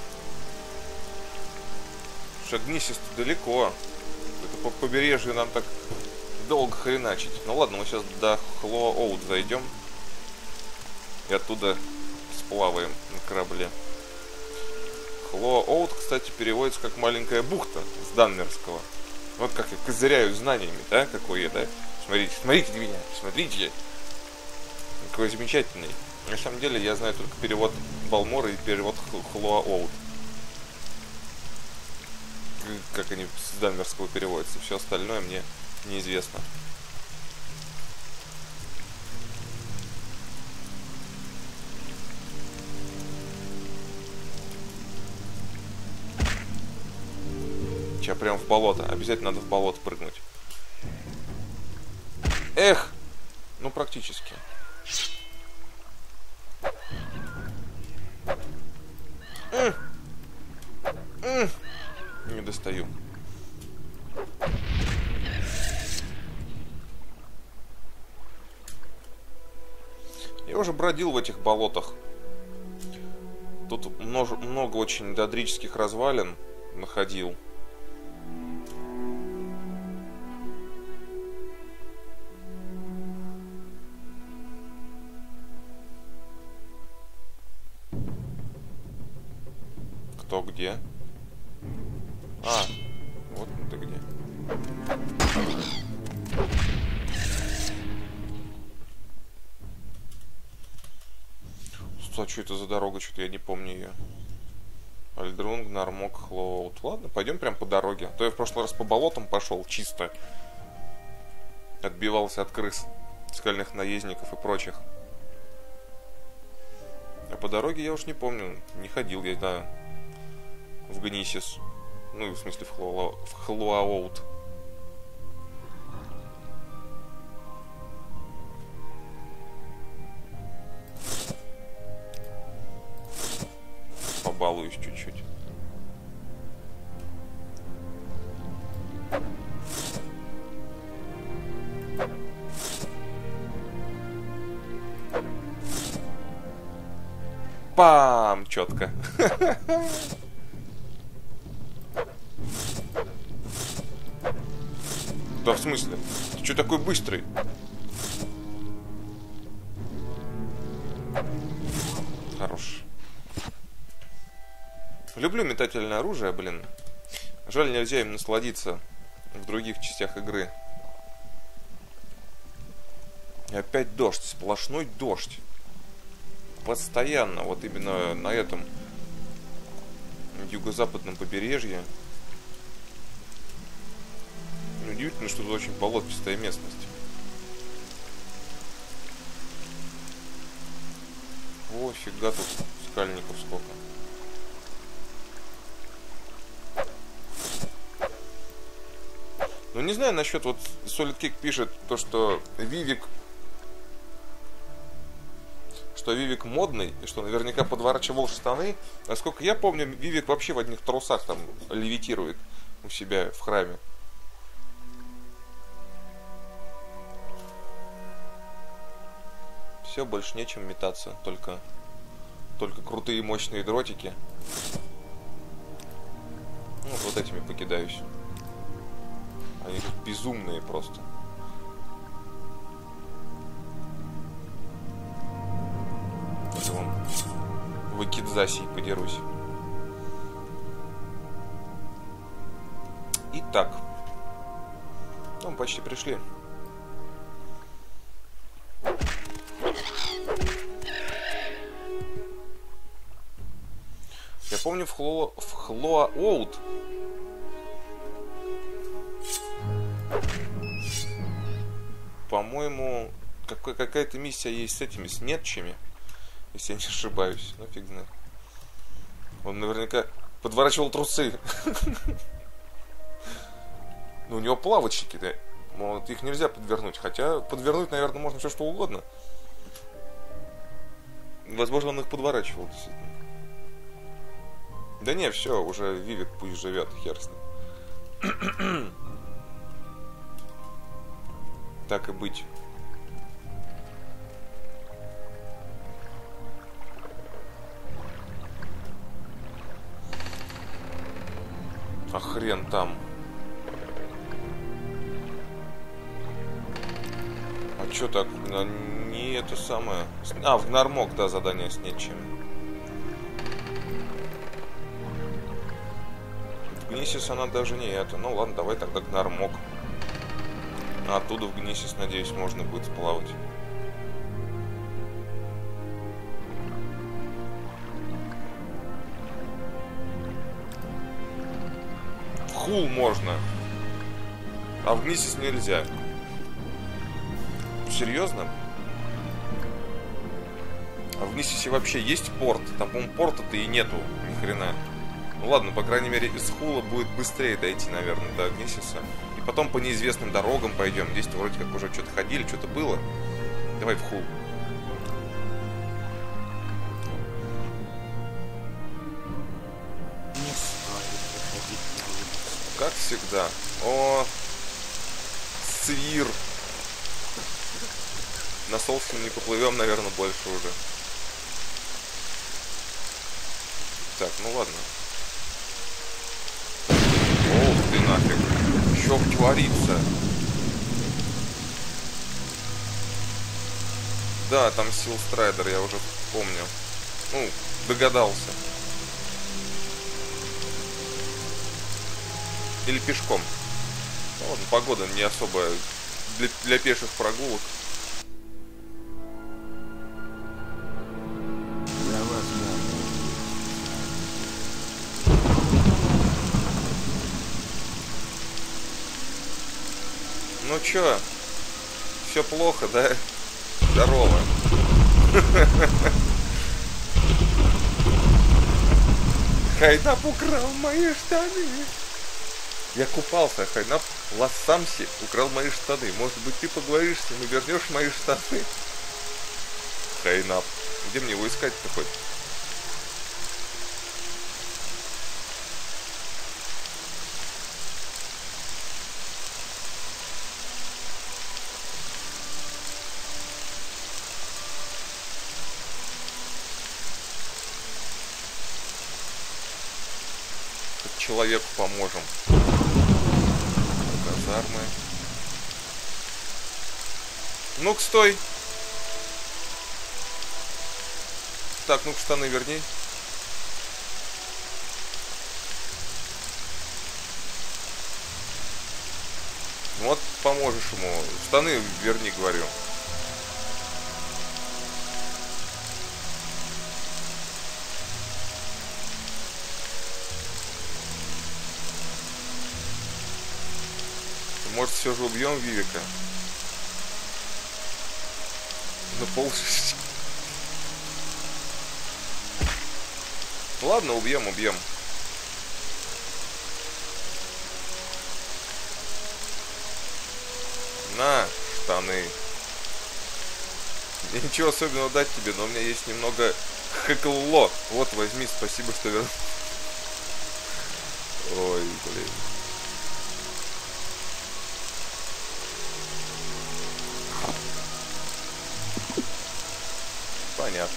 Гнисис далеко. Это по побережью нам так долго хреначить. Ну ладно, мы сейчас до Хлоа-Оут зайдем. И оттуда сплаваем на корабле. Хлоа-Оут, кстати, переводится как маленькая бухта с данмерского. Вот как я козыряю знаниями, да? Какой я, да? Смотрите, смотрите на меня, смотрите. Какой замечательный. На самом деле я знаю только перевод Балмора и перевод Хлоа-Оут. как они с данмерского переводятся. Все остальное мне неизвестно. Сейчас прям в болото. Обязательно надо в болото прыгнуть. Эх! Ну, практически. Не достаю. Я уже бродил в этих болотах. Тут много очень додрических развалин находил. Кто где? А, вот ты где. А что это за дорога? Что-то я не помню ее. Альдрунг, Нармок, Хлоут. Ладно, пойдем прям по дороге. А то я в прошлый раз по болотам пошел чисто. Отбивался от крыс, скальных наездников и прочих. А по дороге я уж не помню. Не ходил я, да, в Гнисис. Ну, в смысле, в Хлоаут. Побалуюсь чуть-чуть. Пам! Четко. Да в смысле? Ты что такой быстрый? Хорош. Люблю метательное оружие, блин. Жаль, нельзя им насладиться в других частях игры. И опять дождь, сплошной дождь. Постоянно, вот именно на этом юго-западном побережье. Удивительно, что тут очень болотистая местность. О, фига тут скальников сколько. Ну, не знаю насчет, вот Solid Cake пишет то, что Вивик модный, и что наверняка подворачивал штаны. Насколько я помню, Вивик вообще в одних трусах там левитирует у себя в храме. Все, больше нечем метаться, только крутые мощные дротики. Ну, вот этими покидаюсь. Они тут безумные просто. Я вон в Акидзасе подерусь. Итак. Ну, мы почти пришли. Я помню в Хлоаут по-моему, какая-то миссия есть с этими, с нетчами, если я не ошибаюсь. Ну, фиг знает. Он наверняка подворачивал трусы. Ну, у него плавочники, да. Вот их нельзя подвернуть. Хотя подвернуть, наверное, можно все что угодно. Возможно, он их подворачивал, действительно. Да не, все, уже Вивик пусть живет, хер с ним. Так и быть. А хрен там. А чё так? Не это самое. А, в Нармок, да, задание с нечем. В Гнисис она даже не это. Ну ладно, давай тогда к Нармок. А оттуда в Гнисис, надеюсь, можно будет сплавать. Хул можно. А в Гнисис нельзя. Серьезно? А в Гнисисе вообще есть порт? Там, по-моему, порта-то и нету, ни хрена. Ну ладно, по крайней мере, из Хула будет быстрее дойти, наверное, до Гнисиса. И потом по неизвестным дорогам пойдем. Здесь вроде как уже что-то ходили, что-то было. Давай в Хул. Не стоит выходить на улицу. Как всегда. О, свир. На Солском не поплывем, наверное, больше уже. Так, ну ладно. Ох ты нафиг. Что творится? Да, там Силстрайдер, я уже помню. Ну, догадался. Или пешком. Ну ладно, погода не особая для пеших прогулок. Я вас Ну чё? Все плохо, да? Здорово. Хайнап украл мои штаны. Я купался, а Хайнап Лассамси украл мои штаны. Может быть, ты поговоришь с ним и вернешь мои штаны? Хайнап. Где мне его искать-то хоть? Человеку поможем. Казармы. Ну-ка, стой. Так, ну-ка, штаны верни. Вот поможешь ему. Штаны верни, говорю. Может, все же убьем Вивика? На полшишечки. Ладно, убьем. На, штаны. Мне ничего особенного дать тебе, но у меня есть немного хэкло. Вот, возьми, спасибо, что вернул. Ой, блин. Понятно.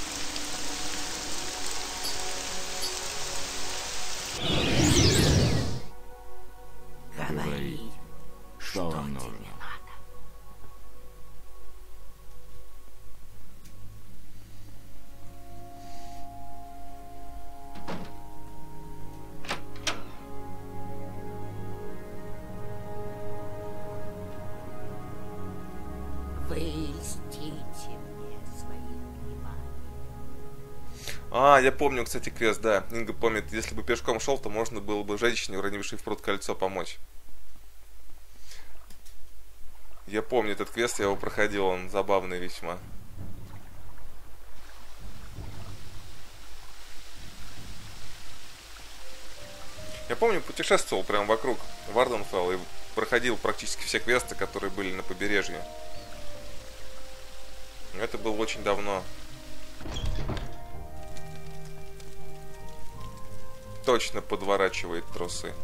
Говори, Что вам нужно? тебе надо. Вы льстите мне своим вниманием. А, я помню, кстати, квест, да. Инга помнит, если бы пешком шел, то можно было бы женщине, уронившей в пруд кольцо, помочь. Я помню этот квест, я его проходил, он забавный весьма. Я помню, путешествовал прям вокруг Варденфелл и проходил практически все квесты, которые были на побережье. Это было очень давно. Точно подворачивает трусы.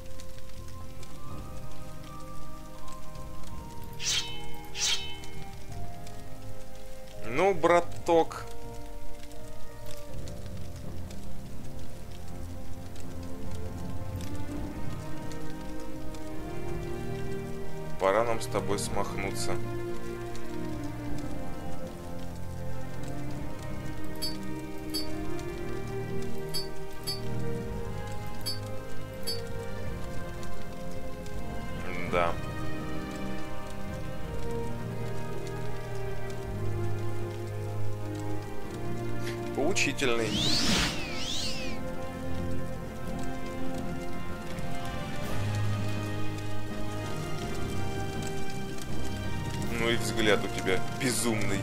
Ну, браток. Пора нам с тобой смахнуться. Да. Поучительный. взгляд у тебя безумный.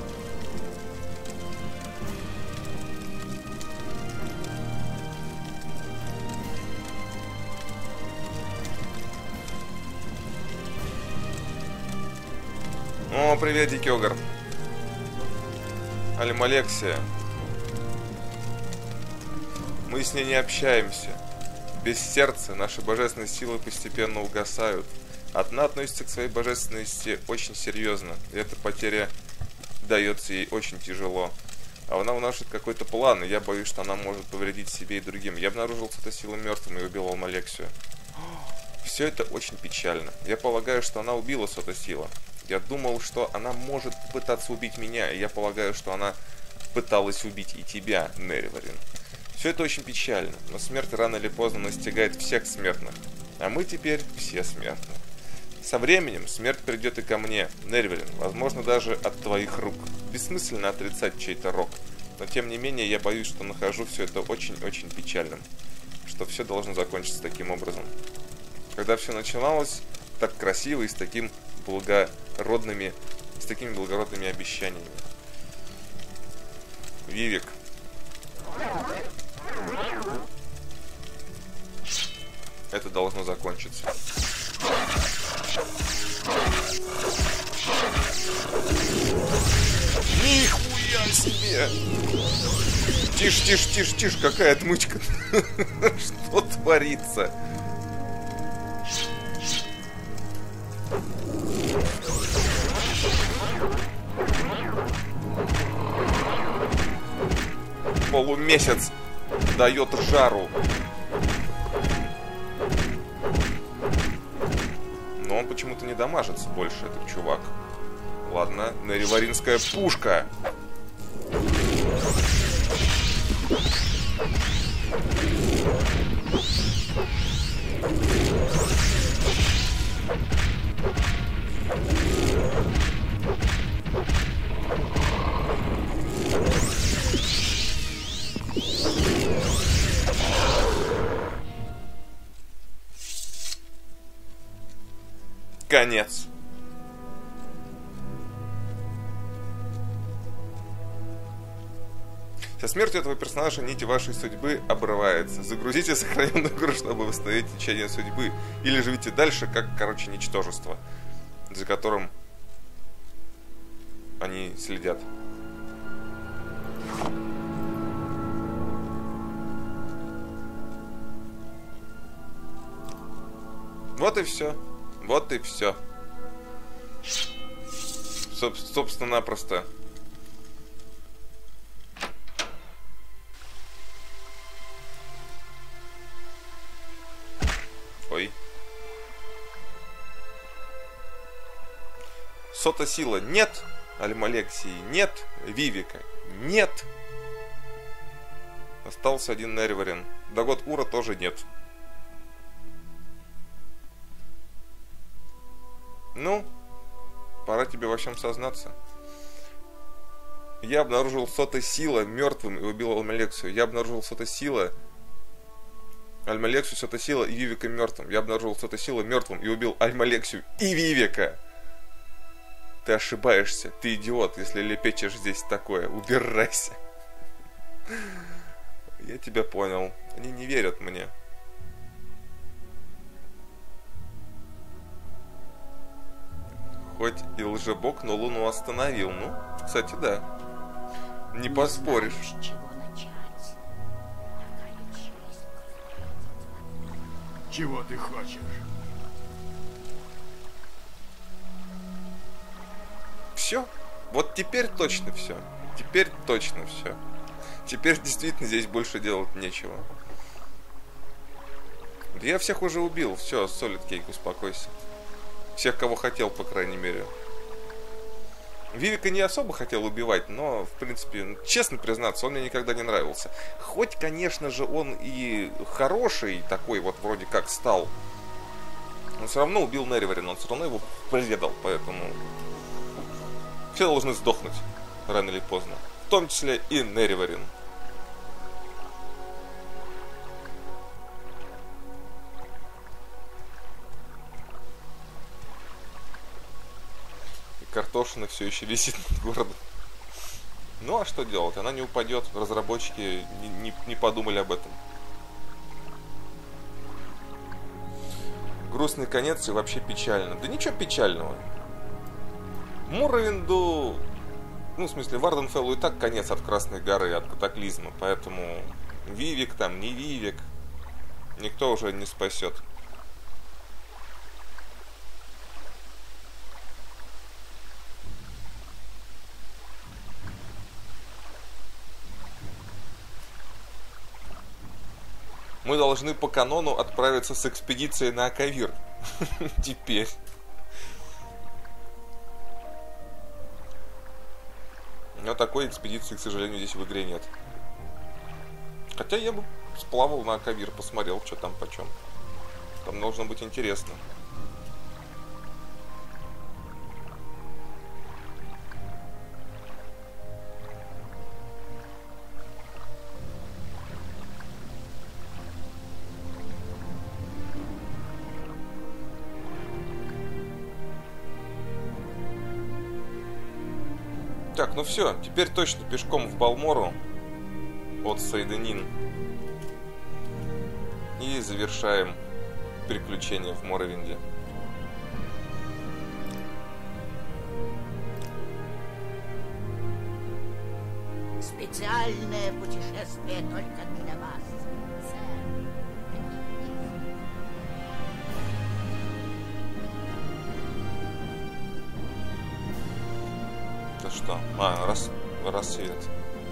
О, привет, Дикий Огр. Альмалексия. Мы с ней не общаемся. Без сердца наши божественные силы постепенно угасают. Она относится к своей божественности очень серьезно. И эта потеря дается ей очень тяжело. А она вносит какой-то план, и я боюсь, что она может повредить себе и другим. Я обнаружил Сотосила мертвым и убил Альмалексию. Все это очень печально. Я полагаю, что она убила Сотосила. Я думал, что она может пытаться убить меня, и я полагаю, что она пыталась убить и тебя, Нериварин. Все это очень печально, но смерть рано или поздно настигает всех смертных, а мы теперь все смертны. Со временем смерть придет и ко мне, Нериварин, возможно, даже от твоих рук. Бессмысленно отрицать чей-то рок, но тем не менее я боюсь, что нахожу все это очень-очень печальным, что все должно закончиться таким образом. Когда все начиналось так красиво и с такими благородными обещаниями. Вивик. Это должно закончиться. Нихуя себе! Тише, тише, тише, тише, какая отмычка! Что творится? Полумесяц дает жару. Но он почему-то не дамажится больше, этот чувак. Ладно, нериваринская пушка. Конец. Со смертью этого персонажа нить вашей судьбы обрывается. Загрузите сохраненную игру, чтобы восстановить течение судьбы. Или живите дальше, как, короче, ничтожество, за которым они следят. Вот и все. Вот и все. Собственно-напросто. Ой. Сотосила нет. Альмалексии нет. Вивика нет. Остался один Нериварин. Дагод Ура тоже нет. Ну, пора тебе во всем сознаться. Я обнаружил Сотосила мертвым и убил Альмалексию. Я обнаружил Сотосила, Альмалексию, Сотосила и Вивика мертвым. Я обнаружил Сотосила мертвым и убил Альмалексию и Вивика. Ты ошибаешься, ты идиот, если лепечешь здесь такое. Убирайся. Я тебя понял. Они не верят мне. Хоть и лжебок, но Луну остановил. Ну, кстати, да. Не поспоришь. Чего ты хочешь? Все. Вот теперь точно все. Теперь точно все. Теперь действительно здесь больше делать нечего. Да я всех уже убил. Все, Солид Кейк, успокойся. Всех, кого хотел, по крайней мере. Вивика не особо хотел убивать, но, в принципе, честно признаться, он мне никогда не нравился. Хоть, конечно же, он и хороший такой вот вроде как стал. Он все равно убил Нериварина, он все равно его предал, поэтому... Все должны сдохнуть, рано или поздно. В том числе и Нериварин. опустошена, все еще висит над городом. Ну а что делать? Она не упадет. Разработчики не подумали об этом. Грустный конец и вообще печально. Да ничего печального. Моровинду, ну в смысле Варденфеллу и так конец от Красной горы, от катаклизма. Поэтому Вивик там, не Вивик, никто уже не спасет. Мы должны по канону отправиться с экспедицией на Акавир. Теперь. Но такой экспедиции, к сожалению, здесь в игре нет. Хотя я бы сплавал на Акавир, посмотрел, что там почем. Там должно быть интересно. Так, ну все, теперь точно пешком в Балмору от Сейденин. И завершаем приключения в Моровинде. Специальное путешествие только для вас, сэр. Да что? Рассвет.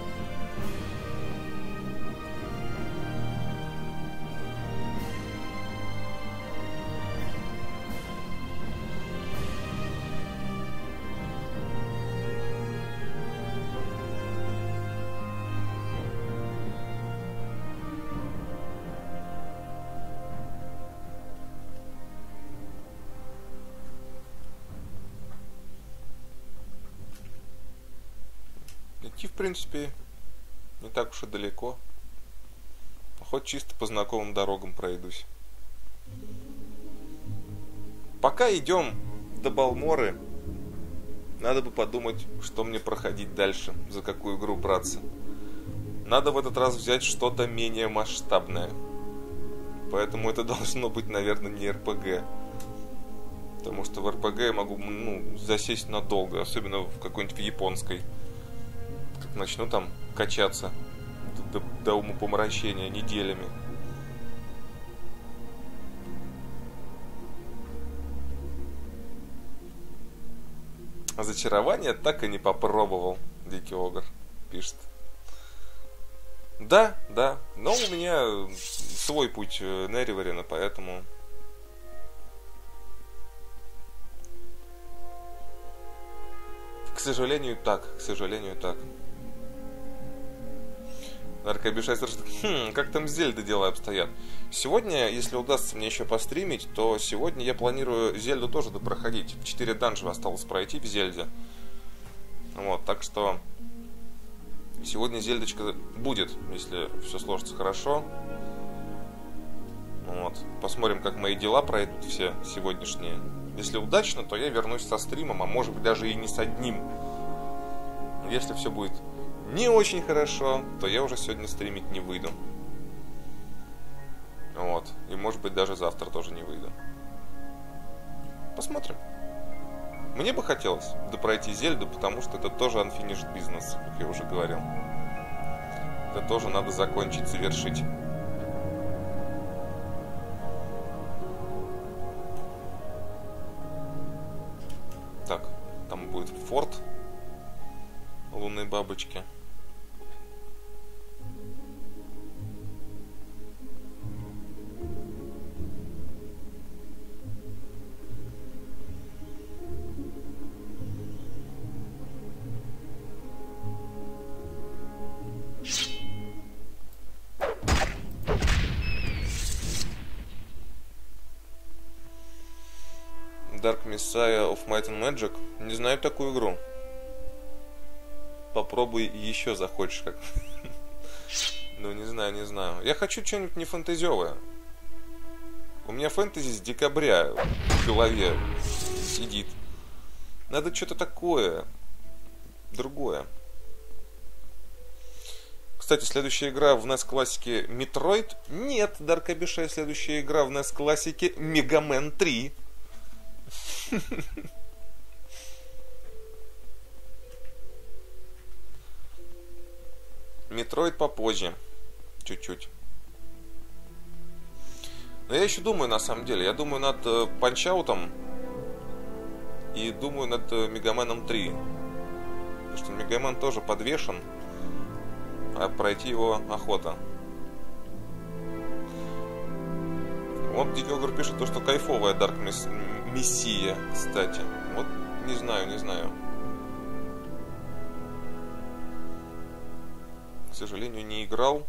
Идти, в принципе, не так уж и далеко. Хоть чисто по знакомым дорогам пройдусь. Пока идем до Балморы, надо бы подумать, что мне проходить дальше, за какую игру браться. Надо в этот раз взять что-то менее масштабное. Поэтому это должно быть, наверное, не РПГ. Потому что в РПГ я могу, засесть надолго, особенно в какой-нибудь японской. Как начну там качаться до умопомрачения неделями. А зачарование так и не попробовал, Дикий Огр пишет. Да, но у меня свой путь Нериварена, поэтому... К сожалению, так. Наркобешайстер, как там с Зельдой дела обстоят? Сегодня, если удастся мне еще постримить, то сегодня я планирую Зельду тоже допроходить. 4 данжа осталось пройти в Зельде. Вот, так что сегодня Зельдочка будет, если все сложится хорошо. Вот, посмотрим, как мои дела пройдут все сегодняшние. Если удачно, то я вернусь со стримом, а может быть даже и не с одним. Если все будет не очень хорошо, то я уже сегодня стримить не выйду. Вот. И может быть даже завтра тоже не выйду. Посмотрим. Мне бы хотелось допройти Зельду, потому что это тоже unfinished business, как я уже говорил. Это тоже надо закончить, завершить. Так, там будет форт лунной бабочки. Dark Messiah of Might and Magic. Не знаю такую игру. Попробуй еще захочешь как. Ну, не знаю. Я хочу что-нибудь не фэнтезиовое. У меня фэнтези с декабря в голове сидит. Надо что-то такое. Другое. Кстати, следующая игра в NES классике Metroid? Нет, Дарк Абишай, следующая игра в NES классике Mega Man 3. Metroid попозже. Чуть-чуть. Но я еще думаю, на самом деле. Я думаю над Punch-Out'ом и думаю над Мегаменом 3. Потому что Мегамен тоже подвешен, а пройти его охота. Вот Дикий Огр пишет то, что кайфовая Dark Messiah, кстати. Вот не знаю. К сожалению, не играл.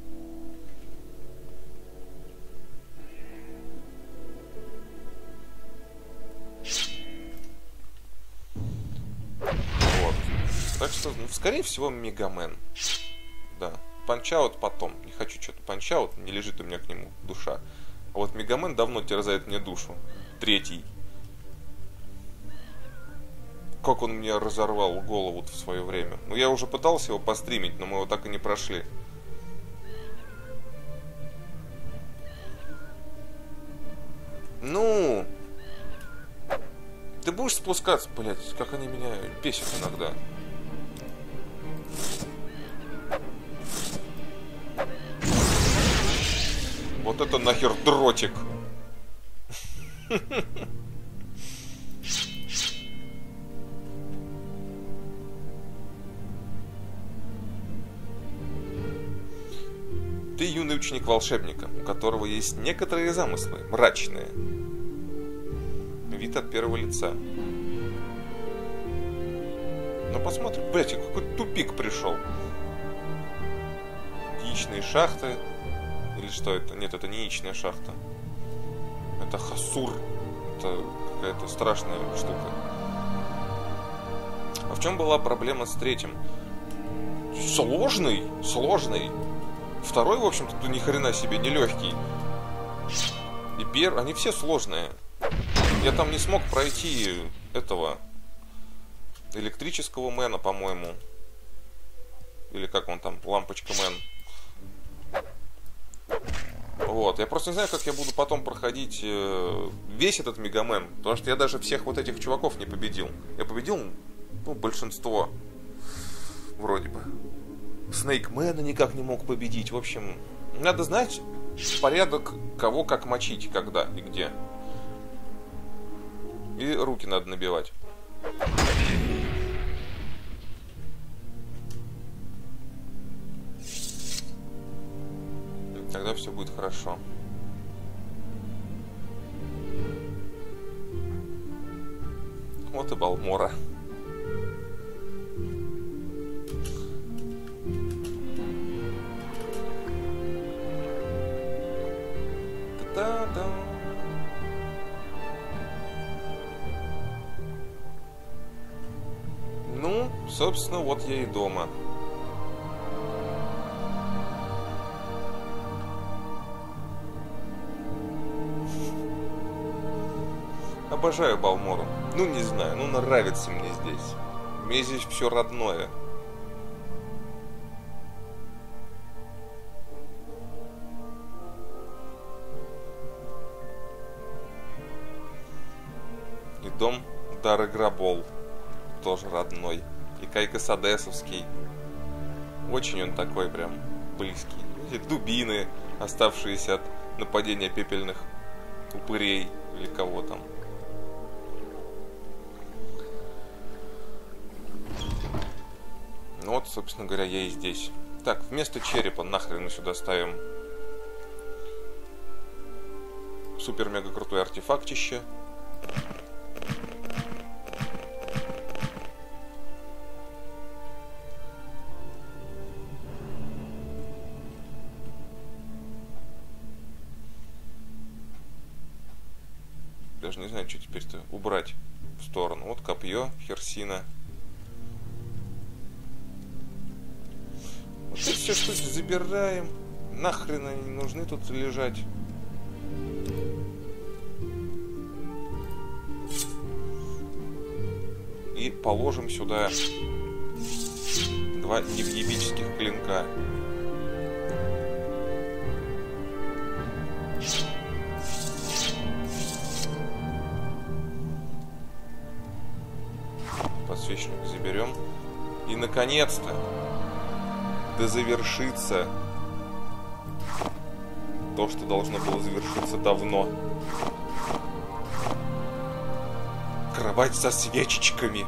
Вот. Так что, скорее всего, Мегамен. Да. Punch-Out потом. Не хочу что-то Punch-Out, не лежит у меня к нему душа. А вот Мегамен давно терзает мне душу. 3. Как он мне разорвал голову в свое время. Ну, я уже пытался его постримить, но мы его так и не прошли. Ну... Ты будешь спускаться, блядь, как они меня бесят иногда. Вот это нахер дротик. Ты юный ученик волшебника, у которого есть некоторые замыслы, мрачные. Вид от первого лица. Ну посмотрим. Блять, какой тупик пришел. Яичные шахты. Или что это? Нет, это не яичная шахта. Это Хасур. Это какая-то страшная штука. А в чем была проблема с 3? Сложный. Второй, в общем-то, ни хрена себе не легкий. И первый, они все сложные. Я там не смог пройти этого электрического мэна, по-моему. Или как он там, лампочка мэн. Вот, я просто не знаю, как я буду потом проходить весь этот Мегамен. Потому что я даже всех вот этих чуваков не победил. Я победил, ну, большинство. Вроде бы. Снейкмена никак не мог победить. В общем, надо знать порядок, кого как мочить, когда и где. И руки надо набивать. Тогда все будет хорошо. Вот и Балмора. Та-да-да. Ну, собственно, вот я и дома. Обожаю Балмору. Ну, не знаю, ну нравится мне здесь. Мне здесь все родное. И дом Дары Грабол тоже родной. И Кайка Садесовский. Очень он такой прям близкий. Эти дубины, оставшиеся от нападения пепельных упырей или кого там. Ну вот, собственно говоря, я и здесь. Так, вместо черепа нахрен мы сюда ставим супер-мега крутой артефактище. Даже не знаю, что теперь-то убрать в сторону. Вот копье Херсина. Вот эти все штуки забираем. Нахрен они не нужны тут лежать. положим сюда 2 невъебических клинка. Подсвечник заберем. И наконец-то да завершится то, что должно было завершиться давно. Кровать со свечечками.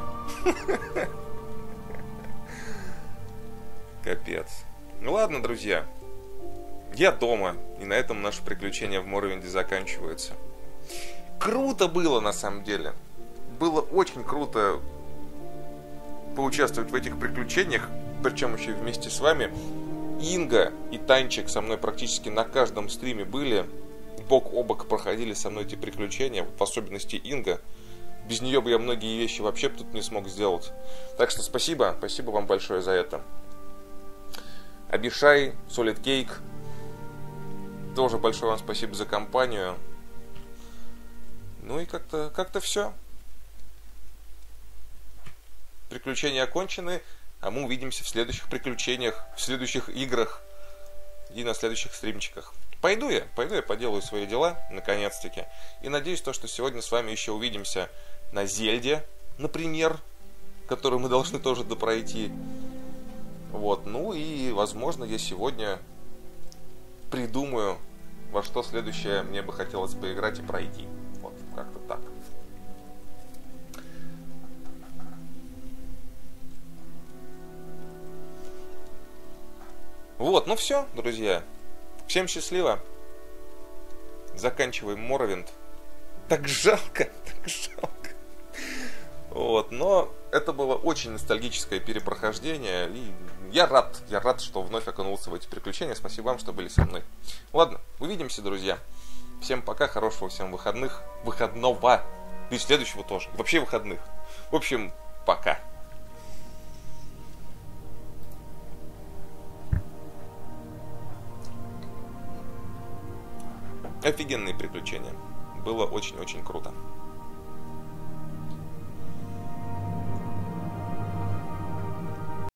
Капец. Ну ладно, друзья. Я дома. И на этом наше приключение в Моровинде заканчивается. Круто было, на самом деле. Было очень круто поучаствовать в этих приключениях. Причем еще и вместе с вами. Инга и Танчик со мной практически на каждом стриме были. Бок о бок проходили со мной эти приключения. В особенности Инга. Без нее бы я многие вещи вообще тут не смог сделать. Так что спасибо. Спасибо вам большое за это. Абишай, Solid Cake. Тоже большое вам спасибо за компанию. Ну и как-то все. Приключения окончены. А мы увидимся в следующих приключениях, в следующих играх и на следующих стримчиках. Пойду я поделаю свои дела, наконец-таки. И надеюсь, что сегодня с вами еще увидимся на Зельде, например, которую мы должны тоже допройти. Вот, ну и, возможно, я сегодня придумаю, во что следующее мне бы хотелось поиграть и пройти. Вот, как-то так. Вот, ну все, друзья. Всем счастливо. Заканчиваем Моровинд. Так жалко, так жалко. Вот, но это было очень ностальгическое перепрохождение. И я рад, что вновь окунулся в эти приключения. Спасибо вам, что были со мной. Ладно, увидимся, друзья. Всем пока, хорошего всем выходного. И следующего тоже. Вообще выходных. В общем, пока. Офигенные приключения. Было очень-очень круто.